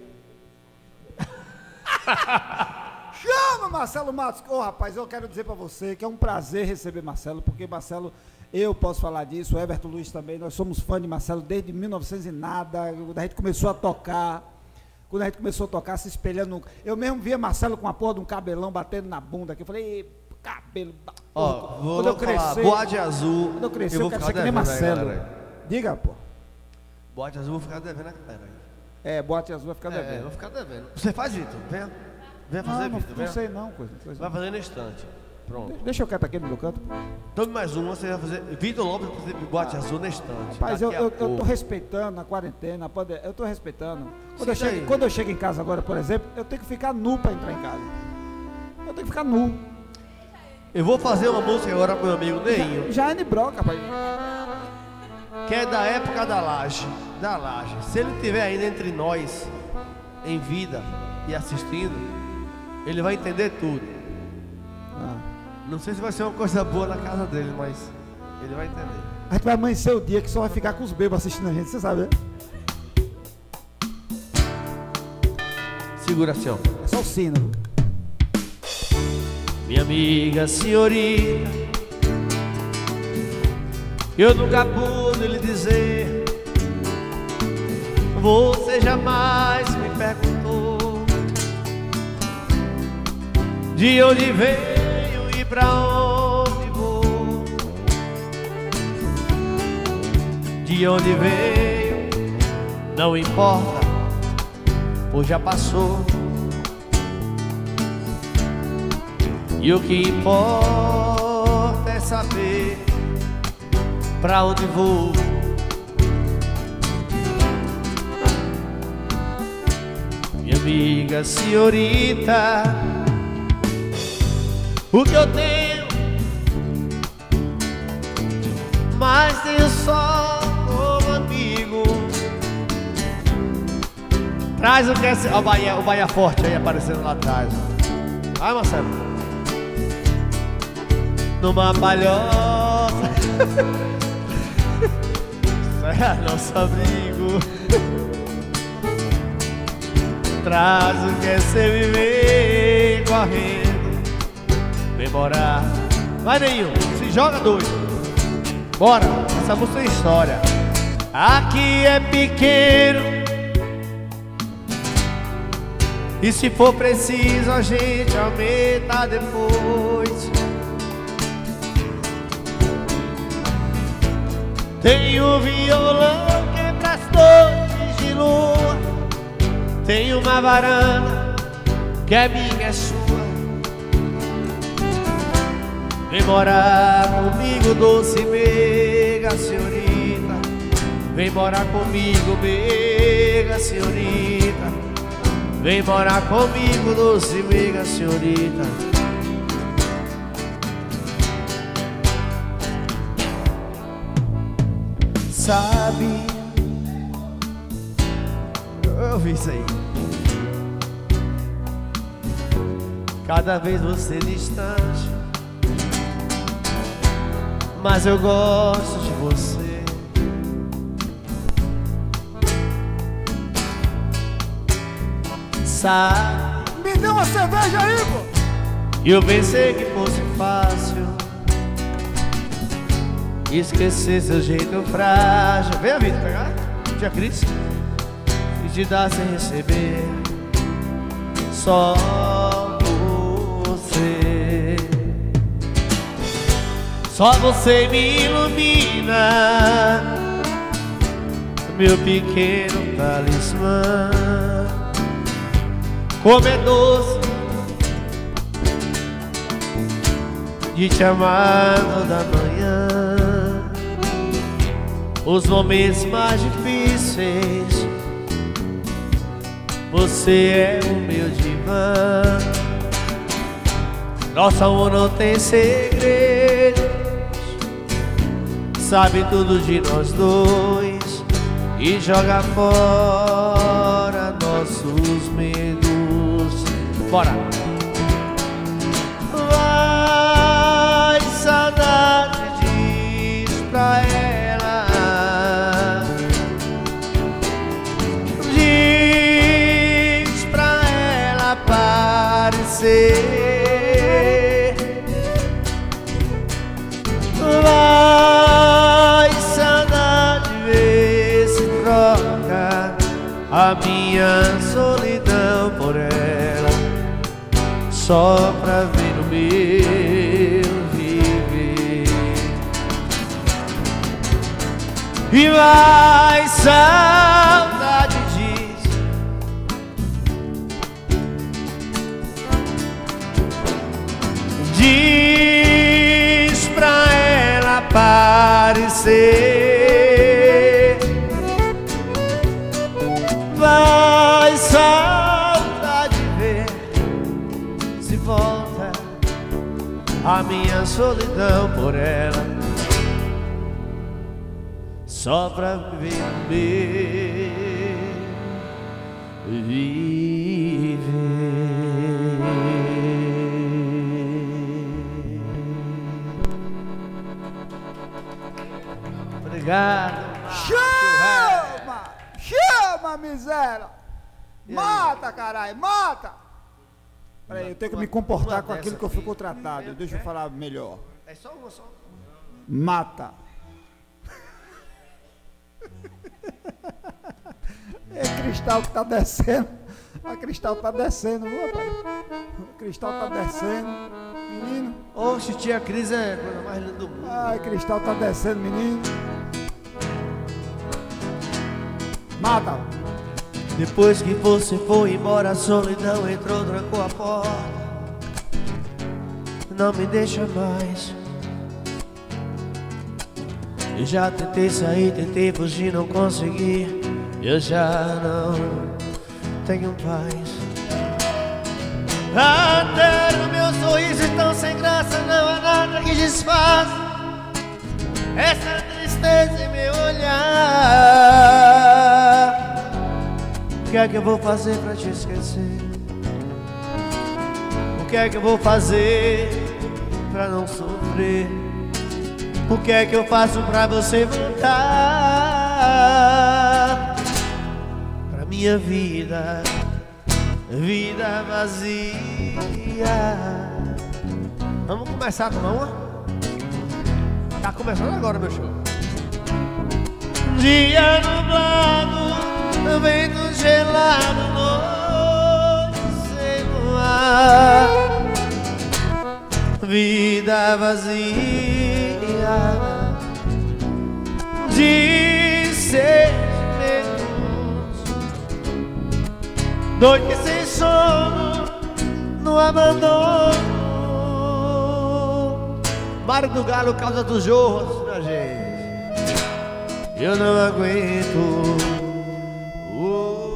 Chama, Marcelo Matos. Ô, rapaz, eu quero dizer pra você que é um prazer receber Marcelo, porque Marcelo, eu posso falar disso, o Everton Luiz também, nós somos fã de Marcelo desde mil e novecentos e nada, quando a gente começou a tocar, quando a gente começou a tocar, se espelhando, eu mesmo via Marcelo com a porra de um cabelão batendo na bunda aqui, eu falei, "Ê, cabelo, da Ó, porra." vou quando eu falar, crescer, boate azul. quando eu crescer, eu, vou quero ficar ser que nem devendo aí, Marcelo. galera. Diga, pô. Boate azul, vou ficar devendo a galera aí. É, boate azul vai ficar É, devendo. vou ficar devendo. Você faz, Vitor? Venha. Venha fazer, Não, não, Vitor. não Venha. sei não, coisa. coisa Vai não. fazer na estante. Pronto. Deixa eu quieto aqui no meu canto. Então, mais uma, você vai fazer. Vitor Lopes vai fazer boate azul na estante. Rapaz, eu, Daqui a eu, eu tô pouco. respeitando a quarentena, pode- eu tô respeitando. Quando eu, Sim, chego, daí. quando eu chego em casa agora, por exemplo, eu tenho que ficar nu para entrar em casa. Eu tenho que ficar nu. Eu vou fazer uma música agora pro meu amigo Neinho, Já é de broca, rapaz. que é da época da laje. Da laje. Se ele estiver ainda entre nós, em vida e assistindo, ele vai entender tudo. Ah. Não sei se vai ser uma coisa boa na casa dele, mas ele vai entender. A gente vai amanhecer o dia que só vai ficar com os bebos assistindo a gente, você sabe, né? Segura assim, ó. É só o sino. minha amiga senhorita, eu nunca pude lhe dizer. Você jamais me perguntou de onde veio e pra onde vou. De onde veio não importa, pois já passou. E o que importa é saber pra onde vou. Minha amiga senhorita, o que eu tenho, mas tenho só como amigo. Traz o que é... Ó, o Bahia, o Bahia Forte aí aparecendo lá atrás. Vai, Marcelo. Numa palhoça. Isso é nosso abrigo. Traz o que é ser viver correndo. Vem morar. Vai, Neil, se joga doido. Bora, essa música é história. Aqui é pequeno, e se for preciso a gente aumenta depois. Tem o violão que é pras noites de lua, tem uma varanda que é minha, é sua. Vem morar comigo, doce meiga senhorita. Vem morar comigo, meiga senhorita. Vem morar comigo, doce meiga senhorita. Sabe, eu ouvi isso aí. Cada vez você distante, mas eu gosto de você. Sabe, Me dê uma cerveja aí, pô! e eu pensei que fosse fácil esquecer seu jeito frágil. Vem a vida pegar, tia Cris, e te dar sem receber. Só você, só você me ilumina, meu pequeno talismã. Como é doce de te amar toda manhã. Os momentos mais difíceis, você é o meu divã. Nosso amor não tem segredos, sabe tudo de nós dois e joga fora nossos medos. Bora! Vai, saudade, diz pra ela, diz pra ela aparecer. Vai, saudade, vê se troca a minha solidão por ela, só pra ver o meu viver. E vai, saudade, diz, diz pra ela aparecer. Vai, saudade, ver se volta a minha solidão por ela, só pra ver o meu viver. Obrigado. Chama! Chama, miséria! Mata, caralho, mata! Peraí, eu tenho que me comportar uma com aquilo dessa que eu aqui. fui contratado. Deixa eu falar melhor. É só uma só. Mata. É Cristal que tá descendo. A Cristal tá descendo, viu, rapaz? O Cristal tá descendo. Menino. Oxe, tia Cris é a coisa mais linda do mundo. Ai, Cristal tá descendo, menino. Mata. Depois que você foi embora, a solidão entrou, trancou a porta. Não me deixa mais. Eu já tentei sair, tentei fugir, não consegui. Eu já não tenho paz. Até o meu sorriso tão sem graça, não há nada que desfaça essa tristeza em meu olhar. O que é que eu vou fazer pra te esquecer? O que é que eu vou fazer pra não sofrer? O que é que eu faço pra você voltar pra minha vida, vida vazia? Vamos começar a tomar uma? Tá começando agora, meu show. Dia nublado, vento gelado, noite sem luar, vida vazia de sentimentos, noite sem sono, no abandono. Mário do Galo, causa dos jorros, minha gente. Eu não aguento. Oh.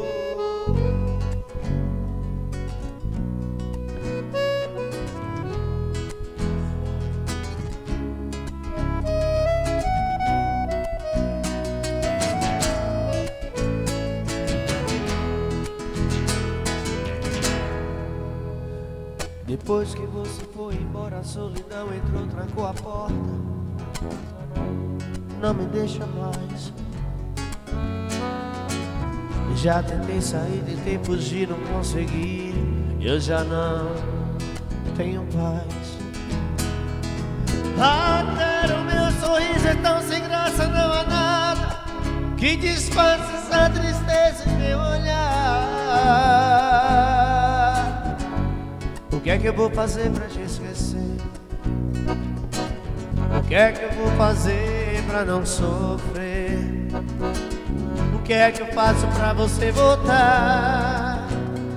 Depois que você foi embora, a solidão entrou, trancou a porta. Não me deixa mais. Já tentei sair, tentei fugir, não consegui. Eu já não tenho paz. Até o meu sorriso é tão sem graça, não há nada que disfarce essa tristeza em meu olhar. O que é que eu vou fazer pra te esquecer? O que é que eu vou fazer pra não sofrer? O que é que eu faço pra você voltar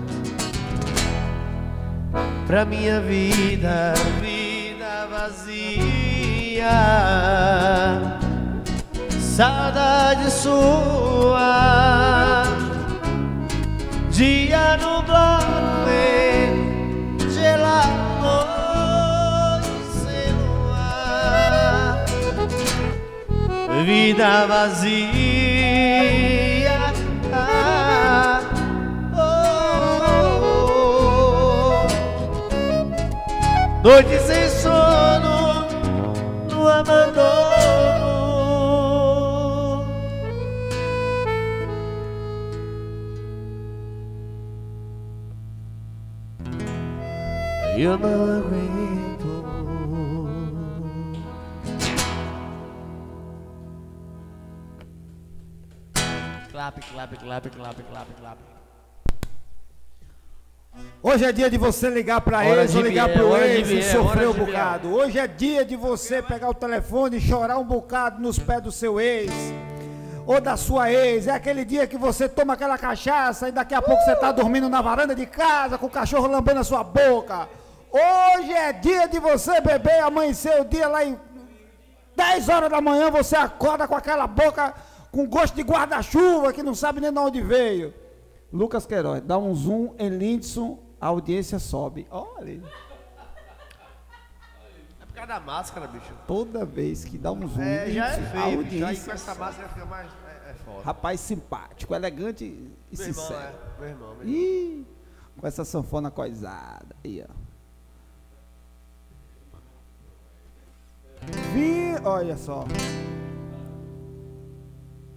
pra minha vida, vida vazia? Saudade sua, dia nublado, vento gelado, sem luar, vida vazia. Ah, oh, oh, oh. Noite sem sono, no abandono. Eu não aguento. Clap, clap, clap, clap, clap, clap. Hoje é dia de você ligar para Hora ex ou de ligar Biel, para o hora de ex e Biel, sofrer hora um de bocado. Hoje é dia de você pegar o telefone e chorar um bocado nos pés do seu ex ou da sua ex. É aquele dia que você toma aquela cachaça e daqui a pouco você está dormindo na varanda de casa com o cachorro lambendo a sua boca. Hoje é dia de você beber, amanhecer o dia lá em dez horas da manhã, você acorda com aquela boca com gosto de guarda-chuva que não sabe nem de onde veio. Lucas Queiroz, dá um zoom em Lindson, a audiência sobe. Olha. É por causa da máscara, bicho. Toda vez que dá um zoom, É, já é Lindson, a feio, bicho. Aí audiência com essa sobe. máscara fica mais... É, é foda. Rapaz simpático, elegante e Meu irmão, sincero. é. Meu irmão, meu irmão. Ih, com essa sanfona coisada. Aí, ó. Vi, olha só.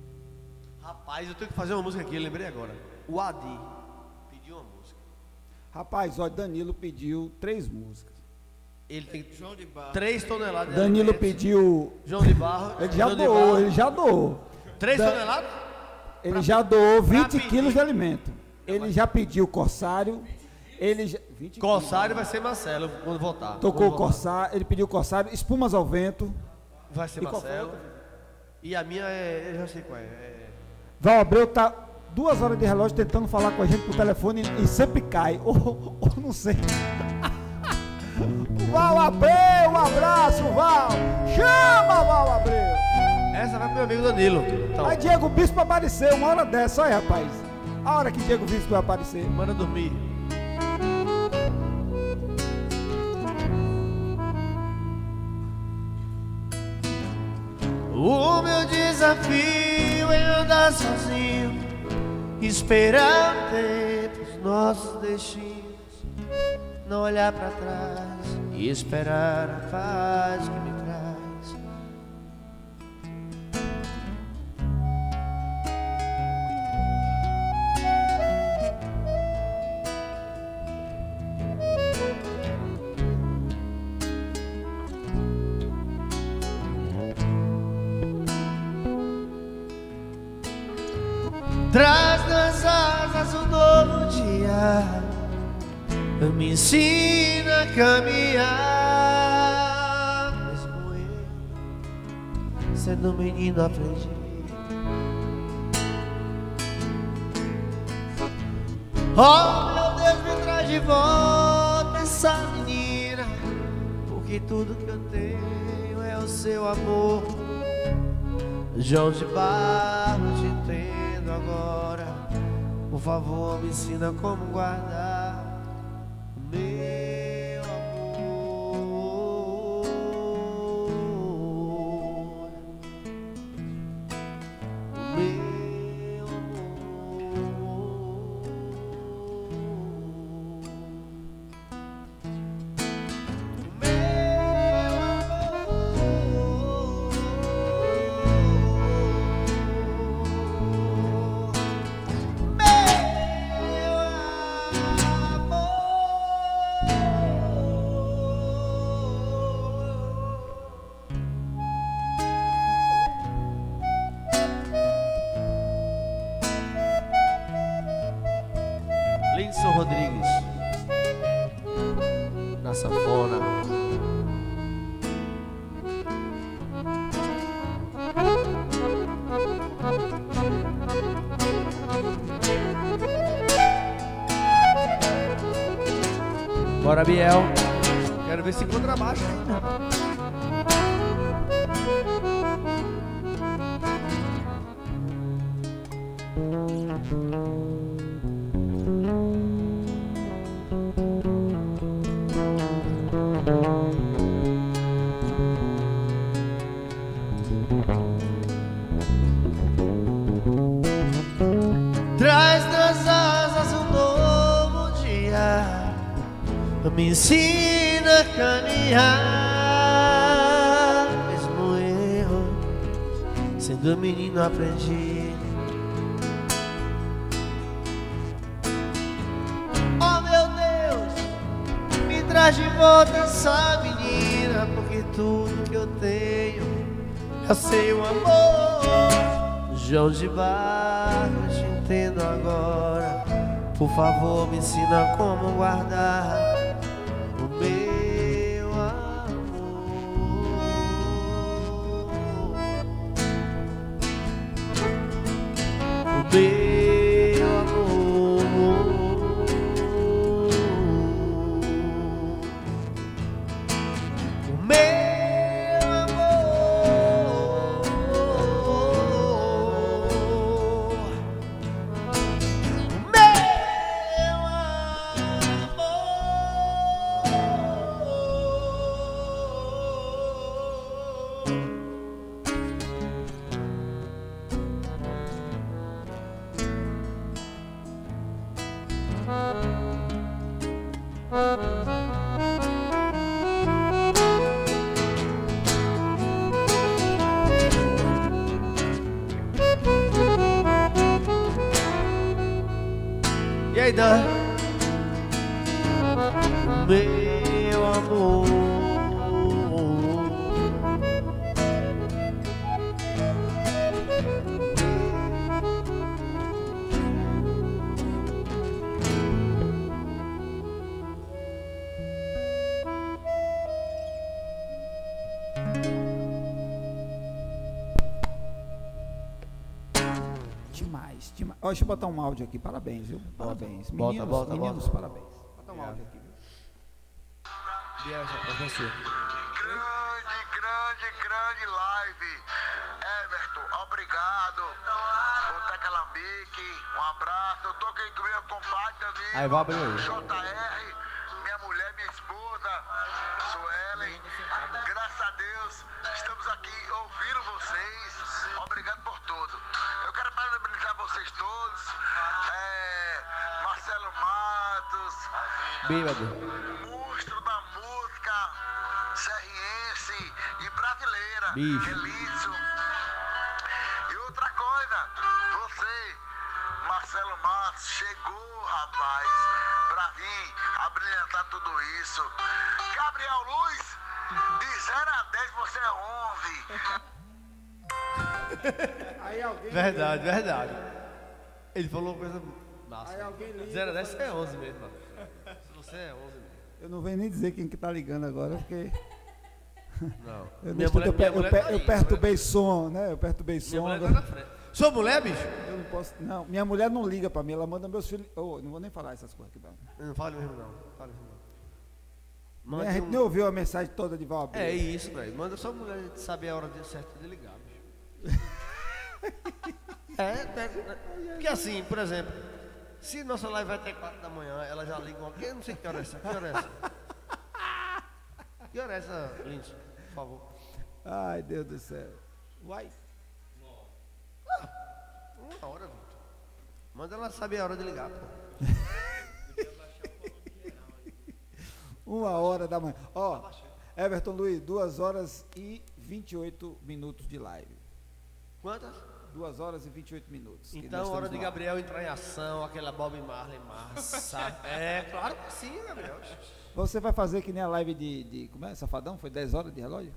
Rapaz, eu tenho que fazer uma música aqui, eu lembrei agora. O Adi pediu uma música. Rapaz, ó, Danilo pediu três músicas. Ele tem três toneladas de Danilo alimentos. pediu... João de Barro. Ele já João de doou, Barro. ele já doou. Três Da- toneladas? Ele Pra- já doou pra vinte pedir. quilos de alimento. Ele já pediu corsário. Ele já, vinte Corsário vai ser Marcelo quando voltar. Tocou Quando o voltar. corsário, ele pediu corsário, espumas ao vento. Vai ser E qual Marcelo. foi a E a minha é. Eu já sei qual é. é... Val Abreu tá duas horas de relógio tentando falar com a gente por telefone e, e sempre cai. Ou, ou não sei. Val Abreu, um abraço, Val. Chama, Val Abreu. Essa vai pro meu amigo Danilo. Então, Aí Diego Bispo apareceu uma hora dessa, olha rapaz. A hora que Diego Bispo vai aparecer. manda dormir. O meu desafio é andar sozinho, esperar o tempo, os nossos destinos, não olhar pra trás e esperar a paz que me traz. Traz nas asas um novo dia, me ensina a caminhar. Mesmo eu, sendo menino, aprendi. Oh meu Deus, me traz de volta essa menina, porque tudo que eu tenho é o seu amor. João de Barro, te entendo agora. Por favor, me ensina como guardar o meu amor. O meu Linson Rodrigues na sanfona. Bora, Biel. Quero ver se contrabaixo ainda. Traz nas asas um novo dia, me ensina a caminhar. Mesmo eu, sendo menino, aprendi. Oh meu Deus, me traz de volta essa menina, porque tudo que eu tenho é o seu amor. João de Barro, te entendo agora. Por favor, me ensina como guardar o meu amor. O meu amor. O meu E aí, Dan? meu amor. Demais, demais. Ó, deixa eu botar um áudio aqui, parabéns, viu? Parabéns. Bota, Meninos, bota, meninos, bota. parabéns. Vou botar um áudio aqui, viu? Grande, grande, grande live. Everton, obrigado. O Tecalambique, um abraço. Eu tô aqui com meu compadre também. Aí, vai abrir aí. J R, minha mulher, minha esposa, Suelen. Graças a Deus, estamos aqui ouvindo vocês. Obrigado por tudo. Eu quero parabenizar vocês todos. É, Marcelo Matos. Bêbado. Monstro da música cearense e brasileira, Bicho. Elício. E outra coisa, você, Marcelo Matos, chegou, rapaz, pra vir abrilhantar tudo isso. Gabriel Luz, de zero a dez você é onze. Aí alguém. Verdade, verdade. Ele falou uma coisa massa. Aí alguém liga. zero a dez você é onze mesmo, mano. Se você é onze mesmo. Eu não venho nem dizer quem que tá ligando agora, porque. Não. Eu, Minha deixa- mulher- eu, minha pe- eu, mulher pe- tá aí, eu minha perturbei som, né? Eu perturbei Minha som. mulher tá agora- na frente. Sua mulher, bicho? Eu não posso. Não, minha mulher não liga pra mim, ela manda meus filhos. Oh, não vou nem falar essas coisas aqui, não. Não fale mesmo não. Fale mesmo não. Nem Mande a gente um- nem ouviu a mensagem toda de Val Abreu. É isso, velho. Manda só a mulher saber a hora de- certa de ligar, bicho. é, é, é. Porque assim, por exemplo, se nossa live vai até quatro da manhã, ela já liga uma. Eu não sei que hora é essa. Que hora é essa? Que hora é essa, Lindsay? Por favor. Ai, Deus do céu. Uai. Uma hora, Vitor. Manda ela saber a hora de ligar, pô. Uma hora da manhã. Ó, Everton Luiz, duas horas e vinte e oito minutos de live. Quantas? Duas horas e vinte e oito minutos. que nós Então, hora estamos de no ar. Gabriel entrar em ação, aquela Bob Marley massa. É, claro que sim, Gabriel. Você vai fazer que nem a live de, de como é, Safadão? Foi dez horas de relógio?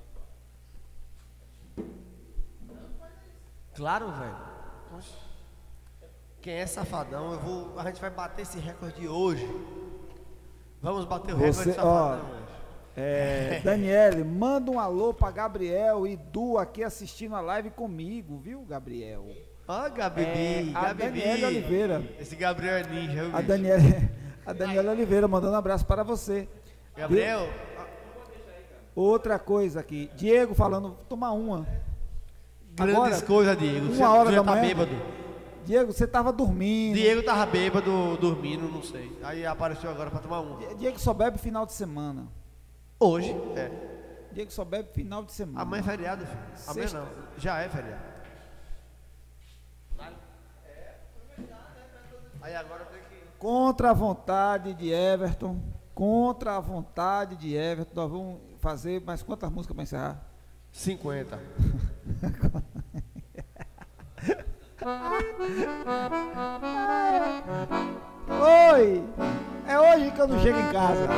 Claro, velho. Quem é safadão, eu vou. A gente vai bater esse recorde hoje. Vamos bater o recorde Você, de safadão ó, hoje. É, Daniele, manda um alô pra Gabriel e Du aqui assistindo a live comigo, viu, Gabriel? Ó, Gabi, É, a Gabi. Daniele Oliveira. Esse Gabriel é ninja, viu, A bicho? Daniele, a Daniela Oliveira mandando um abraço para você. Gabriel, Outra coisa aqui, Diego falando, tomar uma. grandes Agora, coisas, Diego. uma hora Você da já tá manhã. bêbado. Diego, você tava dormindo. Diego tava bêbado, dormindo, não sei. Aí apareceu agora pra tomar um. Diego só bebe final de semana. Hoje? É. Diego só bebe final de semana. Amanhã é feriado, filho. Amanhã Sexta. não. Já é feriado. Aí agora tem que. Contra a vontade de Everton. Contra a vontade de Everton. Nós vamos fazer mais quantas músicas para encerrar? cinquenta. Oi! É hoje que eu não chego em casa.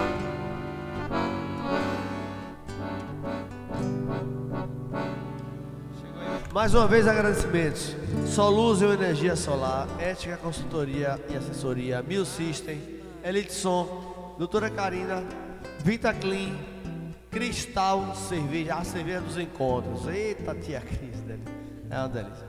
Mais uma vez agradecimentos. Solution Energia Solar, Ética Consultoria e Assessoria, Mil System, Elite Som, Doutora Karina, Vita Clean, Cristal Cerveja, a cerveja dos encontros. Eita, tia Cris, delícia. É uma delícia.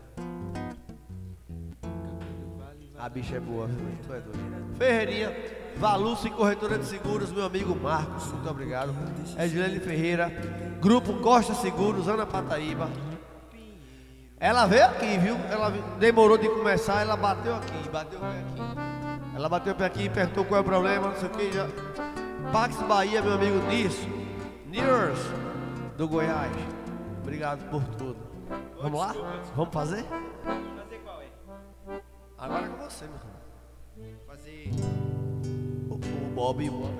A bicha é boa, viu? Tu é doido. Ferreirinha, Valuce Corretora de Seguros, meu amigo Marcos, muito obrigado. Edilene Ferreira, Grupo Costa Seguros, Ana Pataíba. Ela veio aqui, viu? Ela demorou de começar, ela bateu aqui, bateu o pé aqui. Ela bateu o pé aqui, perguntou qual é o problema, não sei o que. Já... Pax Bahia, meu amigo Nisso, Nirs, do Goiás. Obrigado por tudo. Vamos lá? Vamos fazer? Fazer qual é? Agora é com você, meu irmão. Fazer. O, o Bob e o Bob.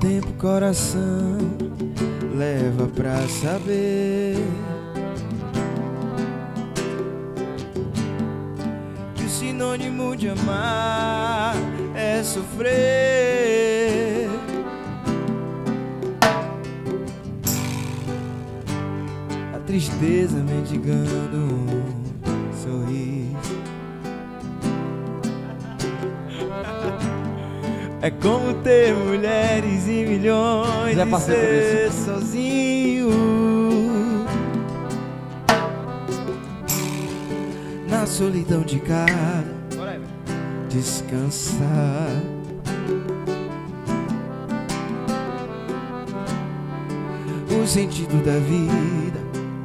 tempo o coração leva pra saber que o sinônimo de amar é sofrer. A tristeza mendigando um sorriso. É como ter mulheres e milhões Já e passei por ser isso. sozinho na solidão de casa descansar. O sentido da vida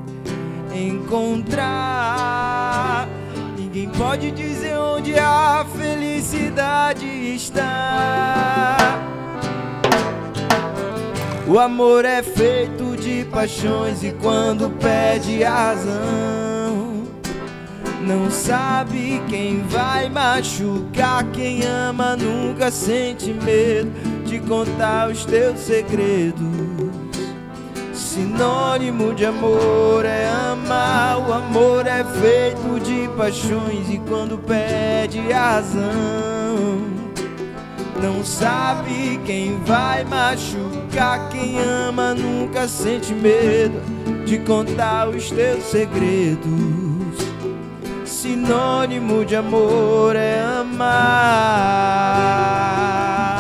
encontrar. Ninguém pode dizer onde a felicidade está. O amor é feito de paixões e quando pede razão, não sabe quem vai machucar. Quem ama nunca sente medo de contar os teus segredos. Sinônimo de amor é amar. O amor é feito de paixões e quando pede razão, não sabe quem vai machucar. Quem ama nunca sente medo de contar os teus segredos. Sinônimo de amor é amar.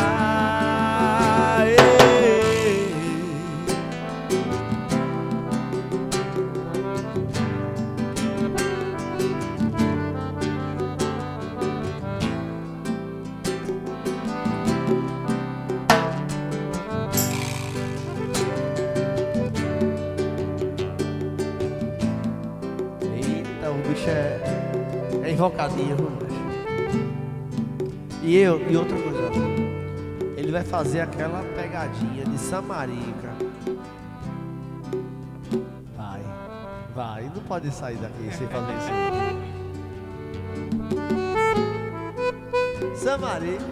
É, é invocadinho, viu, bicho? E eu, e outra coisa, ele vai fazer aquela pegadinha de Samarica. Vai, vai, não pode sair daqui sem fazer isso. Samarica.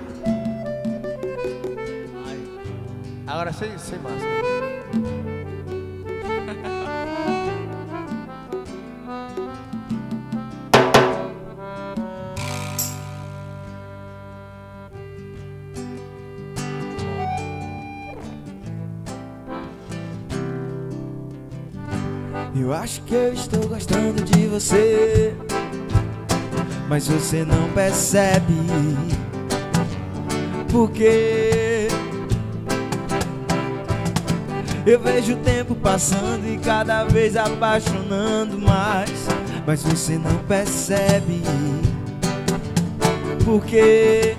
Vai. Agora sem, sem máscara. Eu acho que eu estou gostando de você, mas você não percebe. Porque eu vejo o tempo passando e cada vez apaixonando mais, mas você não percebe. Porque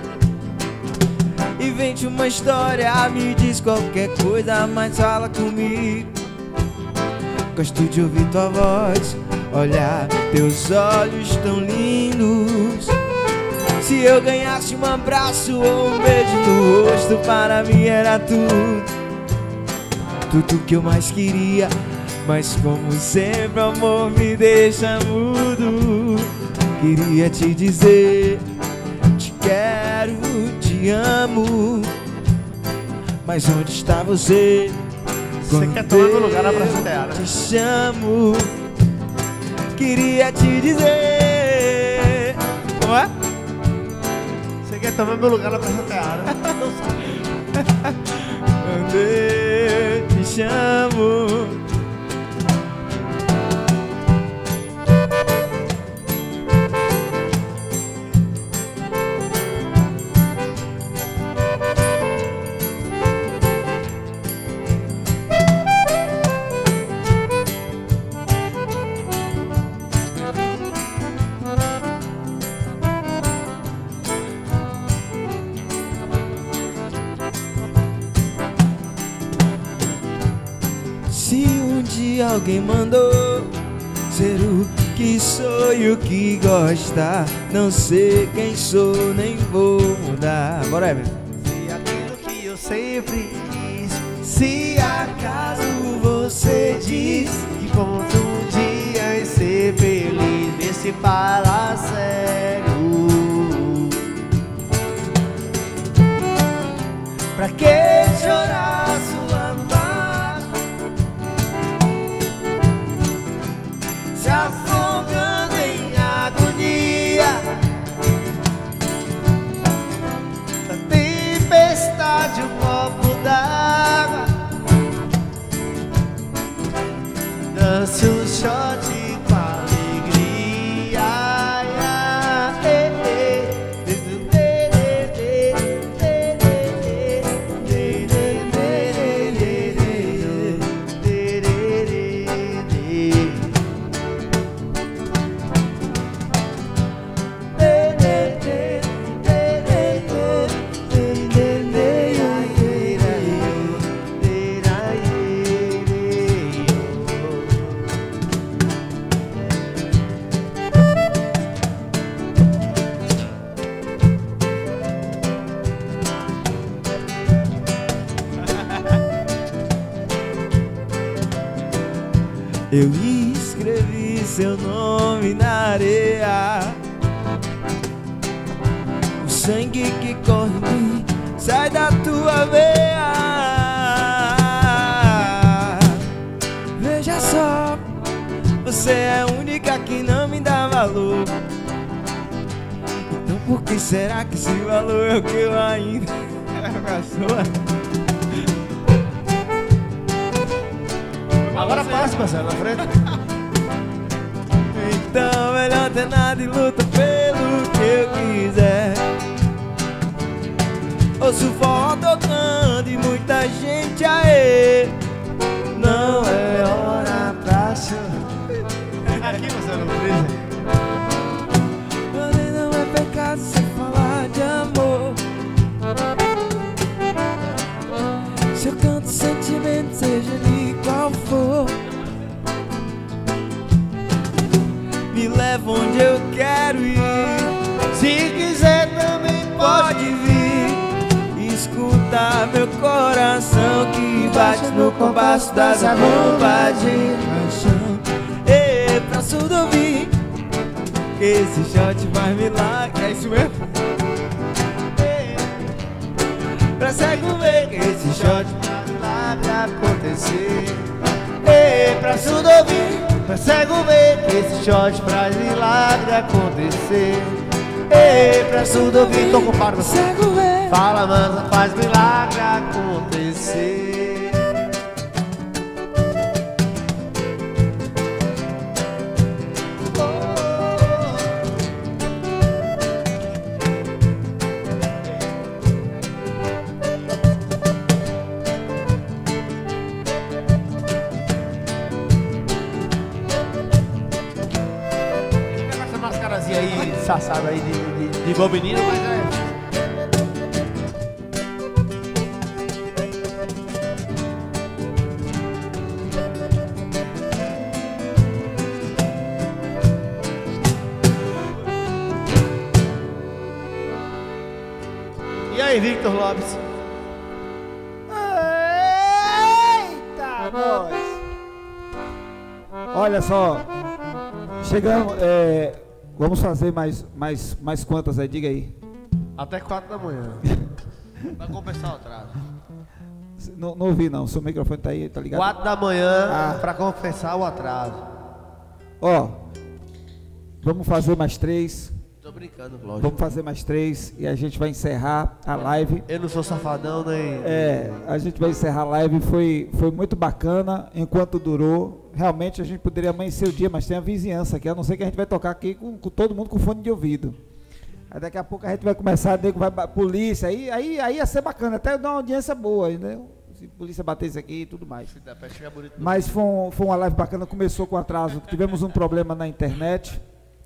invente uma história, me diz qualquer coisa, mas fala comigo. Gosto de ouvir tua voz, olhar teus olhos tão lindos. Se eu ganhasse um abraço ou um beijo no rosto, para mim era tudo, tudo que eu mais queria. Mas como sempre o amor me deixa mudo. Queria te dizer, te quero, te amo, mas onde está você? Você quer tomar meu lugar na Praça Teatro? Te chamo, queria te dizer. Como é? Você quer tomar meu lugar na Praça Teatro? Quando eu te chamo. Se um dia alguém mandou ser o que sou e o que gosta, não sei quem sou, nem vou mudar. Bora, Evelyn. Se aquilo que eu sempre quis, se acaso você diz que conta um dia em ser feliz, vê se fala sério. Pra que chorar? shot com alegria. Ai, ai, eh, eh. Eu escrevi seu nome na areia. O sangue que corre em mim sai da tua veia. Veja só, você é a única que não me dá valor. Então por que será que esse valor é o que eu ainda sou? Agora passa, Marcelo, na frente. Então melhor ter nada e luta pelo que eu quiser. Ouço forró tocando e muita gente aê. Não é hora pra chorar. Aqui, Marcelo, no freezer. Mas não é pecado se falar de amor. Se eu canto sentimento, seja de qual for, me leva onde eu quero ir. Se quiser também Pode vir escutar meu coração que bate no compasso das bombas de paixão. E pra surdo ouvir, esse shot faz milagre. É isso mesmo? Pra cego ver que esse shot faz milagre acontecer. Ei, pra surdo ouvir, pra cego ver que esse shot faz milagre acontecer. Ei, pra surdo ouvir, tô com par você. cego ver. Fala, mansa, faz milagre acontecer. Essa mascarazinha aí, saçada aí de, de, de bom menino, mas é. E aí, Victor Lopes? Eita, nós! Olha só, chegamos, é, vamos fazer mais, mais, mais quantas aí, diga aí. Até quatro da manhã. Vai compensar o atraso. Não, não ouvi não, seu microfone tá aí, tá ligado? Quatro da manhã Ah. pra compensar o atraso. Ó, vamos fazer mais três, Tô brincando, Cláudio. vamos fazer mais três e a gente vai encerrar a live. Eu não sou safadão nem. É, a gente vai encerrar a live, foi, foi muito bacana enquanto durou. Realmente a gente poderia amanhecer o dia, mas tem a vizinhança aqui, a não ser que a gente vai tocar aqui com, com todo mundo com fone de ouvido. Aí daqui a pouco a gente vai começar, nego vai polícia, aí, aí, aí ia ser bacana, até dar uma audiência boa, entendeu? Se a polícia batesse aqui e tudo mais. Se dá pra chegar bonito no- Mas foi, um, foi uma live bacana, começou com atraso, tivemos um problema na internet,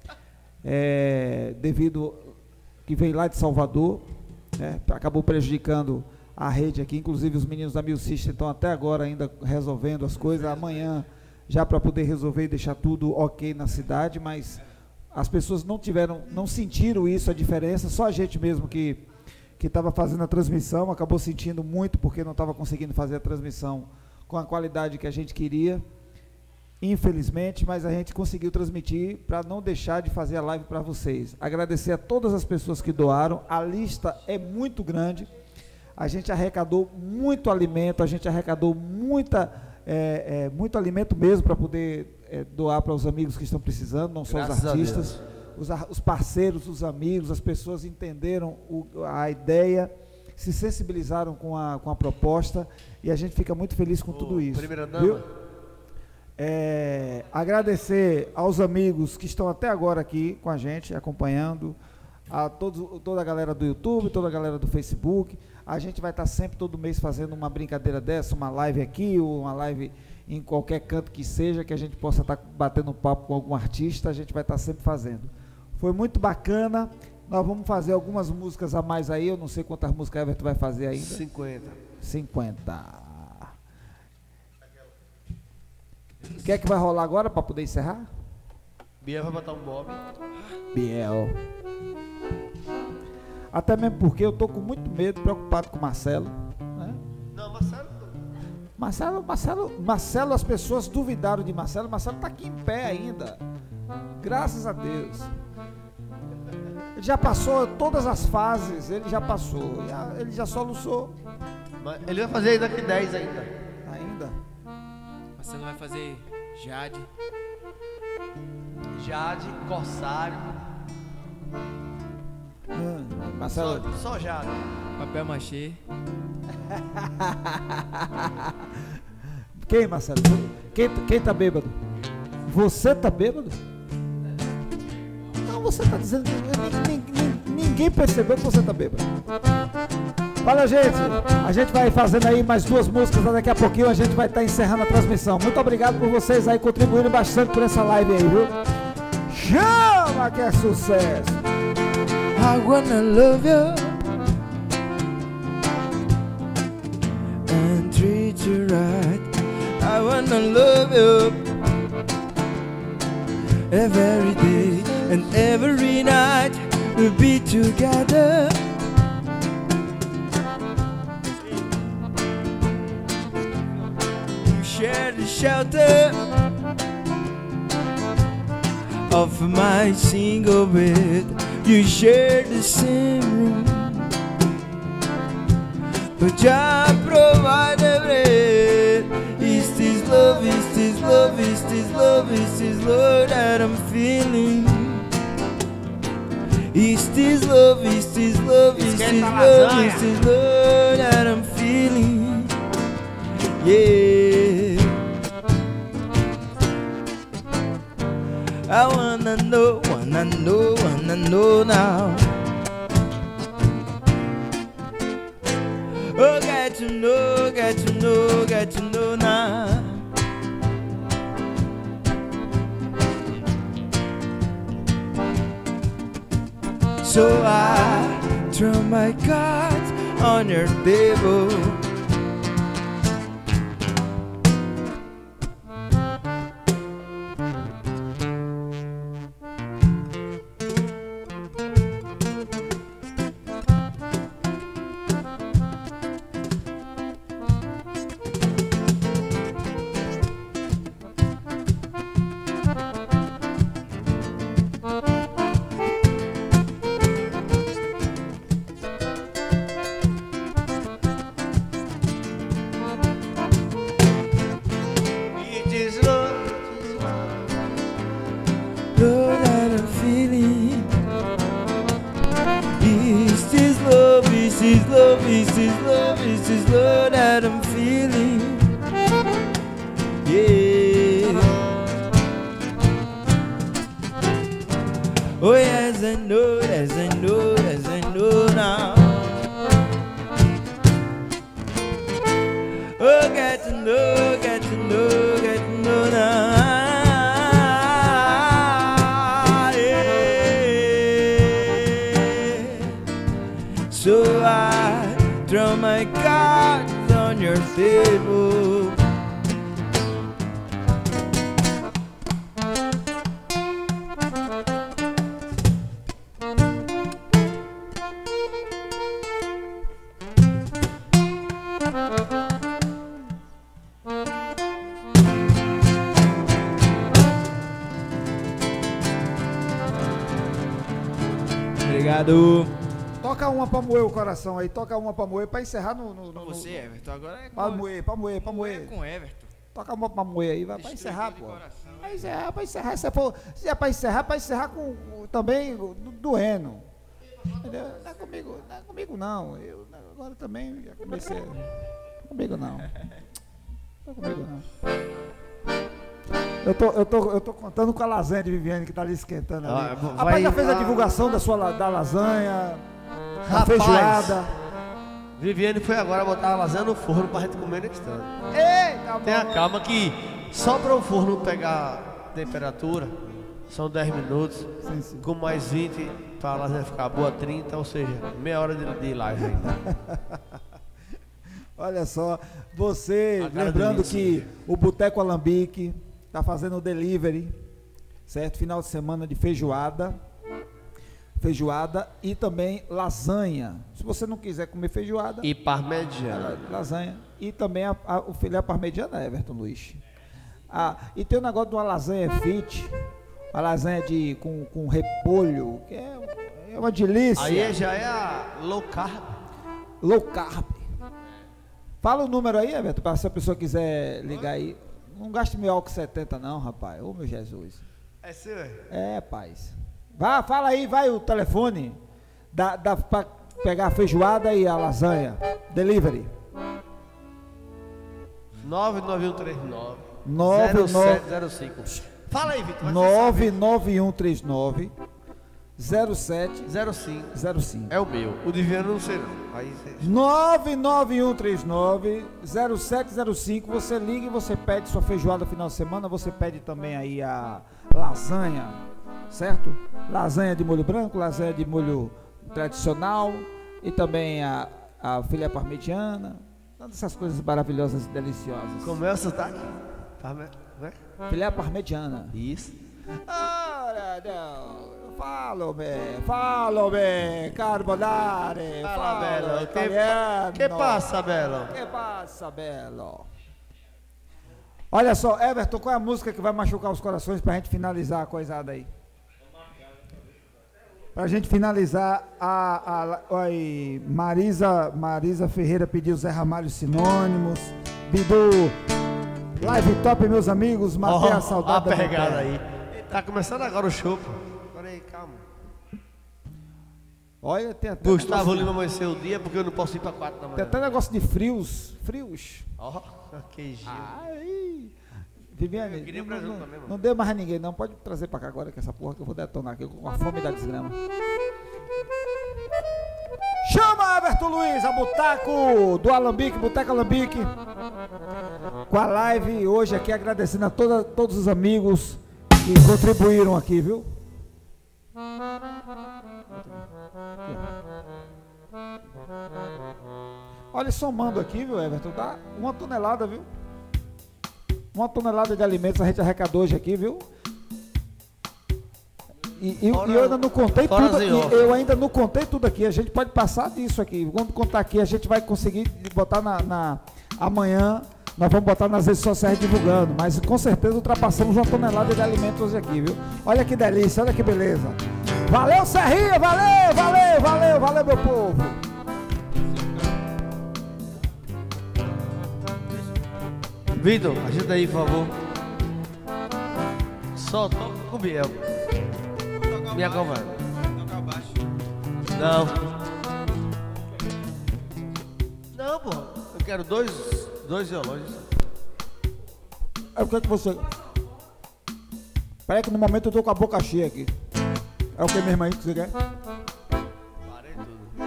é, devido que veio lá de Salvador, né, acabou prejudicando a rede aqui, inclusive os meninos da Mil System estão até agora ainda resolvendo as coisas, amanhã já para poder resolver e deixar tudo ok na cidade, mas as pessoas não tiveram, não sentiram isso, a diferença, só a gente mesmo que que estava fazendo a transmissão, acabou sentindo muito porque não estava conseguindo fazer a transmissão com a qualidade que a gente queria, infelizmente, mas a gente conseguiu transmitir para não deixar de fazer a live para vocês. Agradecer a todas as pessoas que doaram, a lista é muito grande, a gente arrecadou muito alimento, a gente arrecadou muita, é, é, muito alimento mesmo para poder é, doar para os amigos que estão precisando, não só Graças os a artistas, os, ar- os parceiros, os amigos, as pessoas entenderam o, a ideia, se sensibilizaram com a, com a proposta e a gente fica muito feliz com Ô, tudo isso. primeira viu? dama, É, agradecer aos amigos que estão até agora aqui com a gente, acompanhando, a todos, toda a galera do YouTube, toda a galera do Facebook. A gente vai estar sempre, todo mês, fazendo uma brincadeira dessa, uma live aqui, ou uma live em qualquer canto que seja, que a gente possa estar batendo um papo com algum artista, a gente vai estar sempre fazendo. Foi muito bacana. Nós vamos fazer algumas músicas a mais aí, eu não sei quantas músicas a Everton vai fazer ainda. cinquenta. cinquenta. O que é que vai rolar agora para poder encerrar? Biel vai botar um bob. Biel. Até mesmo porque eu tô com muito medo, preocupado com o Marcelo. Né? Não, Marcelo. Marcelo, Marcelo, Marcelo, as pessoas duvidaram de Marcelo. Marcelo tá aqui em pé ainda. Graças a Deus. Ele já passou todas as fases, ele já passou. Já, ele já soluçou. Mas ele vai fazer daqui dez ainda. Ainda. Marcelo vai fazer Jade. Jade, Corsário. Hum, Marcelo. Só, só Jade. Papel machê. Quem, Marcelo? Quem, quem tá bêbado? Você tá bêbado? Não, você tá dizendo. Ninguém, ninguém percebeu que você tá bêbado. Valeu, gente. A gente vai fazendo aí mais duas músicas. Daqui a pouquinho a gente vai estar encerrando a transmissão. Muito obrigado por vocês aí contribuírem bastante por essa live aí, viu? Chama que é sucesso! I wanna love you and treat you right. I wanna love you every day and every night. We'll be together. You share the shelter of my single bed. You share the same room, but I provide the bread. Is this love, is this love, is this love, is this love that I'm feeling? Is this love, is this love, is this love, is this love that I'm feeling? Yeah, I wanna know, wanna know, wanna know now. Oh, get to know, get to know, get to know now. So I throw my cards on your table. Obrigado. Toca uma pra moer o coração aí, toca uma pra moer, pra encerrar no... no, no você, Everton, agora é com... Pra moer, pra moer, pra moer. com Everton. Toca uma pra moer aí, vai pra encerrar, pô. Pra encerrar, pra encerrar, se, for, se é pra encerrar, pra encerrar com, também doendo. Entendeu? Não é comigo, não é comigo não, eu agora também já comecei, não é comigo não, não é comigo não. Eu tô, eu, tô, eu tô contando com a lasanha de Viviane que tá ali esquentando ali. Ah, vai- Rapaz, já fez a ah. divulgação da sua la- da lasanha, da Rapaz. feijoada. Viviane foi agora botar a lasanha no forno pra gente comer no instante. Eita, Tenha bom. calma que só para o forno pegar temperatura são dez minutos, Sim, sim. com mais vinte para a lasanha ficar boa, trinta, ou seja, meia hora de, de live ainda. Olha só, você, A cara lembrando do que o Boteco Alambique está fazendo o delivery, certo? Final de semana de feijoada, feijoada e também lasanha. Se você não quiser comer feijoada, E parmegiana. lasanha. E também a, a, o filé parmegiana, Everton Luiz. Ah, e tem o negócio de uma lasanha fit, uma lasanha de, com, com repolho, que é, é uma delícia. Aí já é a low carb. Low carb. Fala o número aí, Everton, para se a pessoa quiser ligar aí. Não gaste mil álcool setenta não, rapaz. Ô, meu Jesus. É seu, é? É, paz. Vá, fala aí, vai o telefone. Dá, dá para pegar a feijoada e a lasanha. Delivery. nove nove um três nove nove zero nove sete zero cinco. Fala aí, Vitor. nove nove um três nove zero sete zero cinco. zero cinco. É o meu. O de Viana eu não sei não. Aí você... nove nove um três nove zero sete zero cinco. Você liga e você pede sua feijoada final de semana. Você pede também aí a lasanha, certo? Lasanha de molho branco, lasanha de molho tradicional e também a, a filé parmegiana. Todas essas coisas maravilhosas e deliciosas. Como é o sotaque? Parme... né? Filé parmegiana. Isso. Ora, não. Falo-me, falo-me, carbonare. Fala, Belo. Que, italiano. que passa, Belo? Que passa, Belo? Olha só, Everton, qual é a música que vai machucar os corações pra gente finalizar a coisada aí? Pra gente finalizar, a, a, a, aí, Marisa, Marisa Ferreira pediu Zé Ramalho Sinônimos, Bidu, Live Top, meus amigos, matei Ó, a saudade a da pegada terra. aí. Tá começando agora o show, pô. Agora aí, calma. Olha, tem até, Gustavo negócio, Lima amanheceu o dia porque eu não posso ir pra quatro da tem manhã. até negócio de frios, frios. Ó, que giro. Ai, Viviane, Eu queria não, pra não, junto também, mano. não dê mais a ninguém, não. Pode trazer pra cá agora que essa porra que eu vou detonar aqui com a fome da desgrama. Chama, Everton Luiz, a Boteco do Alambique, Boteco Alambique, com a live hoje aqui, agradecendo a toda, todos os amigos que contribuíram aqui, viu? Olha, somando aqui, viu, Everton, dá uma tonelada, viu? Uma tonelada de alimentos a gente arrecadou hoje aqui, viu? E, e- Fora- e eu ainda não contei fora tudo, as em e off. eu ainda não contei tudo aqui. A gente pode passar disso aqui. Quando contar aqui, a gente vai conseguir botar na, na- amanhã. Nós vamos botar nas redes sociais divulgando. Mas com certeza ultrapassamos uma tonelada de alimentos hoje aqui, viu? Olha que delícia, olha que beleza. Valeu, Serrinha, valeu, valeu, valeu, valeu, meu povo. Vitor, ajuda aí, por favor. Só toca com o Biel. Minha conversa. Não. Não, pô. Eu quero dois, dois violões. É o que é que você... Peraí que no momento eu tô com a boca cheia aqui. É o que mesmo aí que você quer? Parei tudo.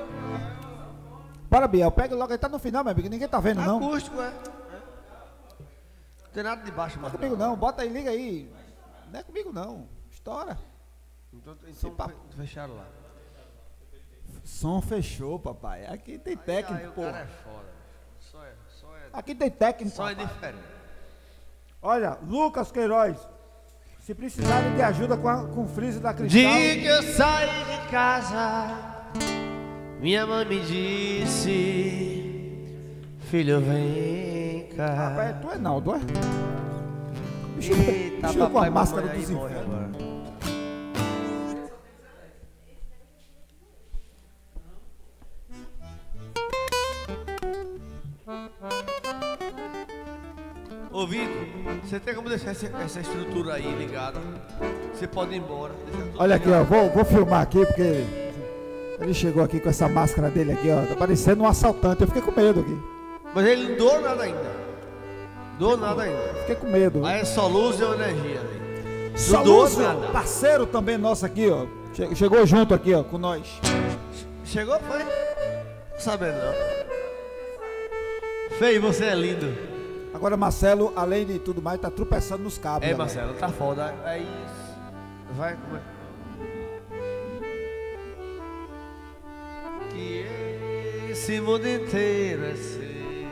Bora, Biel, pega logo aí, tá no final, meu amigo, ninguém tá vendo não. Acústico, é. É. Não tem nada de baixo, Não é mas comigo não, bota aí, liga aí. Não é comigo não, estoura. Então, então papo. fecharam lá. Som fechou, papai. Aqui tem técnico, Aí, o pô. cara é foda. Só é, só é, Aqui tem técnico, só é papai. diferente. Olha, Lucas Queiroz, se precisarem de ajuda com, a, com o freezer da Cristal... Dia que eu saí de casa, minha mãe me disse: filho, vem cá. Papai, tu é Naldo, é? Bicho, Eita, bicho com a papai, máscara mamãe aí dos morre infernos. agora. Ô Vitor, você tem como deixar essa, essa estrutura aí ligada? Você pode ir embora. deixa tudo Olha aqui, ligado. ó, vou, vou filmar aqui porque ele chegou aqui com essa máscara dele aqui, ó, tá parecendo um assaltante, eu fiquei com medo aqui. Mas ele não doou nada ainda. Dou nada ainda. Fiquei com medo. Aí é só luz e energia. Né? Só luz, parceiro também nosso aqui, ó. Chegou junto aqui, ó, com nós. Chegou, foi? Não sabendo não. Feio, você é lindo. Agora Marcelo, além de tudo mais, tá tropeçando nos cabos. É, galera. Marcelo, tá foda. É isso. Vai comer. Que esse mundo inteiro é seu.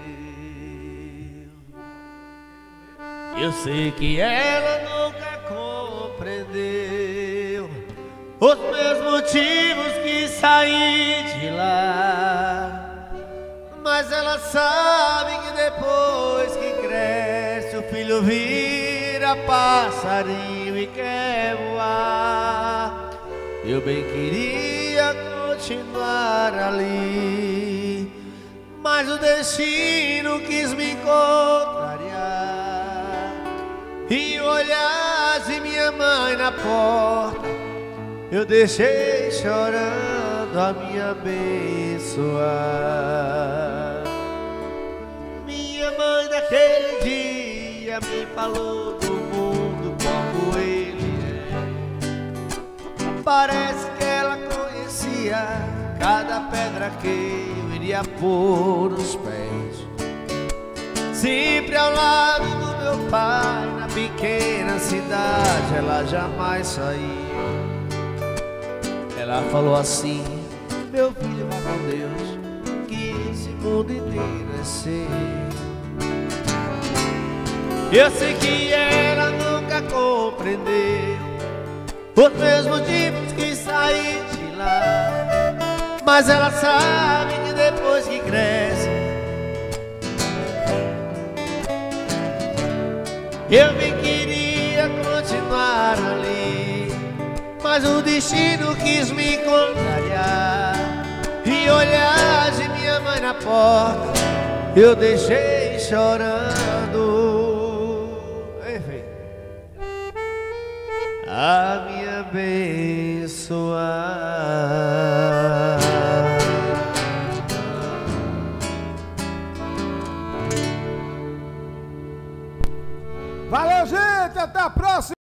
Eu sei que ela nunca compreendeu os meus motivos que saí de lá. Mas ela sabe que depois que cresce o filho vira passarinho e quer voar. Eu bem queria continuar ali, mas o destino quis me contrariar. E o olhar de minha mãe na porta, eu deixei chorando a me abençoar. Minha mãe daquele dia me falou do mundo como ele é. Parece que ela conhecia cada pedra que eu iria pôr os pés. Sempre ao lado do meu pai, na pequena cidade, ela jamais saiu. Ela falou assim: meu filho, vá com Deus, que esse mundo inteiro é seu. Eu sei que ela nunca compreendeu os meus motivos que saí de lá, mas ela sabe que depois que cresce eu bem queria continuar ali, mas o destino quis me contrariar. E olhar de minha mãe na porta, eu deixei chorando. Enfim, a me abençoar. Valeu, gente! Até a próxima!